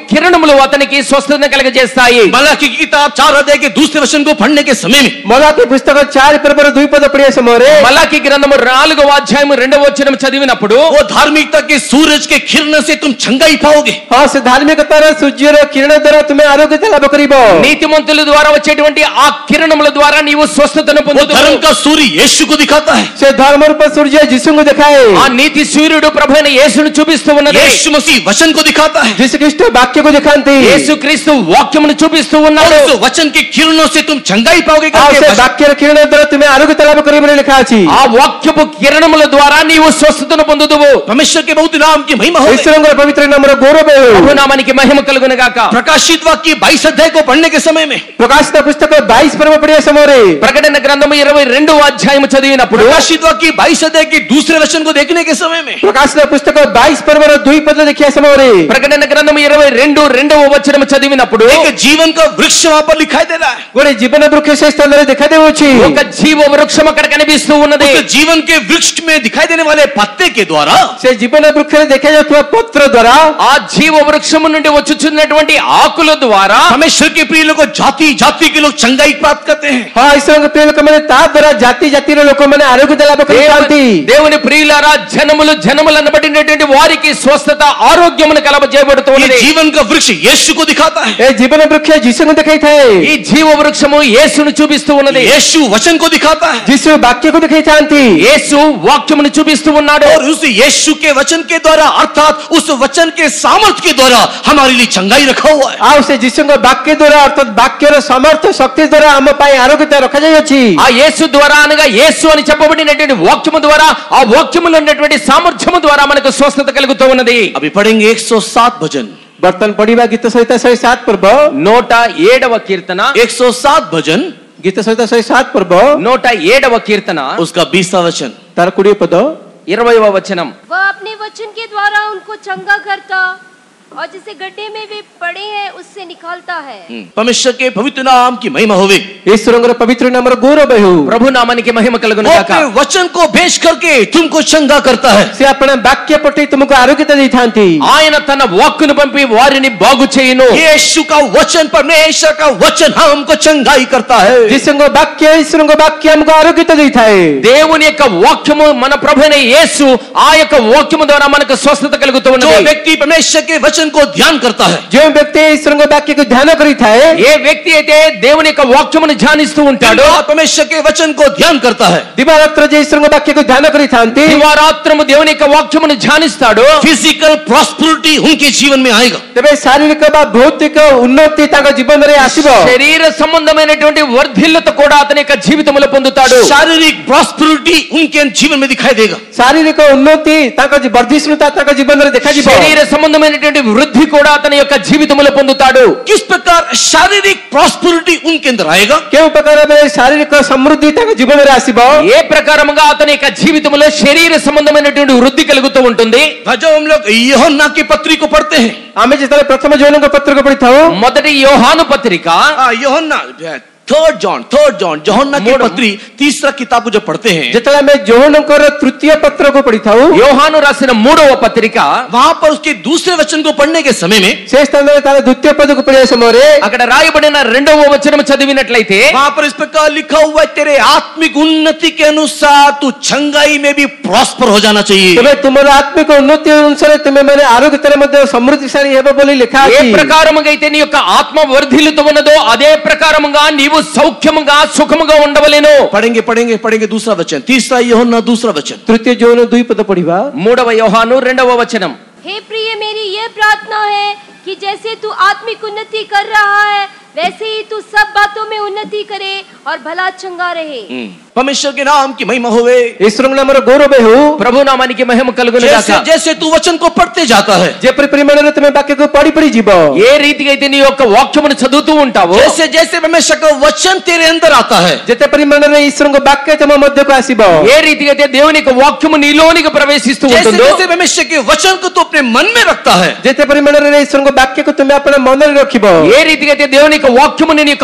కిరణములు అతనికి స్వస్థతను కలుగజేస్తాయి. मलाकी की किताब चार अध्याय के दूसरे वचन को पढ़ने के समय में మలాకి పుస్తకం చారి పరపర ద్విపద పడే సమୟରେ మలాకి గ్రంథము నాలుగవ అధ్యాయము రెండవ వచనం చదివినప్పుడు वो धार्मिकता के सूरज के किरण से तुम छंगाई पाओगे. ହଁ ସେ ଧାର୍ମିକତାର ସୂର୍ଯ୍ୟର କିରଣ ଦ୍ୱାରା ତୁମେ ଆରୋଗ୍ୟତା ଲାଭ କରିବ. నీతిమంతుల ద్వారా వచ్చేటువంటి ఆ కిరణముల ద్వారా నీవు స్వస్థతను वो పొందుతావు. धर्म का सूर्य यीशु को दिखाता है. ସେ ଧର୍ମ ରୂପ ସୂର୍ଯ୍ୟ ଯୀଶୁଙ୍କୁ ଦେଖାଏ. ఆ నీతి సూర్యుడు ప్రభువైన యేసును చూపిస్తూ ఉన్నది. यीशु मसीह वचन को दिखाता है. ଯୀଶୁ ଖ୍ରୀଷ୍ଟ ବାକ୍ୟକୁ ଦେଖାନ୍ତି. యేసు క్రీస్తు వాక్యమును చూపిస్తూ और ఉన్నాడు. उस वचन के किरणों से तुम छंगाई पाओगे ଆଉ करके ସେ वचन- ବାକ୍ୟର କିରଣ ଦ୍ୱାରା ତୁମେ ଆରୋଗ୍ୟତା ଲାଭ କରିବ ବୋଲି ଲେଖା ଅଛି. ఆ వాక్యపు కిరణముల ద్వారా నీవు స్వస్థతను పొందుదువు. परमेश्वर के बहुत नाम की महिमा हो. ଈଶ୍ୱରଙ୍କର ପବିତ୍ର ନାମର ଗୌରବ ହେଉ. ప్రభు నామానికి మహిమ కలుగును గాక. प्रकाशित वाक्य बाईस अध्याय को पढ़ने के समय में ପ୍ରକାଶିତ ପୁସ୍ତକ ବାଇଶ ପର୍ବ ପଢିବା ସମୟରେ ప్రకటన గ్రంథము ఇరవై రెండవ అధ్యాయము చదివినప్పుడు प्रकाशित वाक्य बाईस अध्याय के दूसरे वचन को देखने के समय में ପ୍ରକାଶିତ ପୁସ୍ତକ ବାଇଶ ପର୍ବର ଦୁଇ ପଦ ଦେଖିବା ସମୟରେ ప్రకటన గ్రంథము ఇరవై రెండు రెండవ వచనము చదివినప్పుడు एक जीवन का वृक्ष वहां पर दिखाई दे रहा है. ଗୋଟେ ଜୀବନ ବୃକ୍ଷ ସେ ସ୍ଥାନରେ ଦେଖାଦେଉଛି. ఒక జీవ వృక్షం అక్కడ కనిపిస్తూ ఉన్నది. उस जीवन के वृक्ष में दिखाई देने वाले पत्ते के द्वारा ସେ ଜୀବନ ବୃକ୍ଷରେ ଦେଖାଯାଉଥିବା ପତ୍ର ଦ୍ୱାରା ఆ జీవ వృక్షము నుండి వచ్చుచున్నటువంటి ఆకుల ద్వారా परमेश्वर के प्रिय लोग जाति जाति के लोग चंगाई प्राप्त करते हैं. ହଁ ଈଶ୍ୱରଙ୍କ ପ୍ରିୟ ଲୋକମାନେ ତା ଦ୍ୱାରା ଜାତି ଜାତିର ଲୋକମାନେ ଆରୋଗ୍ୟତା ଲାଭ କରିଥାନ୍ତି. దేవుని- దేవుని ప్రియులారా జనములు జనములు అనబడినటువంటి వారికి స్వస్థత ఆరోగ్యమును కలగజేయబడుతూ ये ఉన్నది. जीवन का वृक्ष यीशु को दिखाता है. ଏ ଜୀବନ ବୃକ୍ଷ ଯୀଶୁଙ୍କୁ ଦେଖାଇଥାଏ. ఈ జీవ వృక్షము యేసును చూపిస్తూ ఉన్నది. यीशु वचन को दिखाता है. ଯୀଶୁ ବାକ୍ୟକୁ ଦେଖାଇଥାନ୍ତି. యేసు వాక్యమును చూపిస్తూ ఉన్నాడు. और उस यीशु के वचन के द्वारा अर्थात उस वचन के सामर्थ्य के द्वारा हमारे लिए चंगाई रखा हुआ है. ଆଉ ସେ ଯୀଶୁଙ୍କ ବାକ୍ୟ ଦ୍ୱାରା ଅର୍ଥାତ୍ ବାକ୍ୟର ସମର୍ଥ ଶକ୍ତି ଦ୍ୱାରା ଆମ ପାଇଁ ଆରୋଗ୍ୟତା ରଖାଯାଇଅଛି. ఆ యేసు ద్వారా అనగా యేసు అని చెప్పబడినటువంటి వాక్యము ద్వారా ఆ వాక్యములో ఉన్నటువంటి సామర్థ్యము ద్వారా మనకు స్వస్థత కలుగుతూ ఉన్నది. अभी पढ़ेंगे एक सौ सात भजन ବର୍ତ୍ତମାନ ପଢିବା ଗୀତ ସହିତ ଶହେ ସାତ ପର୍ବ నూట ఏడవ కీర్తన एक सौ सात भजन ଗୀତ ସହିତ ଶହେ ସାତ ପର୍ବ నూట ఏడవ కీర్తన उसका बीसवा वचन ତାର କୋଡିଏ ପଦ ఇరవైవ వచనం. वह अपने वचन के द्वारा उनको चंगा करता और जिसे गड्ढे में वे पड़े हैं उससे निकालता है. परमेश्वर के पवित्र नाम की महिमा होवे. ଈଶ୍ୱରଙ୍କର ପବିତ୍ର ନାମର ଗୌରବ ହେଉ. ప్రభు నామానికి మహిమ కలుగును वो గాక. अपने वचन को भेज करके तुमको चंगा करता है. ସେ ଆପଣ ବାକ୍ୟ ପଠେଇ ତୁମକୁ ଆରୋଗ୍ୟତା ଦେଇଥାନ୍ତି. ఆయన తన వాక్కును పంపి వారిని బాగు చేయును. यीशु का वचन परमेश्वर का वचन हमको चंगाई करता है. ଯୀଶୁଙ୍କ ବାକ୍ୟ ଈଶ୍ୱରଙ୍କ ବାକ୍ୟ ଆମକୁ ଆରୋଗ୍ୟତା ଦେଇଥାଏ. దేవుని యొక్క వాక్యము మన ప్రభువైన యేసు ఆ యొక్క వాక్యము ద్వారా మనకు స్వస్థత కలుగుతూ जो ఉన్నది. व्यक्ति परमेश्वर के वचन को ध्यान करता है ଯେଉଁ ବ୍ୟକ୍ତି ଈଶ୍ୱରଙ୍କ ବାକ୍ୟକୁ ଧ୍ୟାନ କରିଥାଏ ఏ వ్యక్తి అయితే దేవుని యొక్క వాక్యమును ధ్యానిస్తూ ఉంటాడో दिन रात परमेश्वर के वचन को ध्यान करता है. ଦିବାରାତ୍ର ଯେ ଈଶ୍ୱରଙ୍କ ବାକ୍ୟକୁ ଧ୍ୟାନ କରିଥାନ୍ତି దివారాత్రము దేవుని యొక్క వాక్యమును ధ్యానిస్తాడు. फिजिकल प्रॉस्पेरिटी उनके जीवन में आएगा. ତେବେ ଶାରୀରିକ ବା ଭୌତିକ ଉନ୍ନତି ତାଙ୍କ ଜୀବନରେ ଆସିବ. శరీర సంబంధమైనటువంటి వర్ధిల్లత కూడా అతని యొక్క జీవితంలో పొందుతాడు. शारीरिक प्रॉस्पेरिटी उनके जीवन में दिखाई देगा. ଶାରୀରିକ ଉନ୍ନତି ତାଙ୍କ ବର୍ଦ୍ଧିଷ୍ଣୁତା ତାଙ୍କ ଜୀବନରେ ଦେଖାଯିବ. శరీర సంబంధమైనటువంటి వృద్ధి కూడా అతని యొక్క జీవితంలో పొందుతాడు. किस प्रकार शारीरिक प्रॉस्पेरिटी उनके अंदर आएगा? କେଉଁ ପ୍ରକାର ଭାବେ ଶାରୀରିକ ସମୃଦ୍ଧି ତାଙ୍କ ଜୀବନରେ ଆସିବ? ఏ ప్రకారముగా అతని యొక్క జీవితంలో శరీర సంబంధమైనటువంటి వృద్ధి కలుగుతూ ఉంటుంది. जब हम लोग यूहन्ना की पत्री को पढ़ते हैं ଆମେ ଯେତେବେଳେ ପ୍ରଥମ ଯୌନଙ୍କ ପତ୍ରକୁ ପଢିଥାଉ మొదటి యోహాను పత్రిక हाँ, यूहन्ना थर्ड जॉन थर्ड जॉन यूहन्ना की मोड़- पत्री तीसरा किताब को जब पढ़ते हैं ଯେତେବେଳେ ଆମେ ଯୌନଙ୍କର ତୃତୀୟ ପତ୍ରକୁ ପଢିଥାଉ యోహాను రాసిన మూడవ పత్రిక वहां पर उसके दूसरे वचन को पढ़ने के समय में ସେ ସ୍ଥାନରେ ତାର ଦ୍ୱିତୀୟ ପଦକୁ ପଢିବା ସମୟରେ అక్కడ రాయబడిన రెండవ వచనం చదివినట్లయితే वहां पर इस प्रकार लिखा हुआ है तेरे आत्मिक उन्नति के अनुसार तू छंगाई में भी प्रॉस्पर हो जाना चाहिए. ତେବେ ତୁମର ଆତ୍ମିକ ଉନ୍ନତି ଅନୁସାରେ ତୁମେ ମାନେ ଆରୋଗ୍ୟତାରେ ମଧ୍ୟ ସମୃଦ୍ଧିଶାଳୀ ହେବ ବୋଲି ଲେଖା ఏ ଅଛି. ప్రకారముగా అయితే నీ యొక్క ఆత్మ వర్ధిల్లుతూ ఉన్నదో అదే ప్రకారముగా నీవు సౌఖ్యముగా సుఖముగా ఉండవలెను. पढ़ेंगे पढ़ेंगे पढ़ेंगे दूसरा वचन तीसरा यूहन्ना दूसरा वचन ତୃତୀୟ ଯୌନ ଦୁଇ ପଦ ପଢିବା. మూడవ యోహాను రెండవ వచనం. हे प्रिय मेरी यह प्रार्थना है कि जैसे तू आत्मिक उन्नति कर रहा है वैसे ही तू सब बातों में उन्नति करे और भला चंगा रहे. परमेश्वर के नाम की महिमा होवे. ଈଶ୍ୱରଙ୍କ ନାମର ଗୌରବ ହେଉ. ప్రభు నామానికి మహిమ కలుగును जैसे గాక. जैसे तू वचन को पढ़ते जाता है ଯେପରି ପରିମାଣରେ ତୁମେ ବାକ୍ୟକୁ ପଢି ପଢି ଯିବ ఏ రీతిగా అయితే నీ యొక్క వాక్యమును చదువుతూ ఉంటావో जैसे जैसे परमेश्वर का वचन तेरे अंदर आता है ଯେତେ ପରିମାଣରେ ଈଶ୍ୱରଙ୍କ ବାକ୍ୟ ତମ ମଧ୍ୟକୁ ଆସିବ ఏ రీతిగా అయితే దేవుని యొక్క వాక్యము నీలోనికి ప్రవేశిస్తూ जैसे ఉంటుందో जैसे परमेश्वर के वचन को तू अपने मन में रखता है ଯେତେ ପରିମାଣରେ ଈଶ୍ୱରଙ୍କ ବାକ୍ୟକୁ ତୁମେ ଆପଣ ମନରେ ରଖିବ ఏ రీతిగా అయితే దేవుని యొక్క వాక్యము నీ యొక్క మనస్సులో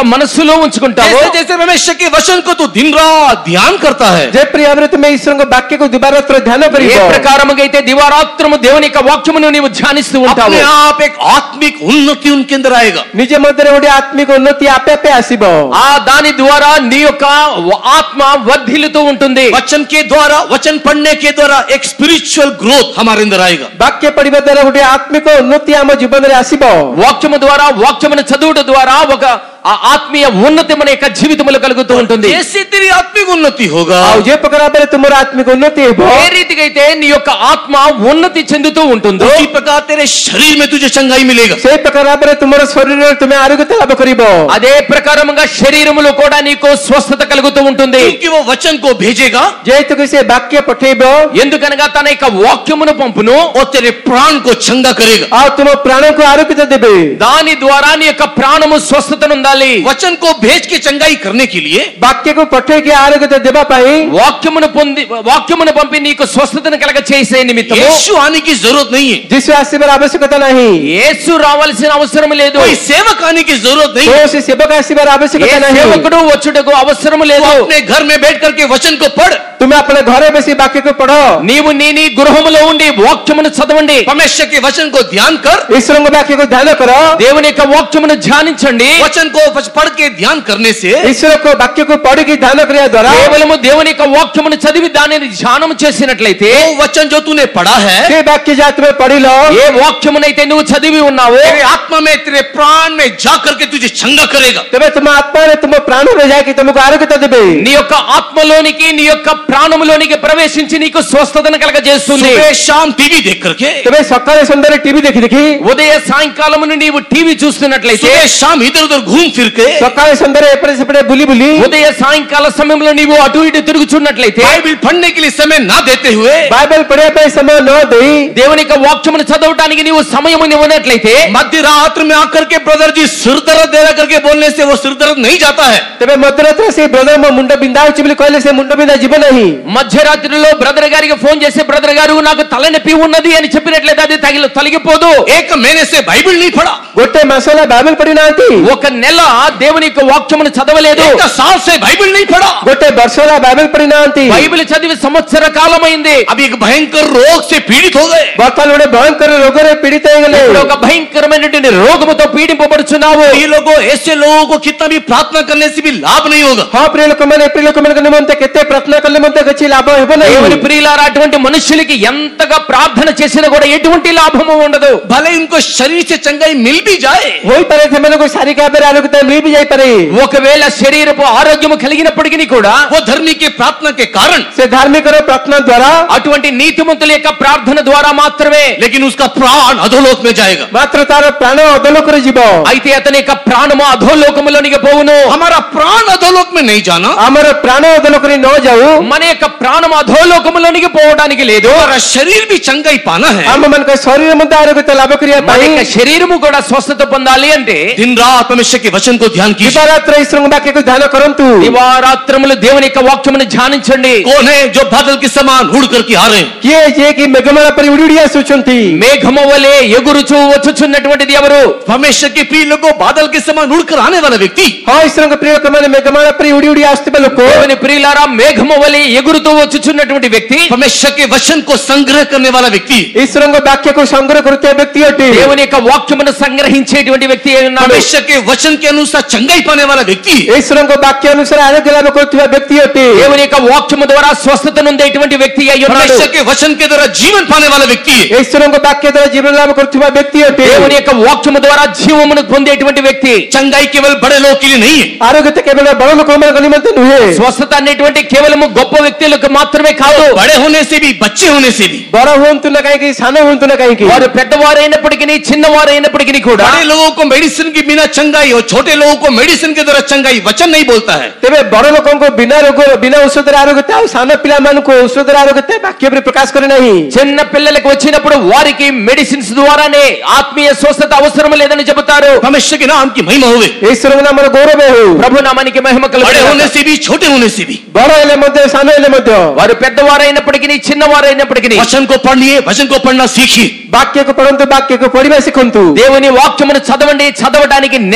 మనసులో ఉంచుకుంటావో, जैसे जैसे परमेश्वर के वचन को तू दिन रात ध्यान करता है, ଯେପରି ଭାବରେ ତୁମେ ଈଶ୍ୱରଙ୍କ ବାକ୍ୟକୁ ଦିବାରାତ୍ର ଧ୍ୟାନ ఏ କରିବ, ప్రకారముగా అయితే దివారాత్రము దేవుని యొక్క వాక్యమును నీవు ధ్యానిస్తూ ఉంటావు, अपने आप एक आत्मिक उन्नति उनके अंदर आएगा। ନିଜ ମଧ୍ୟରେ ଗୋଟେ ଆତ୍ମିକ ଉନ୍ନତି ଆପେ ଆପେ ଆସିବ। ఆ దాని ద్వారా నీ యొక్క ఆత్మ వర్ధిల్లుతూ ఉంటుంది। वचन के द्वारा, वचन पढ़ने के द्वारा एक स्पिरिचुअल ग्रोथ हमारे अंदर आएगा। ବାକ୍ୟ ପଢିବା ଦ୍ୱାରା ଗୋଟେ ଆତ୍ମିକ ଉନ୍ନତି ଆମ ଜୀବନରେ ଆସିବ। వాక్యము ద్వారా, వాక్యమును చదువుట ద్వారా ఒక ఆ ఆత్మీయ ఉన్నతి మన యొక్క జీవితంలో కలుగుతూ ఉంటుంది। जैसे तेरी आत्मिक उन्नति होगा, ଆଉ ଯେ ପ୍ରକାର ଭାବରେ ତୁମର ଆତ୍ମିକ ଉନ୍ନତି ହେବ, ఏ రీతిగా అయితే నీ యొక్క ఆత్మ ఉన్నతి చెందుతూ ఉంటుందో, उसी प्रकार तेरे शरीर में तुझे चंगाई मिलेगा। ସେଇ ପ୍ରକାର ଭାବରେ ତୁମର ଶରୀରରେ ତୁମେ ଆରୋଗ୍ୟତା ଲାଭ କରିବ। అదే ప్రకారముగా శరీరములో కూడా నీకు స్వస్థత కలుగుతూ ఉంటుంది। क्योंकि वो वचन को भेजेगा, ଯେହେତୁ ସେ ବାକ୍ୟ ପଠେଇବ, ఎందుకనగా తన యొక్క వాక్యమును పంపును, और तेरे प्राण को चंगा करेगा। ଆଉ ତୁମ ପ୍ରାଣକୁ ଆରୋଗ୍ୟତା ଦେବେ। దాని ద్వారా నీ యొక్క ప్రాణము స్వస్థతను ఉండాలి। वचन को भेज के चंगाई करने के लिए ବାକ୍ୟକୁ ପଠେଇକି ଆରୋଗ୍ୟତା ଦେବା ପାଇଁ వాక్యమును పొంది వాక్యమును పంపి నీకు స్వస్థతను కలగ చేసే నిమిత్తము यीशु आने की जरूरत नहीं है, ଯୀଶୁ ଆସିବାର ଆବଶ୍ୟକତା ନାହିଁ। యేసు రావాల్సిన అవసరం లేదు। कोई सेवक आने की जरूरत नहीं है, କୌଣସି ସେବକ ଆସିବାର ఏ ଆବଶ୍ୟକତା ନାହିଁ। సేవకుడు వచ్చుటకు అవసరం तू లేదు। अपने घर में बैठ करके वचन को पढ़, ତୁମେ ଆପଣ ଘରେ ବସି ବାକ୍ୟକୁ ପଢ, నీవు నీ నీ గృహములో ఉండి వాక్యమును చదవండి, परमेश्वर के वचन को ध्यान कर, ଈଶ୍ୱରଙ୍କ ବାକ୍ୟକୁ ଧ୍ୟାନ କର। దేవుని యొక్క వాక్యమును ధ్యానించండి। वचन को पढ़ के ध्यान करने से ଈଶ୍ୱରଙ୍କ ବାକ୍ୟକୁ ପଢିକି ଧ୍ୟାନ କରିବା ଦ୍ୱାରା కేవలము దేవుని యొక్క వాక్యమును చదివి దానిని ధ్యానం చేసినట్లయితే, वो वचन जो तूने पढ़ा है, ସେ ବାକ୍ୟ ଯାହା ତୁମେ ପଢିଲ, ఏ వాక్యమునైతే నువ్వు చదివి ఉన్నావో, तेरे आत्मा में, तेरे प्राण में जा करके तुझे चंगा करेगा। ତେବେ ତୁମ ଆତ୍ମାରେ ତୁମ ପ୍ରାଣରେ ଯାଇକି ତୁମକୁ ଆରୋଗ୍ୟତା ଦେବେ। నీ యొక్క ఆత్మలోనికి నీ యొక్క ప్రాణములోనికి ప్రవేశించి నీకు స్వస్థతను కలగజేస్తుంది। सुबह शाम टीवी देख करके, ତେବେ ସକାଳେ ସନ୍ଧ୍ୟାରେ ଟିଭି ଦେଖି ଦେଖି, ఉదయ సాయంకాలమును నీవు టీవీ చూస్తున్నట్లయితే, सुबह शाम इधर उधर घूम फिर के ସକାଳେ ସନ୍ଧ୍ୟାରେ ଏପଟେ ସେପଟେ ବୁଲି ବୁଲି, ఉదయ సాయంకాల సమయంలో నీవు అటు ఇటు తిరుగుచున్నట్లయితే, बाइबल पढ़ने के लिए समय ना देते हुए బైబిల్ పଢిବା ପାଇଁ ସମୟ ନ ଦେଇ దేవుని యొక్క వాక్యమును చదవడానికి నీవు సమయము ఇవ్వనట్లయితే, मध्य रात्र में आकर के ब्रदर जी सिर दर्द दे रहा करके बोलने से वो सिर दर्द नहीं जाता है। ତେବେ ମଧ୍ୟରାତ୍ରରେ ସେ ବ୍ରଦର ମୋ ମୁଣ୍ଡ ବିନ୍ଧା ହେଉଛି ବୋଲି କହିଲେ ସେ ମୁଣ୍ଡ ବିନ୍ଧା ଯିବ ନାହିଁ। మధ్యరాత్రిలో బ్రదర్ గారికి ఫోన్ చేసి, బ్రదర్ గారు నాకు తలనొప్పి ఉన్నది అని చెప్పినట్లయితే అది తగిలి తొలగిపోదు। एक महीने से बाइबल नहीं पढ़ा, ଗୋଟେ ମାସ ହେଲା ବାଇబిల్ పଢି ନାହାନ୍ତି, ఒక నెల దేవుని యొక్క వాక్యమును చదవలేదు, एक साल से बाइबल नहीं पढ़ा, ଗୋଟେ ବର୍ଷ ହେଲା ବାଇబిల్ పଢି నాହାନ୍ତି, బైబిల్ చదివి సంవత్సర కాలమైంది, अब एक भयंकर रोग से पीड़ित हो गए। ବର୍ତ୍ତମାନ ଗୋଟେ ଭୟଙ୍କର ରୋଗରେ ପୀଡିତ ହେଇଗଲେ। ఇప్పుడు ఒక భయంకరమైనటువంటి రోగముతో పీడింపబడుచున్నావు। ये लोगों, ऐसे लोगों को कितना भी प्रार्थना करने से भी लाभ नहीं होगा। ହଁ ପ୍ରିୟ ଲୋକମାନେ, ପ୍ରିୟ ଲୋକମାନଙ୍କ ନିମନ୍ତେ କେତେ ପ୍ରାର୍ଥନା କଲେ ମଧ୍ୟ କିଛି ଲାଭ ହେବ దేవుని ନାହିଁ। ప్రియులారా, అటువంటి మనుషులకి ఎంతగా ప్రార్థన చేసినా కూడా ఎటువంటి లాభము ఉండదు। भले उनको शरीर से चंगाई मिल भी जाए, ହୋଇପାରେ ସେମାନଙ୍କୁ ଶାରୀରିକ ଭାବରେ ଆରୋଗ୍ୟତା ମିଳି ବି ଯାଇପାରେ। ఒకవేళ శరీరపు ఆరోగ్యము కలిగినప్పటికీ కూడా वो धर्मी के प्रार्थना के कारण, ସେ ଧାର୍ମିକର ପ୍ରାର୍ଥନା ଦ୍ୱାରା అటువంటి నీతిమంతుల యొక్క ప్రార్థన ద్వారా మాత్రమే, लेकिन उसका प्राण अधोलोक में जाएगा। ମାତ୍ର ତାର ପ୍ରାଣ ଅଧୋଲୋକରେ ଯିବ। అయితే అతని యొక్క ప్రాణము అధోలోకములోనికి పోవును। हमारा प्राण अधोलोक में नहीं जाना, ଆମର ପ୍ରାଣ ଅଧୋଲୋକରେ ନ ଯାଉ, మన యొక్క ప్రాణము అధోలోకములోనికి పోవడానికి లేదు। हमारा शरीर भी चंगाई पाना है। ଆମମାନଙ୍କ ଶରୀର ମଧ୍ୟ ଆରୋଗ୍ୟତା ଲାଭ କରିବା మన ପାଇଁ యొక్క శరీరము కూడా స్వస్థత పొందాలి అంటే दिन रात परमेश्वर के वचन को ध्यान कीजिए। ଦିବାରାତ୍ର ଈଶ୍ୱରଙ୍କ ବାକ୍ୟକୁ ଧ୍ୟାନ କରନ୍ତୁ। దివారాత్రములు దేవుని యొక్క వాక్యమును ధ్యానించండి। कौन है जो बादल के समान उड़ करके आ रहे हैं? କିଏ ଯିଏ କି ମେଘମାଳ ପରି ଉଡ଼ି ଉଡ଼ି ଆସୁଛନ୍ତି? మేఘము వలె ఎగురుచూ వచ్చుచున్నటువంటిది ఎవరు? परमेश्वर के प्रिय लोगों, बादल के समान उड़कर आने वाला व्यक्ति, ହଁ ଈଶ୍ୱରଙ୍କ ପ୍ରିୟ ଲୋକମାନେ ମେଘମାଳ ପରି ଉଡ଼ି ଉଡ଼ି ଆସୁଥିବା ଲୋକ, దేవుని ప్రియులారా, మేఘము వలె ఎగురుతూ వచ్చుచున్నటువంటి వ్యక్తి, परमेश्वर के वचन को संग्रह करने वाला व्यक्ति, ଈଶ୍ୱରଙ୍କ ବାକ୍ୟକୁ ସଂଗ୍ରହ କରୁଥିବା ବ୍ୟକ୍ତି ଅଟେ। దేవుని యొక్క వాక్యమును సంగ్రహించేటువంటి వ్యక్తి అయి ఉన్నాడు। परमेश्वर के वचन के अनुसार चंगाई पाने वाला व्यक्ति, ଈଶ୍ୱରଙ୍କ ବାକ୍ୟ ଅନୁସାରେ ଆରୋଗ୍ୟ ଲାଭ କରୁଥିବା ବ୍ୟକ୍ତି ଅଟେ। దేవుని యొక్క వాక్యము ద్వారా స్వస్థత నొందేటువంటి వ్యక్తి అయి ఉన్నాడు। परमेश्वर के वचन के द्वारा जीवन पाने वाला व्यक्ति, ଈଶ୍ୱରଙ୍କ ବାକ୍ୟ ଦ୍ୱାରା ଜୀବନ ଲାଭ କରୁଥିବା ବ୍ୟକ୍ତି ଅଟେ। దేవుని యొక్క వాక్యము ద్వారా జీవమును పొందేటువంటి వ్యక్తి। चंगाई केवल बड़े लोग के लिए नहीं है, ఆరోగ్యత కేవଳ బడ ଲୋକମାନଙ୍କ నిమిత్త ନୁହେଁ। స్వస్థత అనేటువంటి కేవలము గొప్ప వ్యక్తులకు మాత్రమే కాదు, बड़े होने से भी, बच्चे होने से भी, ବଡ ହୁଅନ୍ତୁ ନା କାହିଁକି, ସାନ ହୁଅନ୍ତୁ ନା କାହିଁକି, వారు పెద్దవారైనప్పటికీ చిన్నవారైనప్పటికీ కూడా, बड़े लोगों को मेडिसिन के बिना चंगाई और छोटे लोगों को मेडिसिन के द्वारा चंगाई वचन नहीं बोलता है। ତେବେ ବଡ ଲୋକଙ୍କୁ ବିନା ରୋଗ ବିନା ଔଷଧରେ ଆରୋଗ୍ୟତା ଆଉ ସାନ ପିଲାମାନଙ୍କୁ ଔଷଧରେ ଆରୋଗ୍ୟତା ବାକ୍ୟରେ ପ୍ରକାଶ କରେ ନାହିଁ। చిన్న పిల్లలకు వచ్చినప్పుడు వారికి మెడిసిన్స్ ద్వారానే ఆత్మీయ స్వస్థత అవసరం లేదని చెబుతారు। परमेश्वर के नाम की महिमा होवे। ଈଶ୍ୱରଙ୍କ ନାମର ଗୌରବ ହେଉ। ప్రభు నామానికి మహిమ बड़े होने కలుగును। से भी, छोटे होने से भी, ବଡ ହେଲେ ମଧ୍ୟ ସାନ ହେଲେ ମଧ୍ୟ వారు పెద్దవారైనప్పటికీ చిన్నవారైనప్పటికీ वचन को पढ़िए, वचन को पढ़ना सीखिए। ବାକ୍ୟକୁ ପଢନ୍ତୁ, ବାକ୍ୟକୁ ପଢିବା ଶିଖନ୍ତୁ। దేవుని వాక్యమును చదవండి, చదవడానికి నేర్పించండి।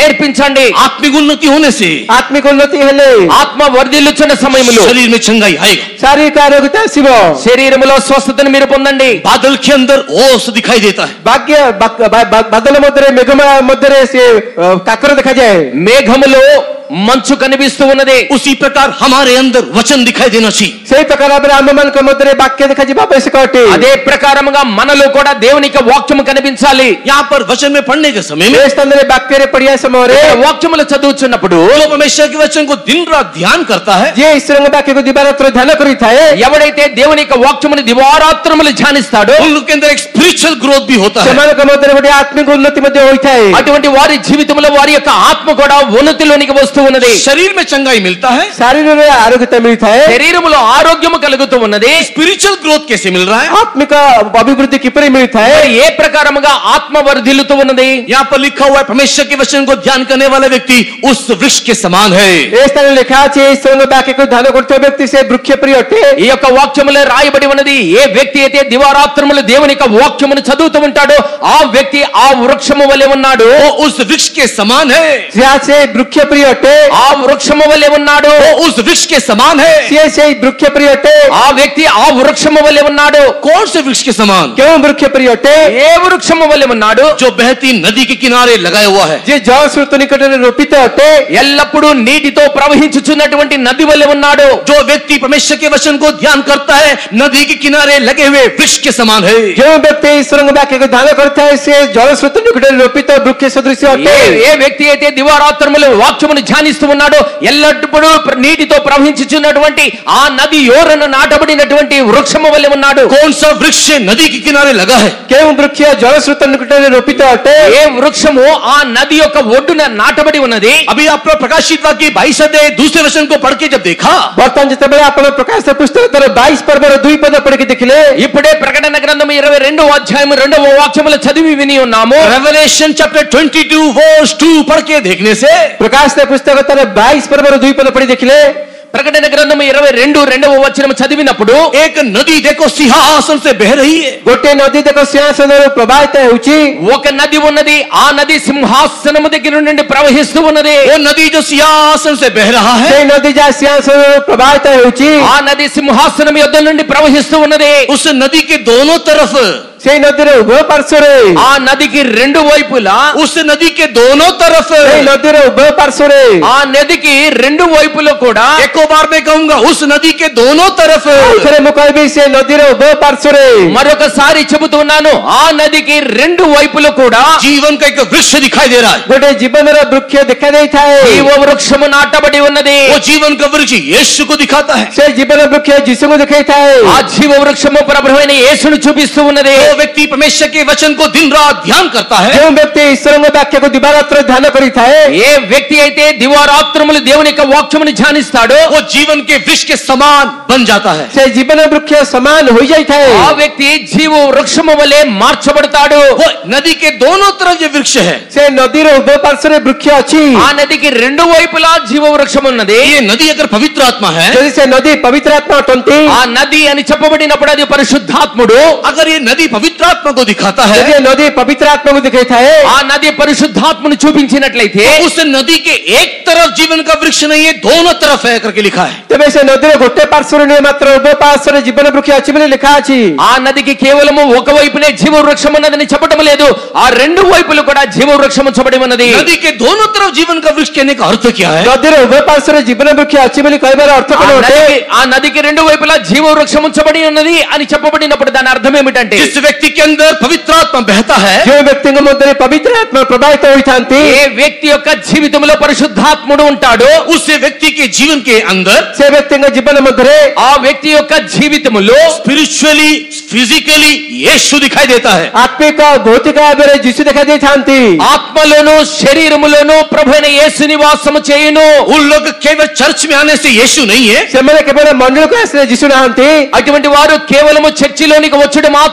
చూడండి, आत्मिक उन्नति होने से आत्मिक उन्नति हेले ఆత్మ వర్ధిల్లుచున్న సమయంలో शरीर में चंगाई आएगा। शारीरिक आरोग्यता आसीब, శరీరములో స్వస్థతను మీరు పొందండి। बादल के अंदर ओस दिखाई देता है। भाग्य बादल मध्य मेघम मध्य से काकर देखा जाए, మేఘములో మంచు కనిపిస్తూ ఉన్నది। उसी प्रकार हमारे अंदर वचन दिखाई देना चाहिए। सही प्रकार आम मन मध्य वाक्य देखा जी आवश्यक अटे। అదే ప్రకారముగా మనలో కూడా దేవుని యొక్క వాక్యము కనిపించాలి। यहाँ पर वचन में पढ़ने के समय में वाक्य पढ़िया समय వాక్యములు చదువుచున్నప్పుడు जो परमेश्वर के वचन को दिन रात ध्यान करता है, जे ईश्वर वाक्य को दिवारात्र ध्यान करी था, ఎవడైతే దేవుని యొక్క వాక్యమును దివారాత్రములు ధ్యానిస్తాడో उन लोग के अंदर एक स्पिरिचुअल ग्रोथ भी होता है। मध्य आत्मिक उन्नति मध्य होता है। అటువంటి వారి జీవితంలో వారి యొక్క ఆత్మ కూడా ఉన్నతిలోనికి వస్తూ ఉన్నది। शरीर में चंगाई मिलता है, शारीर में आरोग्यता मिलता है, శరీరములో ఆరోగ్యము కలుగుతూ ఉన్నది। स्पिरिचुअल ग्रोथ कैसे मिल रहा है? आत्मिक अभिवृद्धि किपरि मिलता है, ఏ ప్రకారముగా ఆత్మ వర్ధిల్లుతూ ఉన్నది? यहाँ पर लिखा हुआ है परमेश्वर के वचन को ध्यान करने वाला व्यक्ति उस वृक्ष के समान है। ఏ స్థానంలో लिखा है ईश्वर वाक्य को ध्यान करते व्यक्ति से वृक्ष प्रिय अटे। ఈ యొక్క వాక్యములో రాయబడి ఉన్నది, ఏ వ్యక్తి అయితే దివారాత్రములు దేవుని యొక్క వాక్యమును చదువుతూ ఉంటాడో ఆ వ్యక్తి ఆ వృక్షము వలె ఉన్నాడు। वो उस वृक्ष के समान है। से वृक्ष प्रिय अटे, ఆ వృక్షము వలె ఉన్నాడు। वो उस वृक्ष के समान है। से से वृक्ष प्रिय अटे, ఆ వ్యక్తి ఆ వృక్షము వలె ఉన్నాడు। कौन से वृक्ष के समान? क्यों वृक्ष प्रिय अटे? ఏ వృక్షము వలె ఉన్నాడు? जो बहती नदी के किनारे लगाया हुआ है। जे जल स्रोत निकट रोपित अटे, ఎల్లప్పుడూ నీటితో ప్రవహించుచున్నటువంటి నది వలె ఉన్నాడు। जो व्यक्ति परमेश्वर के वचन को ध्यान करता है नदी के किनारे लगे हुए वृक्ष के समान है। जो व्यक्ति ईश्वर वाक्य को ध्यान करता है से जल स्रोत निकट रोपित वृक्ष सदृश अटे। ఏ ఏ వ్యక్తి అయితే దివారాత్రములు వాక్యమును ధ్యానిస్తూ ఉన్నాడో ఎల్లప్పుడూ నీటితో ప్రవహించుచున్నటువంటి ఆ నది యోరన నాటబడినటువంటి వృక్షము వలె ఉన్నాడు। कौन सा वृक्ष नदी के किनारे लगा है? क्यों वृक्ष जल स्रोत निकट रोपित अटे? ఏ వృక్షము ఆ నది యొక్క ఒడ్డున నాటబడి ఉన్నది? अभी आप प्रकाशित वाक्य बाईस अध्याय दूसरे वचन को पढ़ के जब देखा, बर्तमान जिते आपण प्रकाश पुस्तक तर बाईस पर्वर दुई पद पढ़ के देखले, ఇప్పుడే ప్రకటన గ్రంథం ఇరవై రెండవ అధ్యాయం రెండవ వాక్యములు చదివి విని ఉన్నాము। रेवलेशन चैप्टर बाईस वर्स टू पढ़ के देखने से प्रकाश पुस्तक तर बाईस पर्वर दुई पद पढ़ी देखले, ప్రకటన గ్రంథం ఇరవై రెండు రెండవ వచనం చదివినప్పుడు एक नदी देखो सिंहासन से बह रही है। गोटे नदी देखो सिंहासन प्रवाहित होउची, ఒక నది ఉన్నది, ఆ నది సింహాసనము దగ్గర నుండి ప్రవహిస్తూ ఉన్నది। वो नदी जो सिंहासन से बह रहा है, से नदी जा सिंहासन प्रवाहित होउची, ఆ నది సింహాసనం యొద్ద నుండి ప్రవహిస్తూ ఉన్నది। उस नदी के दोनों तरफ, से नदी रे उभय पार्श्वरे, ఆ నదికి రెండు వైపులా, उस नदी के दोनों तरफ, से नदी रे उभय पार्श्वरे, ఆ నదికి రెండు వైపులో కూడా, एक बार मैं कहूंगा उस नदी के दोनों तरफ, सरे मुकाबी से नदी रे उभय पार्श्वरे, మరొకసారి చెబుతున్నాను, ఆ నదికి రెండు వైపులో కూడా जीवन का एक वृक्ष दिखाई दे रहा है। गोटे जीवन रे वृक्ष देखा देई थाए, జీవ వృక్షము నాటబడి ఉన్నది। वो जीवन का वृक्ष यीशु को दिखाता है। से जीवन वृक्ष यीशु को दिखाई थाए, ఆ జీవ వృక్షము ప్రభువైన యేసును చూపిస్తూ ఉన్నది। जो व्यक्ति परमेश्वर के वचन को दिन रात ध्यान करता है, जो व्यक्ति ईश्वर वाक्य को दिवारात्र ध्यान करी थाए, ఏ వ్యక్తి అయితే దివారాత్రములు దేవుని యొక్క వాక్యమును ధ్యానిస్తాడో वो जीवन के वृक्ष के समान बन जाता है। से जीवन वृक्ष समान हो जाई थाए, ఆ వ్యక్తి జీవ వృక్షము వలె మార్చబడతాడు। वो नदी के दोनों तरफ ये वृक्ष है। से नदी रे उभय पार्श्वरे वृक्ष अछि, ఆ నదికి రెండు వైపులా జీవ వృక్షం ఉన్నది। ये नदी अगर पवित्र आत्मा है, यदि से नदी पवित्र आत्मा अटंती, ఆ నది అని చెప్పబడినప్పుడు అది పరిశుద్ధాత్ముడు। अगर ये नदी पवित्र आत्मा को दिखाता यदि है, नदी पवित्र आत्मा को दिखाई थाए, ఆ నది పరిశుద్ధాత్మను చూపించినట్లయితే उस नदी के एक तरफ जीवन का वृक्ष नहीं है, दोनों तरफ है करके लिखा है। तेबे से नदी रे गोटे पार्श्वरे नहीं मात्र उभय पार्श्वरे जीवन वृक्ष अछि बोली लिखा अछि। ఆ నదికి కేవలము ఒక వైపునే జీవ వృక్షం ఉన్నదని చెప్పడం లేదు, ఆ రెండు వైపులు కూడా జీవ వృక్షం ఉంచబడి ఉన్నది। नदी के दोनों तरफ जीवन का वृक्ष कहने का अर्थ क्या है? नदी रे उभय पार्श्वरे जीवन वृक्ष अछि बोली कहबार अर्थ ఆ कोन होते? నదికి ఆ నదికి రెండు వైపులా జీవ వృక్షం ఉంచబడి ఉన్నది అని చెప్పబడినప్పుడు దాని అర్థం ఏమిటంటే, जिस व्यक्ति के अंदर पवित्र आत्मा बहता है, जो व्यक्ति मध्य पवित्र आत्मा प्रभावित होई थांती, ఏ వ్యక్తి యొక్క జీవితంలో పరిశుద్ధాత్ముడు ఉంటాడో उस व्यक्ति के जीवन के अंदर से व्यक्ति जीवन मध्य ఆ వ్యక్తి యొక్క జీవితములో स्पिरिचुअली फिजिकली यीशु दिखाई देता है। आत्मिक भौतिक आवेरे यीशु दिखाई दे थांती, ఆత్మలోను శరీరములోను ప్రభువైన యేసు నివాసము చేయును। उन लोग केवल चर्च में आने से यीशु नहीं है, से केवल मंडल को आश्रय यीशु नहांती, అటువంటి వారు కేవలము చర్చిలోనికి వచ్చుట మాత్రమే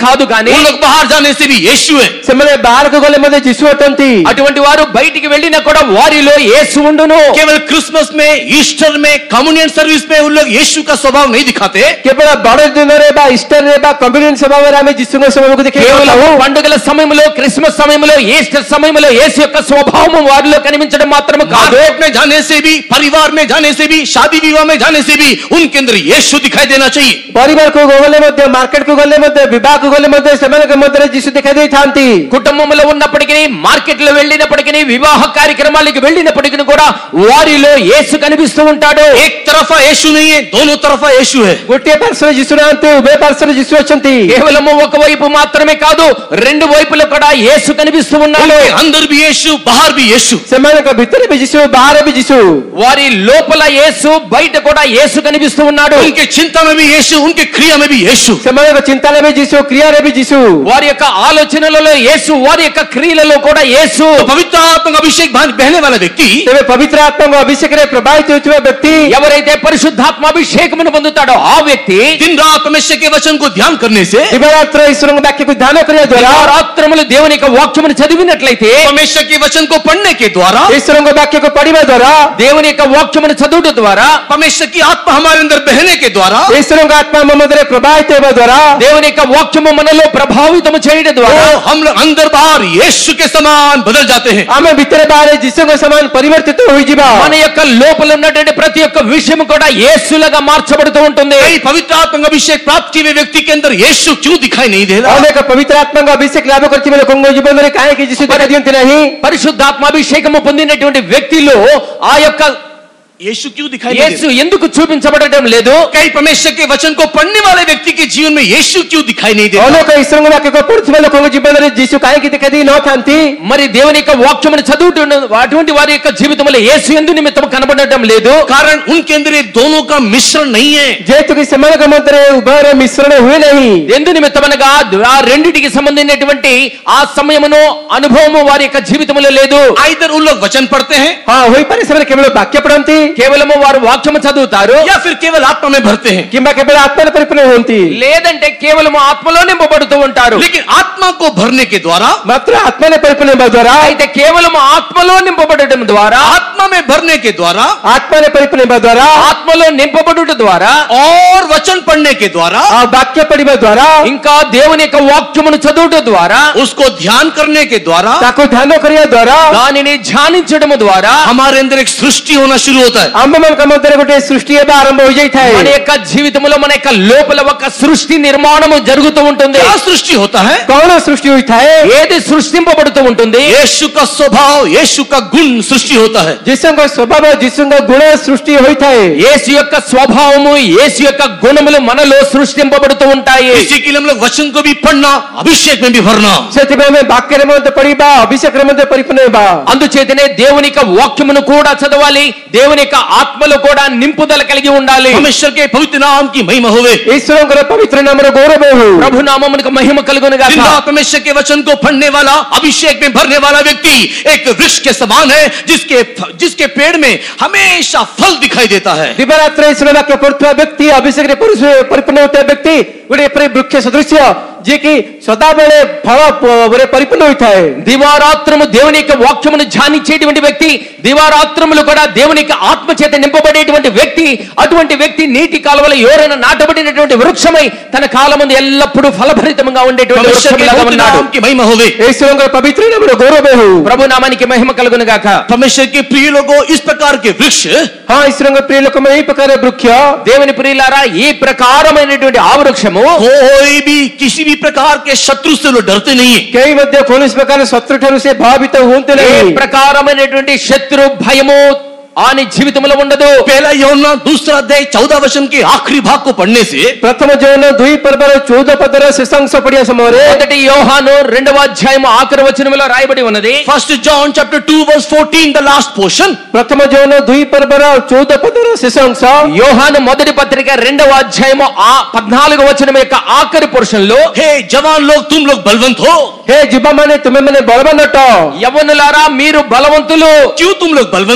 కాదు కానీ उन लोग बाहर जाने से भी यीशु है। ସେମାନେ ବାହାରକୁ ଗଲେ ମଧ୍ୟ ଯୀଶୁ ଅଟନ୍ତି। అటువంటి వారు బయటికి వెళ్ళినా కూడా వారిలో యేసు ఉండును। केवल क्रिसमस में, ईस्टर में, कम्युनियन सर्विस में उन लोग यीशु का स्वभाव नहीं दिखाते। କେବଳ ବଡ଼ ଦିନରେ ବା ଇଷ୍ଟରରେ ବା କମ୍ୟୁନିୟନ ସଭାରେ ଆମେ ଯୀଶୁଙ୍କ ସ୍ୱଭାବକୁ కేవలం ଦେଖେଇଥାଉ। పండుగల సమయంలో, క్రిస్మస్ సమయంలో, ఈస్టర్ సమయంలో యేసు యొక్క స్వభావం వారిలో కనిపించడం మాత్రమే కాదు, मार्केट में जाने से भी, परिवार में जाने से भी, शादी विवाह में जाने से भी उनके अंदर यीशु दिखाई देना चाहिए। ପରିବାରକୁ ଗଲେ ମଧ୍ୟ, ମାର୍କେଟକୁ ଗଲେ ମଧ୍ୟ, ବିବାହକୁ ଗଲେ ମଧ୍ୟ ସେମାନଙ୍କ ମଧ୍ୟରେ ଯୀଶୁ ଦେଖାଇ ଦେଇଥାନ୍ତି। కుటుంబంలో ఉన్నప్పటికీ, మార్కెట్ లో వెళ్ళినప్పటికీ, వివాహ కార్యక్రమాలకు వెళ్ళినప్పటికీ కూడా వారిలో యేసు కనిపిస్తూ ఉంటాడు। एक तरफा यीशु नहीं है, दोनों तरफा यीशु है। ଗୋଟିଏ ପାର୍ଶ୍ୱରେ ଯୀଶୁ ନାହାନ୍ତି, ଉଭୟ ପାର୍ଶ୍ୱରେ ଯୀଶୁ ଅଛନ୍ତି। కేవలం ఒక వైపు మాత్రమే కాదు, రెండు వైపులో కూడా యేసు కనిపిస్తూ ఉన్నాడు। उनके अंदर भी यीशु, बाहर भी यीशु। ସେମାନଙ୍କ ଭିତରେ ବି ଯୀଶୁ, ବାହାରେ ବି ଯୀଶୁ। వారి లోపల యేసు, బయట కూడా యేసు కనిపిస్తూ ఉన్నాడు। उनके चिंता में भी यीशु, उनके क्रिया में भी यीशु। ସେମାନଙ୍କ ଚିନ୍ତାରେ ବି ଯୀଶୁ, କ୍ରିୟାରେ ବି ଯୀଶୁ। వారి యొక్క ఆలోచనలలో యేసు, వారి యొక్క క్రియలలో కూడా యేసు। तो पवित्र आत्मा का अभिषेक बहने वाला व्यक्ति, ତେବେ ପବିତ୍ର ଆତ୍ମାଙ୍କ ଅଭିଷେକରେ ପ୍ରବାହିତ ହେଉଥିବା ବ୍ୟକ୍ତି, ఎవరైతే పరిశుద్ధాత్మ అభిషేకమును పొందుతాడో ఆ వ్యక్తి दिन रात परमेश्वर के वचन को ध्यान करने से, ଦିବାରାତ୍ର ଈଶ୍ୱରଙ୍କ ବାକ୍ୟକୁ ଧ୍ୟାନ କରିବା ଦ୍ୱାରା, రాత్రములు దేవుని యొక్క వాక్యమును చదివినట్లయితే, परमेश्वर के वचन को पढ़ने के द्वारा, ଈଶ୍ୱରଙ୍କ ବାକ୍ୟକୁ ପଢିବା ଦ୍ୱାରା, దేవుని యొక్క వాక్యమును చదువుట ద్వారా, परमेश्वर की आत्मा हमारे अंदर बहने के द्वारा, ଈଶ୍ୱରଙ୍କ ଆତ୍ମା ଆମ ମଧ୍ୟରେ ପ୍ରବାହିତ ହେବା ଦ୍ୱାରା, దేవుని యొక్క వాక్యము మనలో ప్రభావితము చేయడం ద్వారా तो हम लोग अंदर बाहर यीशु के समान बदल जाते हैं। ଆମେ ଭିତରେ ବାହାରେ ଯୀଶୁଙ୍କ ସମାନ ପରିବର୍ତ୍ତିତ ହୋଇଯିବା। మన యొక్క లోపల ఉన్నటువంటి ప్రతి ఒక్క విషయం కూడా యేసులాగా మార్చబడుతూ ఉంటుంది। कई पवित्र आत्मा का अभिषेक प्राप्त किए हुए व्यक्ति के अंदर यीशु क्यों दिखाई नहीं दे रहा? ଅନେକ ପବିତ୍ର ଆତ୍ମାଙ୍କ ଅଭିଷେକ ଲାଭ କରିଥିବା ଲୋକଙ୍କ ଜୀବନରେ କାହିଁକି ଯୀଶୁ ଦେଖା ଦିଅନ୍ତି ନାହିଁ? పరిశుద్ధాత్మాభిషేకము పొందినటువంటి వ్యక్తిలో ఆ యొక్క यीशु क्यों दिखाई नहीं యేసు दे ఎందుకు చూపించబడటం లేదు? रहा? कई परमेश्वर के वचन को पढ़ने वाले व्यक्ति के जीवन में यीशु क्यों दिखाई नहीं दे रहा? ଅନେକ ଈଶ୍ୱରଙ୍କ ବାକ୍ୟକୁ ପଢୁଥିବା ଲୋକଙ୍କ ଜୀବନରେ ଯୀଶୁ କାହିଁକି ଦେଖା ଦେଇ ନଥାନ୍ତି? మరి దేవుని యొక్క వాక్యమును చదువుతూ అటువంటి వారి యొక్క జీవితంలో యేసు ఎందు నిమిత్తం కనబడటం లేదు? कारण उनके अंदर ये दोनों का मिश्रण नहीं है। ଯେହେତୁ କି ସେମାନଙ୍କ ମଧ୍ୟରେ ଉଭୟର ମିଶ୍ରଣ ହୁଏ ନାହିଁ। ఎందు నిమిత్తమనగా ఆ రెండిటికి సంబంధించినటువంటి ఆ సమయమును, అనుభవము వారి యొక్క జీవితంలో లేదు। आइदर उन लोग वचन पढ़ते हैं, ହଁ ହୋଇପାରେ ସେମାନେ କେବଳ ବାକ୍ୟ ପଢନ୍ତି, కేవలము వారు వాక్యము చదువుతారు, या फिर केवल आत्मा में भरते हैं। କିମ୍ବା କେବଳ ଆତ୍ମାରେ ପରିପୂର୍ଣ୍ଣ ହୁଅନ୍ତି। లేదంటే కేవలము ఆత్మలో నింపబడుతూ ఉంటారు। लेकिन आत्मा को भरने के द्वारा, ମାତ୍ର ଆତ୍ମାରେ ପରିପୂର୍ଣ୍ଣ ହେବା ଦ୍ୱାରା, అయితే కేవలము ఆత్మలో నింపబడటం ద్వారా, आत्मा में भरने के द्वारा ఆత్మాରେ ପରିପୂର୍ଣ୍ଣ ହେବା ଦ୍ୱାରା, ఆత్మలో నింపబడుట ద్వారా, और वचन पढ़ने के द्वारा, ఆ ବାକ୍ୟ ପଢିବା ଦ୍ୱାରା, ఇంకా దేవుని యొక్క వాక్యమును చదువుట ద్వారా, उसको ध्यान करने के द्वारा, ତାକୁ ଧ୍ୟାନ କରିବା ଦ୍ୱାରା దానిని ధ్యానించడము ద్వారా हमारे अंदर एक सृष्टि होना शुरू होता है। ଆମ୍ଭମାନଙ୍କ ମଧ୍ୟରେ ଗୋଟେ ସୃଷ୍ଟି ହେବା ଆରମ୍ଭ ହୋଇଯାଇଥାଏ। మన యొక్క జీవితంలో, మన యొక్క లోపల ఒక సృష్టి నిర్మాణము జరుగుతూ ఉంటుంది। क्या सृष्टि होता है? କଣ ସୃଷ୍ଟି ହୋଇଥାଏ? ఏది సృష్టింపబడుతూ ఉంటుంది? यीशु का स्वभाव, यीशु का गुण सृष्టి होता है। ଯୀଶୁଙ୍କ ସ୍ୱଭାବ, ଯୀଶୁଙ୍କ ଗୁଣ ସୃଷ୍ଟି ହୋଇଥାଏ। యేసు యొక్క స్వభావము, యేసు యొక్క గుణములు మనలో సృష్టింపబడుతూ ఉంటాయి। इसी के लिए हम लोग वचन को भी पढ़ना, अभिषेक में भी भरना। ସେଥିପାଇଁ ଆମେ ବାକ୍ୟରେ ମଧ୍ୟ ପଢିବା, ଅଭିଷେକରେ ମଧ୍ୟ ପରିପୂର୍ଣ୍ଣ ହେବା। అందుచేతనే దేవుని యొక్క వాక్యమును కూడా చదవాలి, దేవుని యొక్క ఆత్మలో కూడా నింపుదల కలిగి ఉండాలి। परमेश्वर के पवित्र नाम की महिमा होवे। ଈଶ୍ୱରଙ୍କର ପବିତ୍ର ନାମର ଗୌରବ ହେଉ। ప్రభు నామమునకు మహిమ కలుగును గాక। दिन रात परमेश्वर के वचन को पढ़ने वाला, अभिषेक में भरने वाला व्यक्ति एक वृक्ष के समान है, जिसके जिसके पेड़ में हमेशा फल दिखाई देता है। ଦିବାରାତ୍ର ଈଶ୍ୱର ବାକ୍ୟ ପଢୁଥିବା ବ୍ୟକ୍ତି, ଅଭିଷେକରେ ପରିପୂର୍ଣ୍ଣ ହେଉଥିବା ବ୍ୟକ୍ତି ଗୋଟେ ଏପରି ବୃକ୍ଷ ସଦୃଶ୍ୟ, ଯିଏକି ସଦାବେଳେ ଫଳରେ ପରିପୂର୍ଣ୍ଣ ହୋଇଥାଏ। దివారాత్రము దేవుని యొక్క వాక్యమును ధ్యానించేటువంటి వ్యక్తి, దివారాత్రములు కూడా దేవుని యొక్క ఆత్మ చేత నింపబడేటువంటి వ్యక్తి, అటువంటి వ్యక్తి నీటి కాలువలో ఎవరైనా నాటబడినటువంటి వృక్షమై తన కాలమందు ఎల్లప్పుడూ ఫలభరితంగా ఉండేటువంటి परमेश्वर के వృక్షములాగా पवित्र ఉన్నాడు। नाम की महिमा होवे। ଈଶ୍ୱରଙ୍କର ପବିତ୍ର ନାମର ଗୌରବ ହେଉ। ప్రభు నామానికి మహిమ కలుగును గాక। परमेश्वर के प्रिय लोगों, इस प्रकार के वृक्ष ହଁ, ଈଶ୍ୱରଙ୍କ ପ୍ରିୟ ଲୋକମାନେ ଏହି ପ୍ରକାର ବୃକ୍ଷ, దేవుని ప్రియులారా, ఈ ప్రకారమైనటువంటి ఆ వృక్షము कोई भी किसी भी प्रकार के शत्रु से लोग डरते नहीं है। କେହି ମଧ୍ୟ କୌଣସି ପ୍ରକାର ଶତ୍ରୁ ଠାରୁ ସେ ଭୟଭୀତ ହୁଅନ୍ତି ఏ ନାହିଁ। ప్రకారమైనటువంటి శత్రు భయము ఆని జీవితంలో ఉండదు। पहला యోహన్నా दूसरा अध्याय चौदह वचन के आखिरी भाग को पढ़ने से ପ୍ରଥମ ଯୌନ ଦୁଇ ପର୍ବର ଚଉଦ ପଦର ଶେଷାଂଶ ପଢିବା ସମୟରେ, మొదటి యోహాను రెండవ అధ్యాయము ఆఖరి వచనములో రాయబడి ఉన్నది। First John chapter two verse fourteen the last portion, ପ୍ରଥମ ଯୌନ ଦୁଇ ପର୍ବର ଚଉଦ ପଦର ଶେଷ ଅଂଶ, యోహాను మొదటి పత్రిక రెండవ అధ్యాయము ఆ పద్నాలుగు వచనం యొక్క ఆఖరి పోర్షన్ లో, हे जवान लोग तुम लोग बलवंत हो। ହେ ଯୁବମାନେ ତୁମେମାନେ ବଳବାନ ଅଟ। యవ్వనులారా మీరు బలవంతులు। क्यों तुम लोग बलवंत हो?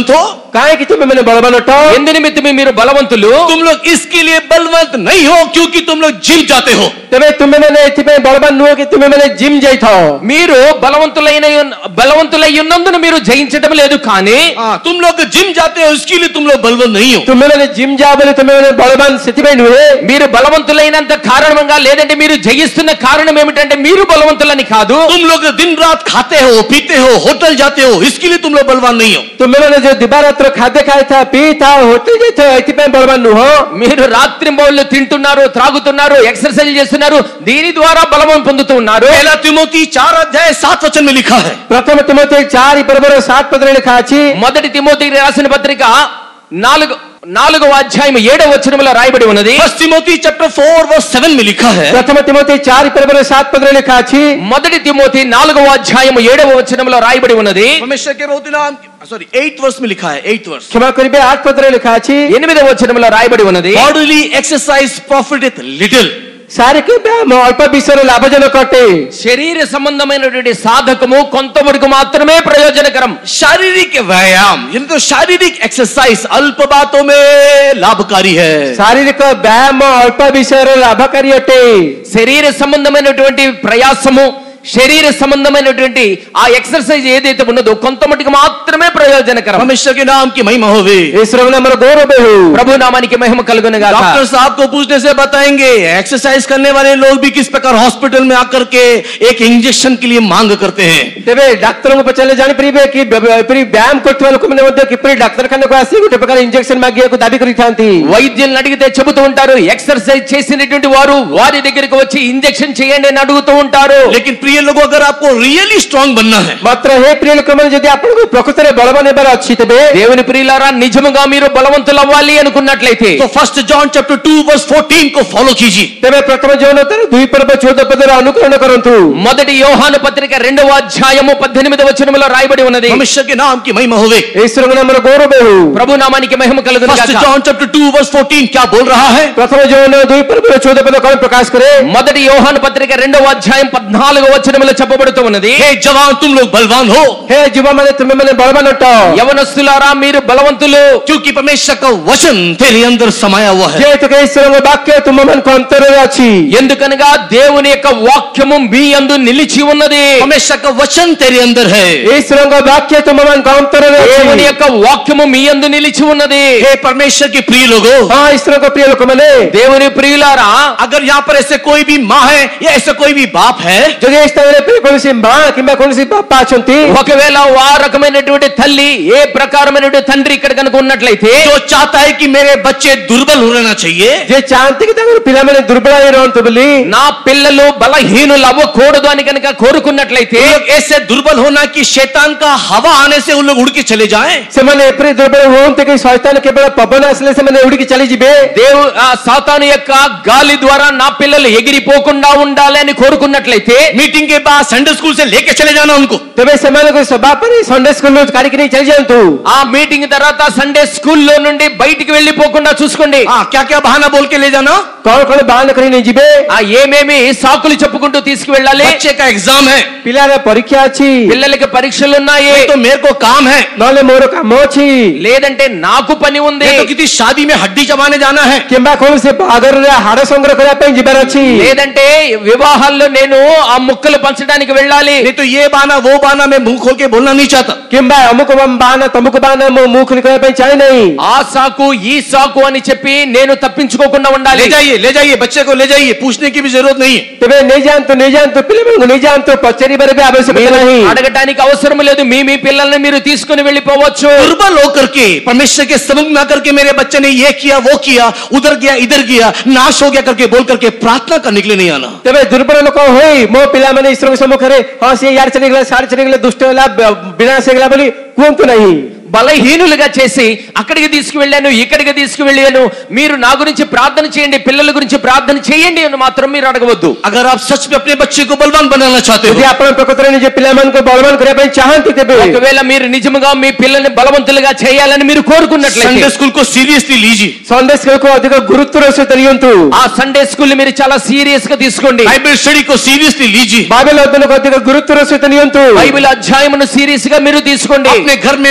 काहे कि तुम मैंने बलवान अट ఎందు నిమిత్తమే మీరు బలవంతులు तुम लोग इसके लिए बलवंत नहीं हो क्योंकि तुम लोग जिम जाते हो। तबे तुम मैंने एथिपे बलवान नुह कि तुम मैंने जिम जाइथाओ మీరు బలవంతులైన బలవంతులై ఉన్నందున మీరు జయించడం లేదు కానీ हाँ, तुम लोग जिम जाते हो इसके लिए तुम लोग बलवंत नहीं हो। तुम मैंने जिम जा बोले तुम मैंने बलवान सेथिपे नुहे మీరు బలవంతులైనంత కారణంగా లేదంటే మీరు జయిస్తున్న కారణం ఏమిటంటే మీరు బలవంతులని కాదు। तुम लोग दिन रात खाते हो पीते हो होटल जाते हो इसके लिए तुम लोग बलवान नहीं हो। तुम मैंने जो दिवारात्र खाद्य खाए था पी था होटल जाते हो एथिपे बलवान नुह మీరు రాత్రింబవళ్ళు తింటున్నారు త్రాగుతున్నారు ఎక్సర్సైజ్ చేస్తున్నారు దీని ద్వారా బలం పొందుతున్నారు। पहला तिमोथी चार अध्याय सात वचन में लिखा है। प्रथम तिमोथी चार पर्वर सात पद लिखा अछि మొదటి తిమోతికి రాసిన పత్రిక నాలుగు నాలుగవ అధ్యాయం ఏడవ వచనంలో రాయబడి ఉన్నది। First Timothy chapter four verse seven में लिखा है। प्रथम तिमोथी चार पर्वर सात पद लिखा अछि మొదటి తిమోతి నాలుగవ అధ్యాయం ఏడవ వచనంలో రాయబడి ఉన్నది। परमेश्वर के बहुत नाम सॉरी एट वर्स में लिखा है। एट वर्स क्षमा करिबे आठ पद लिखा अछि ఎనిమిదవ వచనంలో రాయబడి ఉన్నది। Bodily exercise profiteth little. शारीरिक व्यायाम अल्प विषय लाभजनक अटे। శరీర సంబంధమైనటువంటి సాధకము కొంతవరకు మాత్రమే ప్రయోజనకరం। शारीरिक व्यायाम यानी तो शारीरिक एक्सरसाइज अल्प बातों में लाभकारी है। शारीरिक व्यायाम अल्प विषय लाभकारी अटे। శరీర సంబంధమైనటువంటి ప్రయాసము శరీర సంబంధమైనటువంటి ఆ ఎక్సర్సైజ్ ఏదైతే ఉన్నదో కొంత మటుకు మాత్రమే ప్రయోజనకరం। परमेश्वर के नाम की महिमा होवे। ईश्वर नाम गौरव हो। ప్రభు నామానికి మహిమ కలుగును గాక। डॉक्टर साहब को पूछने से बताएंगे एक्सरसाइज करने वाले लोग भी किस प्रकार हॉस्पिटल में आकर के एक इंजेक्शन के लिए मांग करते हैं। तेबे डॉक्टर को पचाले जानि परिबे कि परि व्यायाम करथवा लोक माने मध्ये किपरि डॉक्टर खाने को आसी गोटे प्रकार इंजेक्शन मागिया को दाबी करिथांती। వైద్యులను అడిగితే చెబుతూ ఉంటారు ఎక్సర్సైజ్ చేసినటువంటి వారు వారి దగ్గరికి వచ్చి ఇంజెక్షన్ చేయండి అని అడుగుతూ ఉంటారు। लेकिन प्रिय लोगों अगर आपको रियली स्ट्रांग बनना है मात्र हे प्रिय लोक माने यदि आपन को प्रकृत रे बलवान हेबार अछि तबे దేవుని ప్రియులారా నిజముగా మీరు బలవంతులు అవ్వాలి అనుకున్నట్లయితే तो first John chapter two verse fourteen को फॉलो कीजिए। तेबे प्रथम जॉन तर दुई पर्व चौदह पद रे अनुकरण करंतु। మొదటి యోహాను పత్రిక రెండవ అధ్యాయము పద్దెనిమిదవ వచనములో రాయబడి ఉన్నది। परमेश्वर के नाम की महिमा होवे। ईश्वर नाम गौरव हो। ప్రభు నామానికి మహిమ కలుగును फर्स्ट గాక। John chapter two verse fourteen क्या बोल रहा है। प्रथम जॉन दुई पर्व चौदह पद कौन प्रकाश करे। మొదటి యోహాను పత్రిక రెండవ అధ్యాయం పద్నాలుగవ వచనములో చెప్పబడుతూ ఉన్నది। हे जवान तुम लोग बलवान हो। हे युवा माने तुम माने बलवान अटो। యవనస్తులారా మీరు బలవంతులు क्योंकि परमेश्वर का वचन तेरे अंदर समाया हुआ है। जे तो ईश्वर वाक्य तुम मन को अंतर रे अछि। ఎందుకనగా దేవుని యొక్క వాక్యము మీ యందు నిలిచి ఉన్నది। परमेश्वर का वचन तेरे अंदर है। ईश्वर का वाक्य तुम मन को अंतर रे దేవుని अछि। యొక్క వాక్యము మీ యందు నిలిచి ఉన్నది। हे परमेश्वर के प्रिय लोगों हां ईश्वर को प्रिय लोक माने దేవుని ప్రియులారా अगर यहाँ पर ऐसे कोई भी माँ है या ऐसा कोई भी बाप है जदि इस तरह पे कोनसी मां किबा कोनसी बापा अछंती ఒకవేళ ఆ రకమైనటువంటి తల్లి ఏ ప్రకారమైనటువంటి తండ్రి ఇక్కడ కనుక ఉన్నట్లయితే जो चाहता है कि मेरे बच्चे दुर्बल हो रहना चाहिए जे चाहते कि तंगर पिला माने दुर्बल ही रहंतु बोली నా పిల్లలు బలహీనులు అవ్వకూడదు అని కనుక కోరుకున్నట్లయితే वो लोग ऐसे दुर्बल होना कि शैतान का हवा आने से उन लोग उड़ के चले जाएं। से माने एपरी दुर्बल होंते कि शैतान केवल पवन आसले से माने उड़ के चली जिबे। దేవు ఆ సాతాను యొక్క గాలి ద్వారా నా పిల్లలు ఎగిరిపోకుండా ఉండాలి అని కోరుకున్నట్లయితే मीटिंग के बाद संडे स्कूल से लेके चले जाना उनको। तबे से माने को सभा पर संडे स्कूल में काढ़ी के नहीं चली जांतु। ఆ మీటింగ్ తర్వాత సండే స్కూల్లో నుండి బయటికి వెళ్ళిపోకుండా చూసుకోండి। हाँ क्या क्या बहाना बोल के ले जाना। कौन कौन बहाना करी नहीं जिबे। ఆ ఏమేమి సాకులు చెప్పుకుంటూ తీసుకువెళ్ళాలి। बच्चे का एग्जाम है पिला रे परीक्षा अछि। పిల్లలకి పరీక్షలు ఉన్నాయి तो मेरे को काम है नले मोर काम अछि। లేదంటే నాకు పని ఉంది। ये तो किसी शादी में हड्डी जमाने जाना है। किंबा कौन से बागर रे हाड़ संग्रह करा पे जिबर अछि। లేదంటే వివాహాల్లో నేను ఆ ముక్కలు పంచడానికి వెళ్ళాలి। नहीं तो ये बहाना वो बहाना मैं मुंह खोल के बोलना नहीं चाहता। किंबा अमुक बहाना तमुक बहाना मुंह खुल करे पे चाहे नहीं। ఆ సాకు ఈ సాకు అని చెప్పి నేను తప్పించుకోకుండా ఉండాలి। ले जाइए ले जाइए बच्चे को ले जाइए पूछने की भी जरूरत नहीं है। तबे नहीं जान तो नहीं जान तो पिले को नहीं जान तो पचरी बारे भी आवश्यकता नहीं। అడగటానికి అవసరం లేదు మీ మీ పిల్లల్ని మీరు తీసుకుని వెళ్ళిపోవచ్చు। दुर्बल होकर के परमेश्वर के सम्मुख में आकर के मेरे बच्चे ने ये किया वो किया उधर गया इधर गया नाश हो गया करके बोल करके प्रार्थना करने के लिए नहीं आना। तबे दुर्बल लोक होई मो पिला माने ईश्वर के सम्मुख रे हां से यार चली गला सार चली गला दुष्ट होला विनाश हो गला बोली कुंतु नहीं। బలహీనులుగా చేసి అక్కడికి తీసుకువెళ్ళాను ఇక్కడికి తీసుకువెళ్ళాను మీరు నా గురించి ప్రార్థన చేయండి పిల్లల గురించి ప్రార్థన చేయండి అని మాత్రం మీరు అడగవద్దు। अगर आप सच में अपने बच्चे को बलवान बनाना चाहते हो यदि आपण प्रकृति रे जे पिला मन को बलवान करे पे चाहंती तबे ఒకవేళ మీరు నిజముగా మీ పిల్లల్ని బలవంతులుగా చేయాలని మీరు కోరుకున్నట్లయితే संडे स्कूल को सीरियसली लीजिए। संडे स्कूल को अधिक गुरुत्व से तरियंतु। ఆ సండే స్కూల్ మీరు చాలా సీరియస్ గా తీసుకోండి। बाइबल स्टडी को सीरियसली लीजिए। बाइबल अध्ययन को अधिक गुरुत्व से तरियंतु। బైబిల్ అధ్యాయమును సీరియస్ గా మీరు తీసుకోండి। अपने घर में बच्चे लोग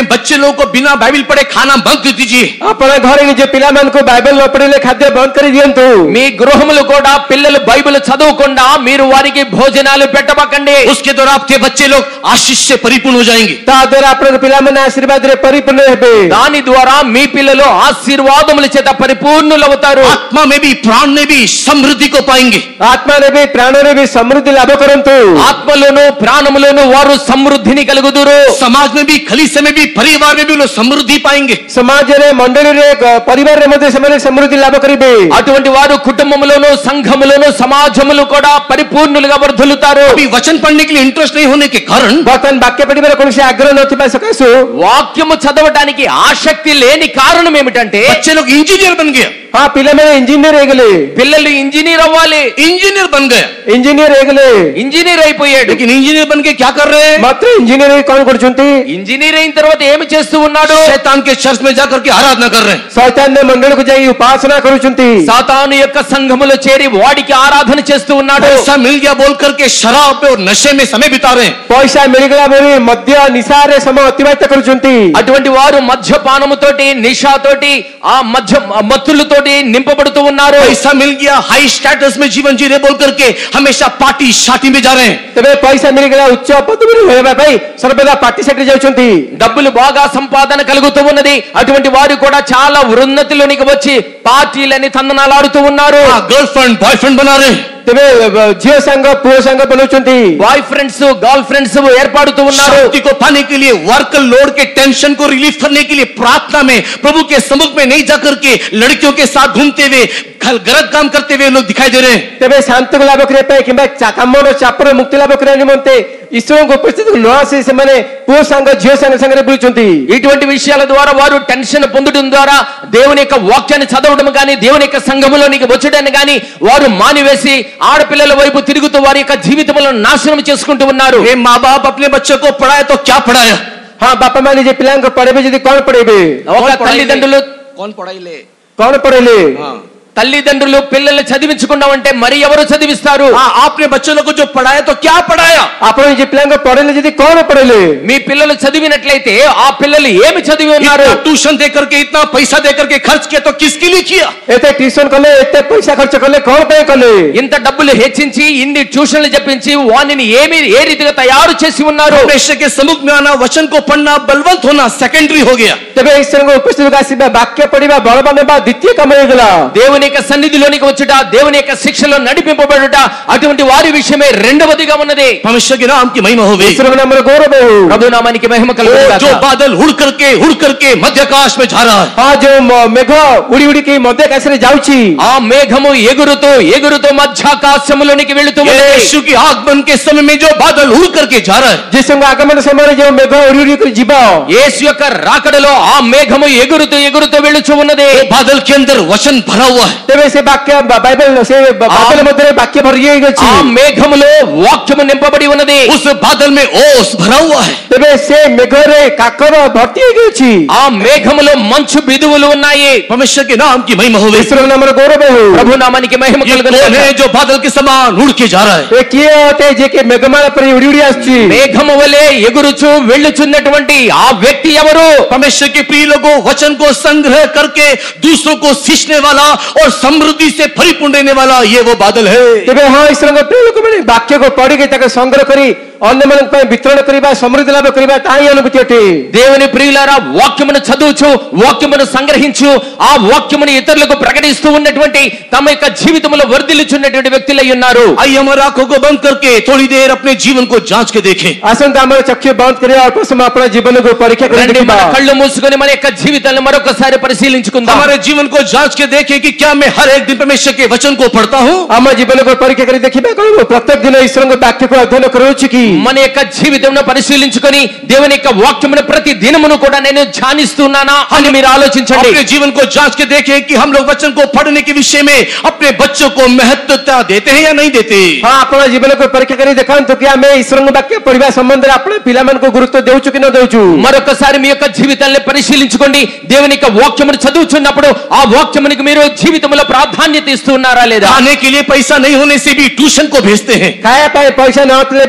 बच्चों को बिना बाइबल पढ़े खाना बंद कर दीजिए। ଆପଣ ଘରେ ନିଜ ପିଲାମାନଙ୍କୁ ବାଇବେଲ ନ ପଢିଲେ ଖାଦ୍ୟ ବନ୍ଦ କରି ଦିଅନ୍ତୁ। మీ గృహములు కూడా పిల్లలు బైబిల్ చదవకుండా మీరు వారికి భోజనాలు పెట్టబకండి। उसके द्वारा आपके बच्चे लोग आशीष से परिपूर्ण हो जाएंगे। ତା ଦ୍ୱାରା ଆପଣଙ୍କ ପିଲାମାନେ ଆଶୀର୍ବାଦରେ ପରିପୂର୍ଣ୍ଣ ହେବେ। దాని ద్వారా మీ పిల్లలు ఆశీర్వాదముల చేత పరిపూర్ణులవుతారు। आत्मा में भी प्राण में भी समृद्धि को पाएंगे। ఆత్మରେ ବି ପ୍ରାଣରେ ବି ସମୃଦ୍ଧି ଲାଭ କରନ୍ତୁ। ఆత్మలోను ప్రాణములోను వారు సమృద్ధిని కలుగుదురు। समाज में भी, कलीसिया में भी, परिवार में भी लोग समृद्धि पाएंगे। సమాజରେ మండଳିରେ ପରିବାରରେ ମଧ୍ୟ ସେମାନେ ସମୃଦ୍ଧି ଲାଭ କରିବେ। అటువంటి వారు కుటుంబములోను సంఘములోను సమాజములు కూడా పరిపూర్ణులుగా వర్ధిల్లుతారు। अभी वचन पढ़ने के लिए इंटरेस्ट नहीं होने के कारण ବର୍ତ୍ତମାନ ବାକ୍ୟ ପଢିବାର କୌଣସି ଆଗ୍ରହ ନଥିବା ସକାଶୁ వాక్యము చదవడానికి ఆసక్తి లేని కారణం ఏమిటంటే बच्चे लोग इंजीनियर बन गया। ହଁ ପିଲାମାନେ ଇଞ୍ଜିନିୟର ହେଇଗଲେ। పిల్లలు ఇంజనీర్ అవ్వాలి। इंजीनियर बन गया, ଇଞ୍ଜିନିୟର ହେଇଗଲେ। ఇంజనీర్ అయిపోయాడు। लेकिन इंजीनियर बन के क्या कर रहे हैं? ମାତ୍ର ଇଞ୍ଜିନିୟର ହେଇ କଣ କରୁଛନ୍ତି? ఇంజనీర్ అయిన తర్వాత ఏమి చేస్తూ ఉన్నాడు? शैतान के चर्च में जाकर के आराधना कर रहे हैं। ଶୈତାନ ମଣ୍ଡଳକୁ ଯାଇ ଉପାସନା କରୁଛନ୍ତି। సాతాను యొక్క సంఘములో చేరి వాడికి ఆరాధన చేస్తూ ఉన్నాడు। पैसा मिल गया बोल करके शराब पे और नशे में समय बिता रहे हैं। ପଇସା ମିଳିଗଲା ବୋଲି ମଦ୍ୟ ନିଶାରେ ସମୟ ଅତିବାହିତ କରୁଛନ୍ତି। అటువంటి వారు మద్యపానముతోటి నిషాతోటి ఆ మధ్య మత్తులతోటి నింపబడుతూ ఉన్నారు। पैसा मिल गया, हाई स्टेटस में जीवन जी रहे बोल करके हमेशा पार्टी शादी में जा रहे हैं। ତେବେ ପଇସା ମିଳିଗଲା ଉଚ୍ଚ ପଦବୀରେ ରହିବା ପାଇଁ ସର୍ବଦା ପାର୍ଟି ସେକ୍ରେଟାରୀ ଯାଉଛନ୍ତି। డబ్బులు బాగా సంపాదన కలుగుతూ ఉన్నది। అటువంటి వారు కూడా చాలా ఉన్నతిలోనికి వచ్చి పార్టీలని తందనాలాడుతూ ఉన్నారు। गर्लफ्रेंड बॉयफ्रेंड बना रहे हैं। ତେବେ ଝିଅ ସାଙ୍ଗ ପୁଅ ସାଙ୍ଗ ବନଉଛନ୍ତି। బాయ్ ఫ్రెండ్స్ గర్ల్ ఫ్రెండ్స్ ఏర్పడుతూ ఉన్నారు। शांति को पाने के लिए, वर्क लोड के टेंशन को रिलीफ करने के लिए प्रार्थना में, प्रभु के सम्मुख में नहीं जाकर के लड़कियों के साथ घूमते हुए, गलत काम करते हुए लोग दिखाई दे रहे हैं। ତେବେ ଶାନ୍ତକୁ ଲାଭ କରିବା ପାଇଁ କିମ୍ବା କାମର ଚାପର ମୁକ୍ତି ଲାଭ କରିବା ନିମନ୍ତେ ଈଶ୍ୱରଙ୍କ ଉପସ୍ଥିତିକୁ ନ ଆସି ସେମାନେ ପୁଅ ସାଙ୍ଗ ଝିଅ ସାଙ୍ଗ ସାଙ୍ଗରେ ବୁଲୁଛନ୍ତି। ఇటువంటి విషయాల ద్వారా వారు టెన్షన్ పొందడం ద్వారా దేవుని యొక్క వాక్యాన్ని చదవడం కానీ దేవుని యొక్క సంఘములోనికి వచ్చడాన్ని కానీ వారు మానివేసి ఆడపిల్లల వైపు తిరుగుతూ వారి యొక్క జీవితములను నాశనం చేసుకుంటూ ఉన్నారు। ये माँ बाप अपने बच्चों को पढ़ाए तो क्या पढ़ाया? ହଁ ବାପା ମାନେ ଯେ ପିଲାଙ୍କୁ ପଢେଇବେ ଯଦି କଣ ପଢେଇବେ? ఒక తల్లిదండ్రులు कौन पढ़ाई ले? କଣ ପଢେଇଲେ? తల్లిదండ్రులు పిల్లల్ని చదివించకుండా ఉంటే మరి ఎవరు చదివిస్తారు? हाँ, आपने बच्चों लोग को जो पढ़ाया तो क्या पढ़ाया? ଆପଣ ଯେ ପିଲାଙ୍କୁ ପଢେଇଲେ ଯଦି କଣ ପଢେଇଲେ? మీ పిల్లలు చదివినట్లయితే ఆ పిల్లలు ఏమి చదివి ఉన్నారు? इतना ट्यूशन दे करके, इतना पैसा दे करके खर्च किया तो किसके लिए किया? ଏତେ ଟ୍ୟୁସନ କଲେ ଏତେ ପଇସା ଖର୍ଚ୍ଚ କଲେ କଣ ପାଇଁ କଲେ? ఇంత డబ్బులు హెచ్చించి ఇన్ని ట్యూషన్లు చెప్పించి వానిని ఏమి ఏ రీతిగా తయారు చేసి ఉన్నారు? परमेश्वर के सम्मुख में आना, वचन को पढ़ना, बलवंत होना सेकेंडरी हो गया। ତେବେ ଈଶ୍ୱରଙ୍କ ଉପସ୍ଥିତିକୁ ଆସିବା, ବାକ୍ୟ ପଢିବା, ବଳବାନ ହେବା ଦ୍ୱିତୀୟ କାମ ହେଇଗଲା। దేవుని యొక్క సన్నిధిలోనికి వచ్చుట, దేవుని యొక్క శిక్షలో నడిపింపబడుట అటువంటి వారి విషయమే రెండవదిగా ఉన్నది। परमेश्वर के नाम की महिमा हो गई। ଈଶ୍ୱରଙ୍କ नामରେ ଗୌରବ ହେଉ। ప్రభు నామానికి మహిమ वो కలుగును जो గాక। बादल उड़ करके उड़ करके मध्य आकाश में जा रहा है, ହଁ ଯୋଉ ମ- ମେଘ ଉଡି ଉଡିକି ମଧ୍ୟ ଆକାଶରେ ଯାଉଛି। ఆ మేఘము ఎగురుతూ ఎగురుతూ మధ్యాకాశములోనికి వెళుతూ ये ఉన్నది। यीशु की आगमन के समय में जो बादल उड़ करके जा रहा है, ଯୀଶୁଙ୍କ ଆଗମନ ସମୟରେ ଯେଉଁ ମେଘ ଉଡି ଉଡିକି ଯିବ, యేసు యొక్క రాకడలో ఆ మేఘము ఎగురుతూ ఎగురుతూ వెళుచు ఉన్నది। वो बादल के अंदर वचन भरा हुआ है। ତେବେ ସେ ବାକ୍ୟ ବା- ବାଇବେଲ ସେ ବା- ବାଦଲ ମଧ୍ୟରେ ବାକ୍ୟ ଭରି ହୋଇଅଛି। ఆ మేఘములో వాక్యము నింపబడి ఉన్నది। उस बादल में ओस भरा हुआ है। ତେବେ ସେ ମେଘରେ କାକର ଭର୍ତ୍ତି ହୋଇଅଛି। ఆ మేఘములో మంచు బిదువులు ఉన్నాయి। परमेश्वर के नाम की महिमा हो गई। ଈଶ୍ୱରଙ୍କ ନାମରେ ଗୌରବ ହେଉ। ప్రభు నామానికి మహిమ ये కలుగును कौन గాక। है जो बादल के समान उड़ के जा रहा है? ଏ କିଏ ଅଟେ ଯେ କି ମେଘମାଳ ପରି ଉଡି ଉଡି ଆସୁଛି? మేఘము వలె ఎగురుచు వెళ్ళుచున్నటువంటి ఆ వ్యక్తి ఎవరు? परमेश्वर के प्रिय लोगों, वचन को संग्रह करके दूसरों को सींचने वाला और समृद्धि से परिपूर्ण रहने वाला, ये वो बादल है। ତେବେ ହଁ ଈଶ୍ୱରଙ୍କ ପ୍ରିୟ ଲୋକମାନେ ବାକ୍ୟକୁ ପଢିକି ତାକୁ ସଂଗ୍ରହ କରି ଅନ୍ୟମାନଙ୍କ ପାଇଁ ବିତରଣ କରିବା, ସମୃଦ୍ଧି ଲାଭ କରିବା, ତାହା ହିଁ ଅନୁଭୂତି ଅଟେ। దేవుని ప్రియులారా, వాక్యమును చదువుచు వాక్యమును సంగ్రహించు ఆ వాక్యమును ఇతరులకు ప్రకటిస్తూ ఉన్నటువంటి తమ యొక్క జీవితంలో వర్ధిల్లుచున్నటువంటి వ్యక్తులై ఉన్నారు। आइए हमारी आंखों को बंद करके थोड़ी देर अपने जीवन को जांच के देखें। ଆସନ୍ତୁ ଆମର ଚକ୍ଷୁ ବନ୍ଦ କରିବା, ଅଳ୍ପ ସମୟ ଆପଣ ଜୀବନକୁ ପରୀକ୍ଷା କରି రండి ଦେଖିବା। మన కళ్ళు మూసుకొని మన యొక్క జీవితాలను మరొకసారి పరిశీలించుకుందాం। हमारे जीवन को जांच के देखें कि क्या मैं हर एक दिन परमेश्वर के वचन को पढ़ता हूँ? ଆମ ଜୀବନକୁ ପରୀକ୍ଷା କରି ଦେଖିବା, କଣ ମୁଁ ପ୍ରତ୍ୟେକ ଦିନ ଈଶ୍ୱରଙ୍କ ବାକ୍ୟକୁ ଅଧ୍ୟୟନ କରୁଅଛି କି? మన యొక్క జీవితంను పరిశీలించుకొని దేవుని యొక్క వాక్యమును ప్రతి దినమును కూడా నేను ధ్యానిస్తున్నానా అని మీరు ఆలోచించండి। अपने जीवन को जांच के देखें कि हम लोग वचन को पढ़ने के विषय में अपने बच्चों को महत्वता देते हैं या नहीं देते। ହଁ ଆପଣ ଜୀବନକୁ ପରୀକ୍ଷା କରି ଦେଖନ୍ତୁ କି ଆମେ ଈଶ୍ୱରଙ୍କ ବାକ୍ୟ ପଢିବା ସମ୍ବନ୍ଧରେ ଆପଣ ପିଲାମାନଙ୍କୁ ଗୁରୁତ୍ୱ ଦେଉଛୁ କି ନ ଦେଉଛୁ। మరొకసారి మీ యొక్క జీవితాన్ని పరిశీలించుకోండి। దేవుని యొక్క వాక్యమును చదువుచున్నప్పుడు ఆ వాక్యమునికి మీరు జీవితంలో ప్రాధాన్యత ఇస్తున్నారా లేదా? खाने के लिए पैसा नहीं होने से भी ट्यूशन को भेजते हैं। ଖାଇବା ପାଇଁ ପଇସା ନଥିଲେ ବି ଟ୍ୟୁସନ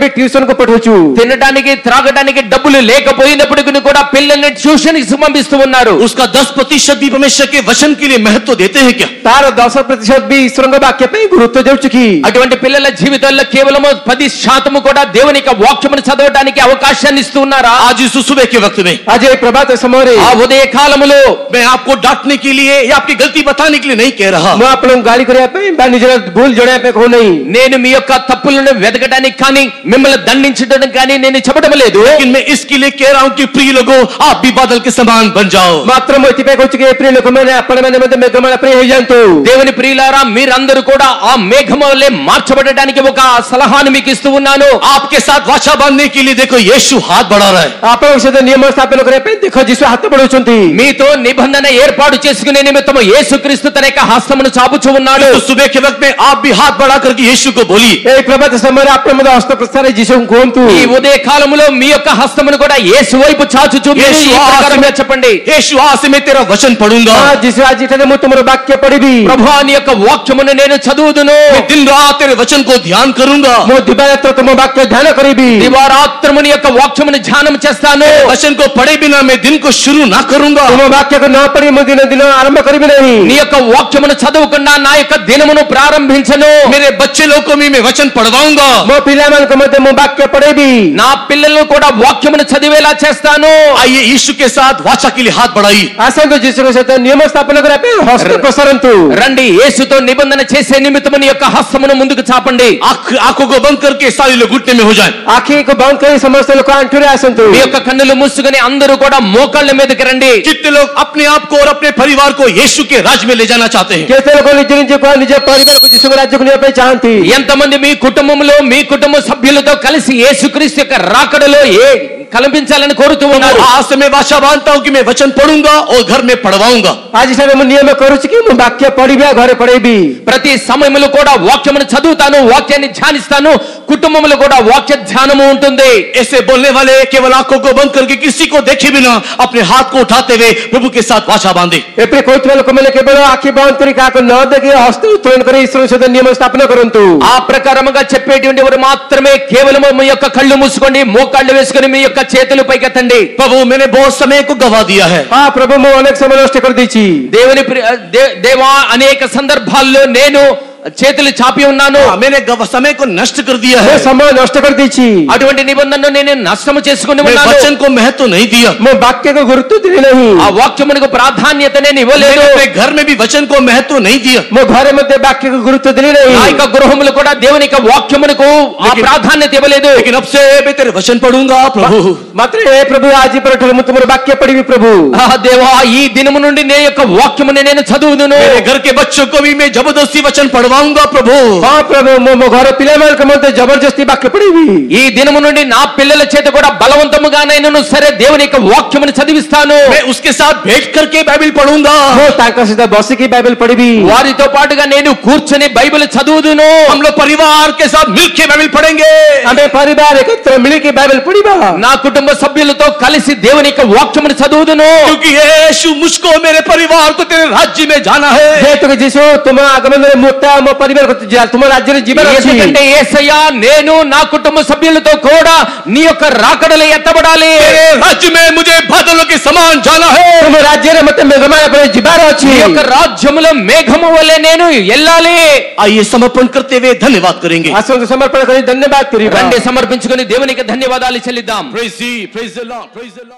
కు పఠవచ్చు తినడానికి త్రాగడానికి డబ్బులు లేకపోయినప్పటికీ కూడా పిల్లల్ని ట్యూషన్ కి పంపిస్తూ ఉన్నారు उसका दस प्रतिशत भी परमेश्वर के वचन के लिए महत्व देते हैं क्या తార దశ ప్రతిశత బి ଈଶ୍ୱରଙ୍କ ବାକ୍ୟ ପାଇଁ ଗୁରୁତ୍ୱ ଦେଉଛି କି అటువంటి పిల్లల జీవితాల్లో కేవలం పది శాతం కూడా దేవుని యొక్క వాక్యమును చదవడానికి అవకాశాన్ని ఇస్తూ ఉన్నారా आज इस सुबह के वक्त में ଆଜି ଏ ପ୍ରଭାତ ସମୟରେ ఆ ఉదయ కాలములో मैं आपको डांटने के लिए या आपकी गलती बताने के लिए नहीं कह रहा ମୁଁ ଆପଣଙ୍କୁ ଗାଳି କରିବା ପାଇଁ ବା ନିଜର ଭୁଲ ଜଣାଇବା ପାଇଁ କହୁନାହିଁ నేను మీ యొక్క తప్పులను వెతకడానికి కానీ మిమ్మల్ని దండించడానికి కానీ నేను చెప్పడం లేదు लेकिन मैं इसके लिए कह रहा हूं कि प्रिय लोगों आप भी बादल के समान बन जाओ ମାତ୍ର ମୁଁ ଏଥିପାଇଁ କହୁଛି କି ପ୍ରିୟ ଲୋକମାନେ ଆପଣମାନେ ମଧ୍ୟ ମେଘମାଳ ପ୍ରିୟ ହେଇଯାନ୍ତୁ దేవుని ప్రియులారా మీరందరూ కూడా ఆ మేఘము వలె మార్చబడడానికి ఒక సలహాను మీకు ఇస్తూ ఉన్నాను आपके साथ वाचा बांधने के लिए देखो यीशु हाथ बढ़ा रहा है ଆପଣଙ୍କ ସହିତ ନିୟମ ସ୍ଥାପନ କରିବା ପାଇଁ ଦେଖ ଯୀଶୁ ହାତ ବଢାଉଛନ୍ତି మీతో నిబంధన ఏర్పాటు చేసుకునే నిమిత్తము యేసుక్రీస్తు తన యొక్క హస్తమును చాపుచూ ఉన్నాడు तो सुबह के वक्त में आप भी हाथ बढ़ा करके यीशु को बोलिए ଏଇ ପ୍ରଭାତ ସମୟରେ ଆପଣ ମଧ୍ୟ ହସ୍ତ ପ୍ରସାରେ ଯୀଶୁଙ୍କୁ କୁହନ୍ତୁ ఈ ఉదయ కాలములో మీ యొక్క హస్తమును కూడా యేసు వైపు చాచుచూ మీరు ఈ ప్రకారంగా చెప్పండి यीशु आज से मैं तेरा वचन पढ़ूंगा ହଁ ଯୀଶୁ ଆଜି ଠାରେ ମୁଁ ତୁମର ବାକ୍ୟ ପଢିବି ప్రభువా నీ యొక్క వాక్యమును నేను చదువుదును मैं दिन रात तेरे वचन को ध्यान करूंगा ମୁଁ ଦିବାରାତ୍ର ତୁମ ବାକ୍ୟ ଧ୍ୟାନ କରିବି దివారాత్రము నీ యొక్క వాక్యమును ధ్యానం చేస్తాను वचन को पढ़े बिना मैं दिन को शुरू ना करूंगा ତୁମ ବାକ୍ୟକୁ ନ ପଢି ମୁଁ ଦିନ ଦିନ ଆରମ୍ଭ କରିବି ନାହିଁ నీ యొక్క వాక్యమును చదవకుండా నా యొక్క దినమును ప్రారంభించను मेरे बच्चे लोग को भी मैं वचन पढ़वाऊंगा ମୋ ପିଲାମାନଙ୍କ ମଧ୍ୟ ମୁଁ ବାକ୍ୟ ପଢେଇବି నా పిల్లలను కూడా వాక్యమును చదివేలా చేస్తాను आइए यीशु के साथ वाचा के लिए हाथ बढ़ाइए ଆସନ୍ତୁ ଯୀଶୁଙ୍କ ସହିତ ନିୟମ ସ୍ଥାପନ କରିବା ପାଇଁ ହସ୍ତ ପ୍ରସାରନ୍ତୁ రండి యేసుతో నిబంధన చేసే నిమిత్తము నీ యొక్క హస్తమును ముందుకు చాపండి आंख- आंखों को बंद करके सारे लोग घुटने में हो जाएं ଆଖିକୁ ବନ୍ଦ କରି ସମସ୍ତ ଲୋକ ଆଣ୍ଠୁରେ ଆସନ୍ତୁ మీ యొక్క కన్నులు మూసుకొని అందరూ కూడా మోకాళ్ళ మీదకి రండి कितने लोग अपने आप को और अपने परिवार को यीशु के राज में ले जाना चाहते हैं କେତେ ଲୋକ ନିଜ ନିଜକୁ ନିଜ ପରିବାରକୁ ଯୀଶୁଙ୍କ ରାଜ୍ୟକୁ ନେବା ପାଇଁ ଚାହାନ୍ତି ఎంతమంది మీ కుటుంబంలో మీ కుటుంబ సభ్యులతో కలిసి యేసుక్రీస్తు యొక్క రాకడలో ఏ కల్పించాలని కోరుతూ तो ఉన్నారు आज से मैं वाचा बांधता हूं कि मैं वचन पढ़ूंगा और घर में पढ़वाऊंगा ଆଜି ଠାରେ ମୁଁ ନିୟମ କରୁଛି କି ମୁଁ ବାକ୍ୟ ପଢିବି ଆଉ ଘରେ ପଢେଇବି ప్రతి సమయంలో కూడా వాక్యమును చదువుతాను వాక్యాన్ని ధ్యానిస్తాను కుటుంబంలో కూడా వాక్య ధ్యానము ఉంటుంది ऐसे बोलने वाले केवल आंखों को बंद करके किसी को देखे बिना अपने हाथ को उठाते हुए प्रभु के साथ वाचा बांधे ଏପରି କହୁଥିବା ଲୋକମାନେ କେବଳ ଆଖି ବନ୍ଦ କରି କାହାକୁ ନ ଦେଖି ହସ୍ତ ଉତ୍ତୋଳନ କରି ଈଶ୍ୱରଙ୍କ ସହିତ ନିୟମ ସ୍ଥାପନ କରନ୍ତୁ ఆ ప్రకారముగా చెప్పేటువంటి వారు మాత్రమే కేవలం మీ యొక్క కళ్ళు మూసుకోండి మోకాళ్ళు వేసుకొని మీ యొక్క చేతులు పైకెత్తండి प्रभु मैंने बहुत समय को गवा दिया है ହଁ ପ୍ରଭୁ ମୁଁ ଅନେକ ସମୟ ନଷ୍ଟ କରିଦେଇଛି దేవుని ప్రి- దే- దేవా అనేక సందర్భాల్లో నేను చేతులు చాపి ఉన్నాను हाँ, मैंने गवा- समय को नष्ट कर दिया ମୁଁ है ସମୟ ନଷ୍ଟ କରିଦେଇଛି అటువంటి నిబంధనను నేను నష్టము చేసుకుని मैं ఉన్నాను वचन को महत्व नहीं दिया ମୁଁ ବାକ୍ୟକୁ ଗୁରୁତ୍ୱ ଦେଲି ନାହିଁ ఆ వాక్యమునకు ప్రాధాన్యత నేను मैंने ఇవ్వలేదు अपने घर में भी वचन को महत्व नहीं दिया ମୋ ଘରେ ମଧ୍ୟ ବାକ୍ୟକୁ ଗୁରୁତ୍ୱ ଦେଲି నా ନାହିଁ యొక్క గృహములు కూడా దేవుని యొక్క వాక్యమునకు ఆ लेकिन- ప్రాధాన్యత ఇవ్వలేదు लेकिन अब से मैं तेरे वचन पढ़ूंगा प्रभु ମାତ୍ର ଏ ପ୍ରଭୁ ଆଜି ପରଠାରୁ ମୁଁ ତୁମର ବାକ୍ୟ ପଢିବି ପ୍ରଭୁ ఆ దేవా ఈ దినము నుండి నే యొక్క వాక్యముని నేను చదువుదును मेरे घर के बच्चों को भी मैं जबरदस्ती वचन पढ़वाऊंगा प्रभु ହଁ ପ୍ରଭୁ ମୁଁ ମୋ ଘର ପିଲାମାନଙ୍କ ମଧ୍ୟ ଜବରଦସ୍ତି ବାକ୍ୟ ପଢିବି ఈ దినము నుండి నా పిల్లల చేత కూడా బలవంతముగానైనను సరే దేవుని యొక్క వాక్యమును చదివిస్తాను मैं उसके साथ बैठ करके बाइबल पढ़ूंगा ମୁଁ ତାଙ୍କ ସହିତ ବସିକି ବାଇବେଲ ପଢିବି వారితో పాటుగా నేను కూర్చొని బైబిల్ చదువుదును हम लोग परिवार के साथ मिलके बाइबल पढ़ेंगे ଆମେ ପରିବାର ଏକତ୍ର ମିଳିକି ବାଇବେଲ ପଢିବା నా కుటుంబ సభ్యులతో కలిసి దేవుని యొక్క వాక్యమును చదువుదును क्योंकि यीशु मुझको मेरे परिवार को तेरे राज्य में जाना है ଯେହେତୁ ଯୀଶୁ ତୁମ ଆଗମନରେ ମୋତେ ମୋ ପରିବାରକୁ ଯା- ତୁମ ରାଜ୍ୟରେ ଯିବାର ଅଛି ఎందుకంటే యేసయ్య నేను నా కుటుంబ సభ్యులతో కూడా నీ యొక్క రాకడలో ఎత్తబడాలి तेरे राज्य में मुझे बादलों के समान जाना है ତୁମ ରାଜ୍ୟରେ ମୋତେ ମେଘମାଳ ପରେ ଯିବାର ଅଛି నీ యొక్క రాజ్యములో మేఘము వలె నేను వెళ్ళాలి आइए समर्पण करते हुए धन्यवाद करेंगे ଆସନ୍ତୁ ସମର୍ପଣ କରି ଧନ୍ୟବାଦ କରିବା రండి సమర్పించుకొని దేవునికి ధన్యవాదాలు చెల్లిద్దాం Praise thee, praise the Lord, praise the Lord.